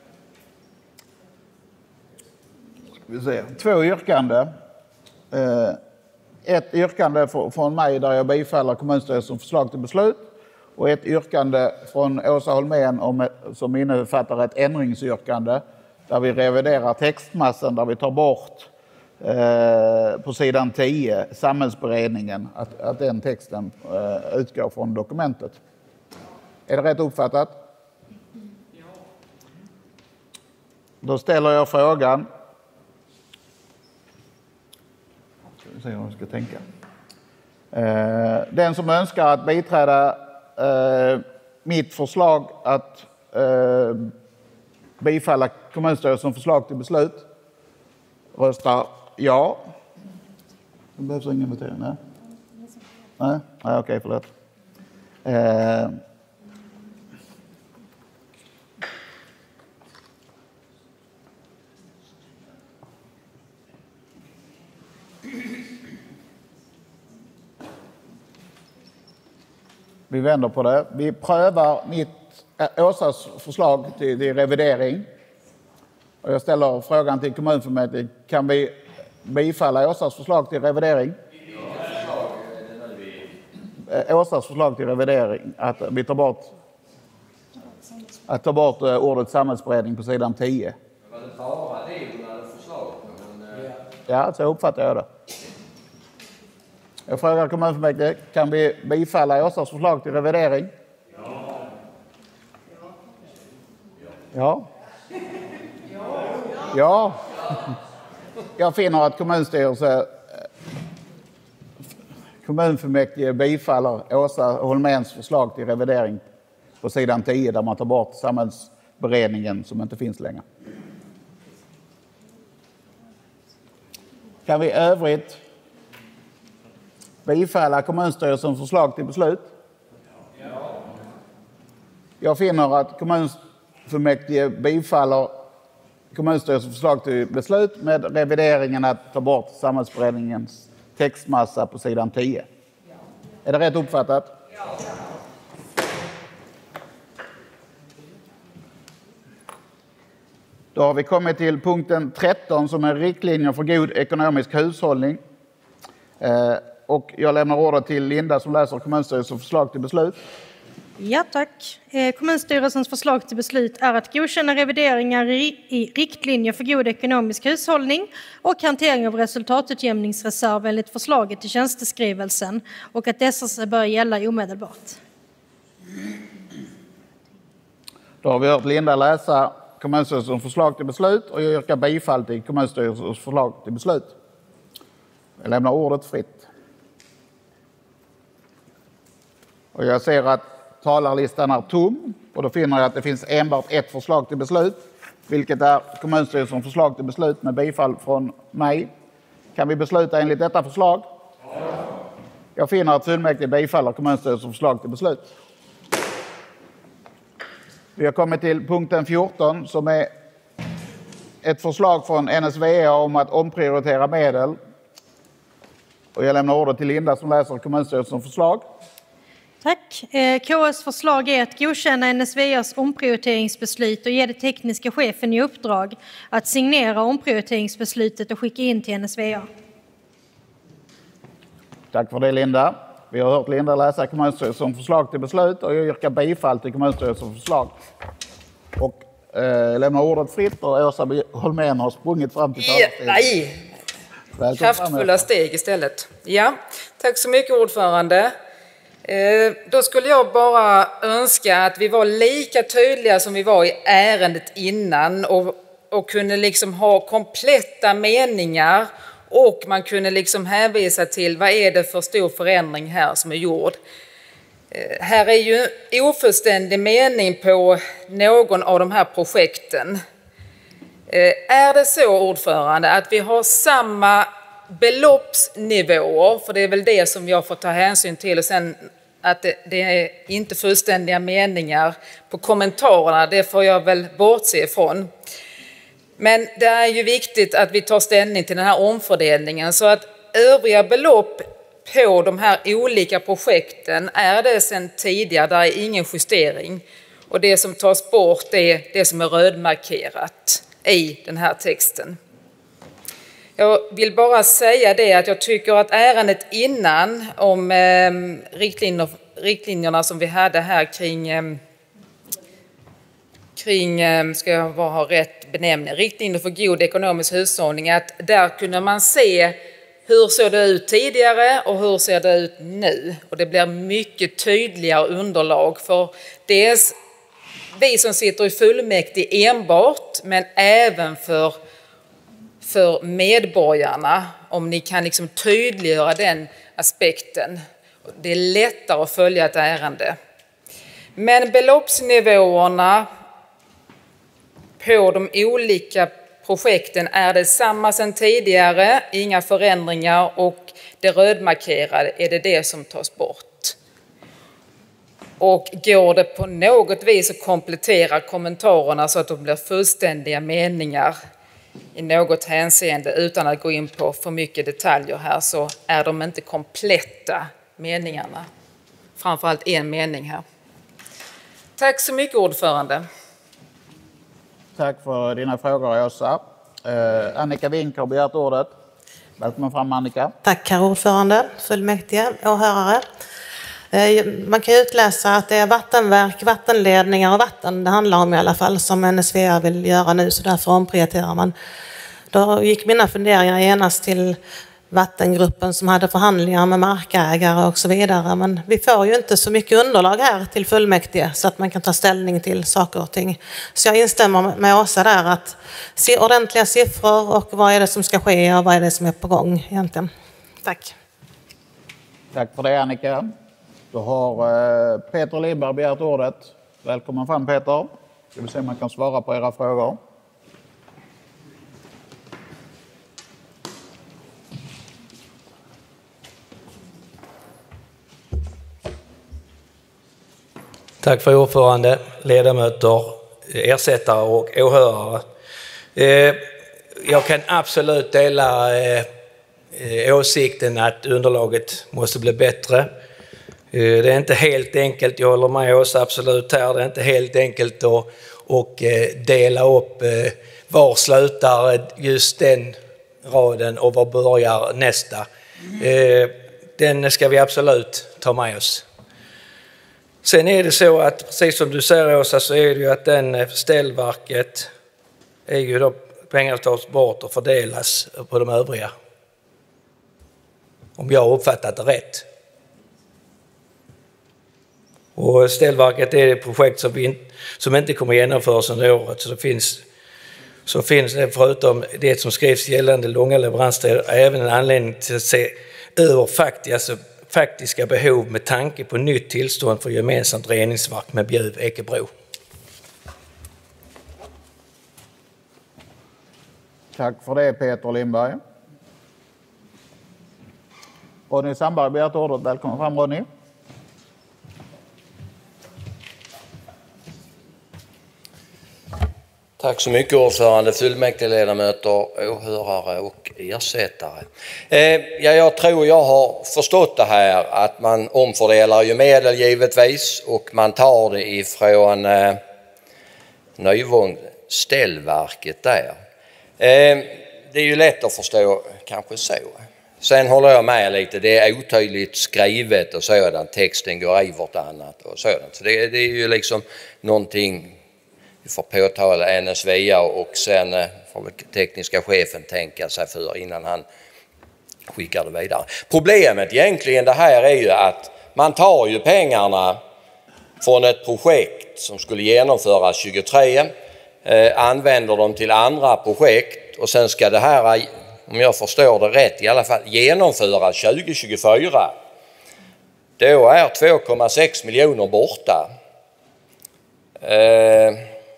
ska vi se, två yrkanden. Eh, ett yrkande från mig där jag bifaller kommunstyrelsens förslag till beslut och ett yrkande från Åsa Holmén om, som innefattar ett ändringsyrkande där vi reviderar textmassan, där vi tar bort eh, på sidan tio samhällsberedningen, att, att den texten eh, utgår från dokumentet. Är det rätt uppfattat? Då ställer jag frågan. Ska vi se hur jag ska tänka. Eh, den som önskar att biträda eh, mitt förslag att eh, bifalla kommunstyrelsens förslag till beslut röstar ja. Det behövs ingen votering, nej? Nej, nej okej, förlåt. Eh, Vi vänder på det. Vi prövar mitt, äh, Åsas förslag till, till revidering. Och jag ställer frågan till kommunfullmäktige. Kan vi bifalla Åsas förslag till revidering? Äh, Åsas förslag till revidering. Att vi tar bort, att ta bort uh, ordet samhällsberedning på sidan tio. Var det bara det hon hade förslag på? Men, uh... Ja, så uppfattar jag det. Jag frågar kommunfullmäktige, kan vi bifalla Åsas förslag till revidering? Ja. Ja. Ja. Jag finner att kommunstyrelse, kommunfullmäktige bifaller Åsa Holméns förslag till revidering på sidan tio där man tar bort samhällsberedningen som inte finns längre. Kan vi övrigt bifalla kommunstyrelsens förslag till beslut? Ja. Jag finner att kommunfullmäktige bifaller kommunstyrelsens förslag till beslut med revideringen att ta bort samhällsberedningens textmassa på sidan tio. Ja. Är det rätt uppfattat? Ja. Då har vi kommit till punkten tretton som är riktlinjer för god ekonomisk hushållning. Eh, och jag lämnar ordet till Linda som läser kommunstyrelsens förslag till beslut. Ja, tack. Eh, Kommunstyrelsens förslag till beslut är att godkänna revideringar i, i riktlinjer för god ekonomisk hushållning och hantering av resultatutjämningsreserv enligt förslaget till tjänsteskrivelsen och att dessa bör gälla omedelbart. Då har vi hört Linda läsa kommunstyrelsens förslag till beslut och jag yrkar bifall till kommunstyrelsens förslag till beslut. Jag lämnar ordet fritt. Och jag ser att talarlistan är tom och då finner jag att det finns enbart ett förslag till beslut, vilket är kommunstyrelsens förslag till beslut med bifall från mig. Kan vi besluta enligt detta förslag? Jag finner att fullmäktige bifaller kommunstyrelsens förslag till beslut. Vi har kommit till punkten fjorton som är ett förslag från N S V A om att omprioritera medel. Och jag lämnar ordet till Linda som läser kommunstyrelsens förslag. Tack. K S förslag är att godkänna N S V A:s omprioriteringsbeslut och ge det tekniska chefen i uppdrag att signera omprioriteringsbeslutet och skicka in till N S V A. Tack för det Linda. Vi har hört Linda läsa kommunstyrelsens förslag till beslut och jag yrkar bifall till kommunstyrelsens förslag. Och eh, lämnar ordet fritt och Åsa Holmén har sprungit fram till talarstolen. Nej! Kraftfulla steg istället. Ja, tack så mycket ordförande. Eh, då skulle jag bara önska att vi var lika tydliga som vi var i ärendet innan och, och kunde liksom ha kompletta meningar och man kunde liksom hänvisa till vad är det för stor förändring här som är gjord. Eh, här är ju ofullständig mening på någon av de här projekten. Eh, är det så ordförande att vi har samma beloppsnivåer, för det är väl det som jag får ta hänsyn till och sen att det, det är inte fullständiga meningar på kommentarerna, det får jag väl bortse ifrån. Men det är ju viktigt att vi tar ställning till den här omfördelningen så att övriga belopp på de här olika projekten är det sedan tidigare, där är ingen justering. Och det som tas bort är det som är rödmarkerat i den här texten. Jag vill bara säga det att jag tycker att ärendet innan om eh, riktlinjer, riktlinjerna som vi hade här kring, eh, kring eh, ska jag bara ha rätt benämning, riktlinjer för god ekonomisk hushållning, att där kunde man se hur såg det ut tidigare och hur ser det ut nu. Och det blir mycket tydligare underlag för dels vi som sitter i fullmäktige enbart, men även för för medborgarna, om ni kan liksom tydliggöra den aspekten. Det är lättare att följa ett ärende. Men beloppsnivåerna på de olika projekten är det samma sedan tidigare, inga förändringar och det rödmarkerade är det det som tas bort. Och går det på något vis att komplettera kommentarerna så att de blir fullständiga meningar i något hänseende utan att gå in på för mycket detaljer här, så är de inte kompletta meningarna. Framförallt en mening här. Tack så mycket ordförande. Tack för dina frågor Åsa. Eh, Annika Wink har begärt ordet. Välkommen fram Annika. Tack herr ordförande, fullmäktige, åhörare. Man kan utläsa att det är vattenverk, vattenledningar och vatten det handlar om i alla fall som N S V A vill göra nu, så därför omprioriterar man. Då gick mina funderingar genast till vattengruppen som hade förhandlingar med markägare och så vidare. Men vi får ju inte så mycket underlag här till fullmäktige så att man kan ta ställning till saker och ting. Så jag instämmer med Åsa där att se ordentliga siffror och vad är det som ska ske och vad är det som är på gång egentligen. Tack. Tack för det Annika. Då har Peter Lindberg begärt ordet. Välkommen fram Peter. Ska vi se om man kan svara på era frågor. Tack för ordförande, ledamöter, ersättare och åhörare. Jag kan absolut dela åsikten att underlaget måste bli bättre. Det är inte helt enkelt, jag håller med Åsa absolut här, det är inte helt enkelt att, och dela upp var slutar just den raden och var börjar nästa. Den ska vi absolut ta med oss. Sen är det så att, precis som du säger Åsa, så är det ju att den ställverket är ju då pengar tas bort och fördelas på de övriga. Om jag har uppfattat det rätt. Och ställverket är ett projekt som, vi, som inte kommer genomföras under året. Så det finns, så finns det förutom det som skrivs gällande långa leveranstider även en anledning till att se över faktiska, faktiska behov med tanke på nytt tillstånd för gemensamt reningsverk med Bjuv Ekebro. Tack för det Peter Lindberg. Ronny Sandberg begärt ordet. Välkommen fram Ronny. Tack så mycket ordförande, fullmäktigeledamöter, åhörare och ersättare. Eh, ja, jag tror jag har förstått det här att man omfördelar ju medel givetvis och man tar det ifrån eh, Nyvång ställverket där. Eh, det är ju lätt att förstå kanske så. Sen håller jag med lite, det är otydligt skrivet och sådant, texten går i vartannat och sådant. Så det, det är ju liksom någonting vi får påtala N S V A och sen får väl tekniska chefen tänka sig för innan han skickar det vidare. Problemet egentligen det här är ju att man tar ju pengarna från ett projekt som skulle genomföras tjugotre, eh, använder dem till andra projekt och sen ska det här, om jag förstår det rätt, i alla fall genomföras tjugo tjugofyra. Då är två komma sex miljoner borta. Eh,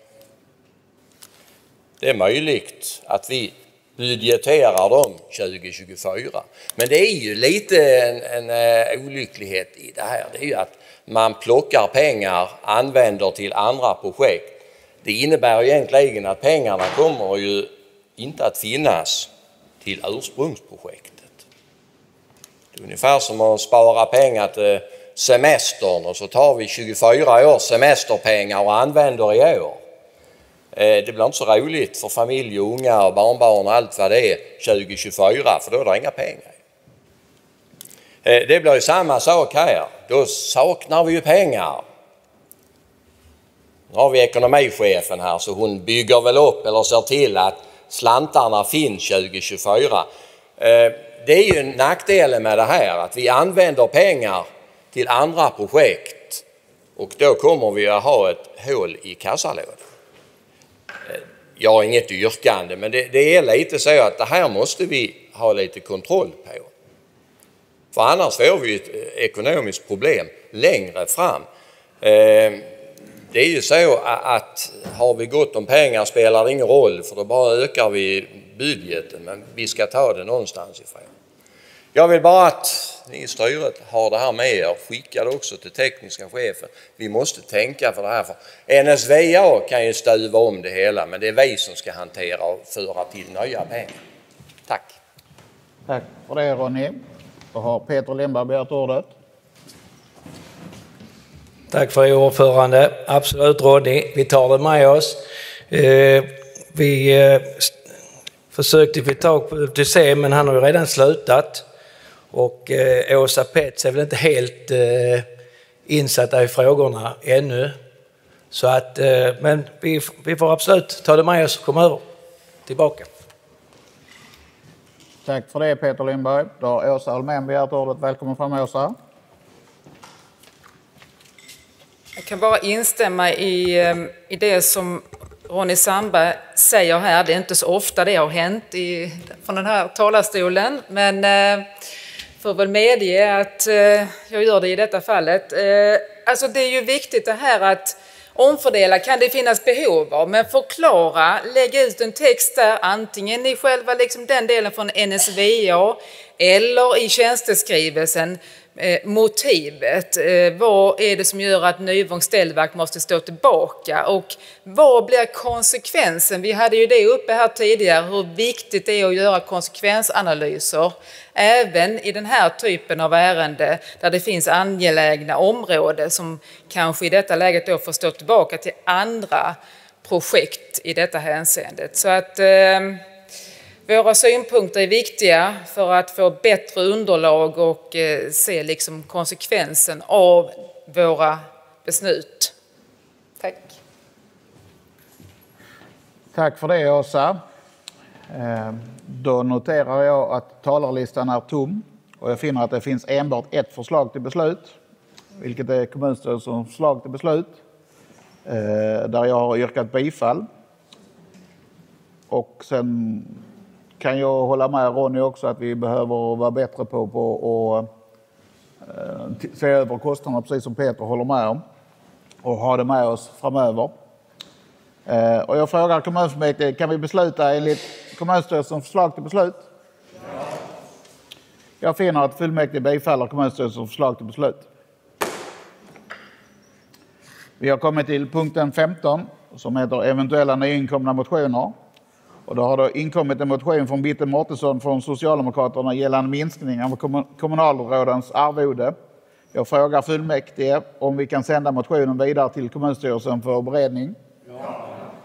Det är möjligt att vi budgeterar dem tjugo tjugofyra. Men det är ju lite en, en olycklighet i det här. Det är ju att man plockar pengar, använder till andra projekt. Det innebär egentligen att pengarna kommer ju inte att finnas till ursprungsprojektet. Det är ungefär som att spara pengar till semestern och så tar vi tjugofyra års semesterpengar och använder i år. Det blir inte så roligt för familj och unga och barnbarn och allt vad det är tjugo tjugofyra för då är det inga pengar. Det blir ju samma sak här. Då saknar vi ju pengar. Nu har vi ekonomichefen här så hon bygger väl upp eller ser till att slantarna finns tjugo tjugofyra. Det är ju nackdelen med det här att vi använder pengar till andra projekt och då kommer vi att ha ett hål i kassalådan. Jag har inget yrkande men det, det är lite så att det här måste vi ha lite kontroll på. För annars får vi ett ekonomiskt problem längre fram. Det är ju så att har vi gott om pengar spelar det ingen roll för då bara ökar vi budgeten men vi ska ta det någonstans ifrån. Jag vill bara att ni i styret har det här med er och skickar det också till tekniska chefen. Vi måste tänka för det här. För N S V A kan ju stuva om det hela men det är vi som ska hantera och föra till nya pengar. Tack. Tack för det Ronny. Då har Peter Lindberg begärt ordet. Tack för det ordförande. Absolut Ronny, vi tar det med oss. Eh, vi eh, försökte få tag på U T C men han har ju redan slutat. Och eh, Åsa Pets är väl inte helt eh, insatta i frågorna ännu. Så att, eh, men vi, vi får absolut ta det med oss och komma över tillbaka. Tack för det Peter Lindberg. Då har Åsa Holmén begärt ordet. Välkommen fram Åsa. Jag kan bara instämma i, i det som Ronny Sandberg säger här. Det är inte så ofta det har hänt i, från den här talarstolen. Men eh, får väl medge att eh, jag gör det i detta fallet. Eh, alltså det är ju viktigt det här att omfördela kan det finnas behov av. Men förklara, lägga ut en text där antingen i själva liksom den delen från N S V A eller i tjänsteskrivelsen. Eh, motivet, eh, vad är det som gör att Nyvång ställverk måste stå tillbaka och vad blir konsekvensen? Vi hade ju det uppe här tidigare hur viktigt det är att göra konsekvensanalyser även i den här typen av ärende där det finns angelägna områden som kanske i detta läget då får stå tillbaka till andra projekt i detta hänseendet. Så att eh, våra synpunkter är viktiga för att få bättre underlag och eh, se liksom konsekvensen av våra beslut. Tack. Tack för det, Åsa. Då noterar jag att talarlistan är tom och jag finner att det finns enbart ett förslag till beslut, vilket är kommunstyrelsens förslag till beslut, där jag har yrkat bifall. Och sen kan jag hålla med Ronny också att vi behöver vara bättre på, på att se över kostnaderna, precis som Peter håller med om, och ha det med oss framöver. Och jag frågar kommunfullmäktige, kan vi besluta enligt kommunstyrelsens förslag till beslut? Ja. Jag finner att fullmäktige bifaller kommunstyrelsens förslag till beslut. Vi har kommit till punkten femton som heter eventuella nyinkomna motioner. Och då har det inkommit en motion från Bitten Mårtensson från Socialdemokraterna gällande minskning av kommunalrådens arvode. Jag frågar fullmäktige om vi kan sända motionen vidare till kommunstyrelsen för beredning. Ja.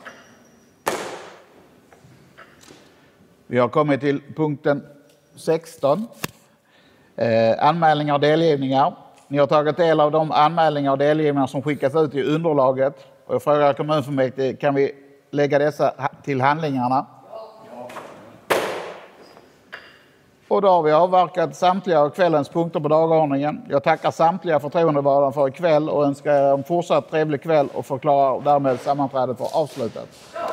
Vi har kommit till punkten sexton. Eh, anmälningar och delgivningar. Ni har tagit del av de anmälningar och delgivningar som skickas ut i underlaget. Och jag frågar kommunfullmäktige, kan vi lägga dessa till handlingarna? Ja. Och då har vi avverkat samtliga av kvällens punkter på dagordningen. Jag tackar samtliga förtroendevalda för ikväll och önskar er en fortsatt trevlig kväll och förklarar därmed sammanträdet för avslutat.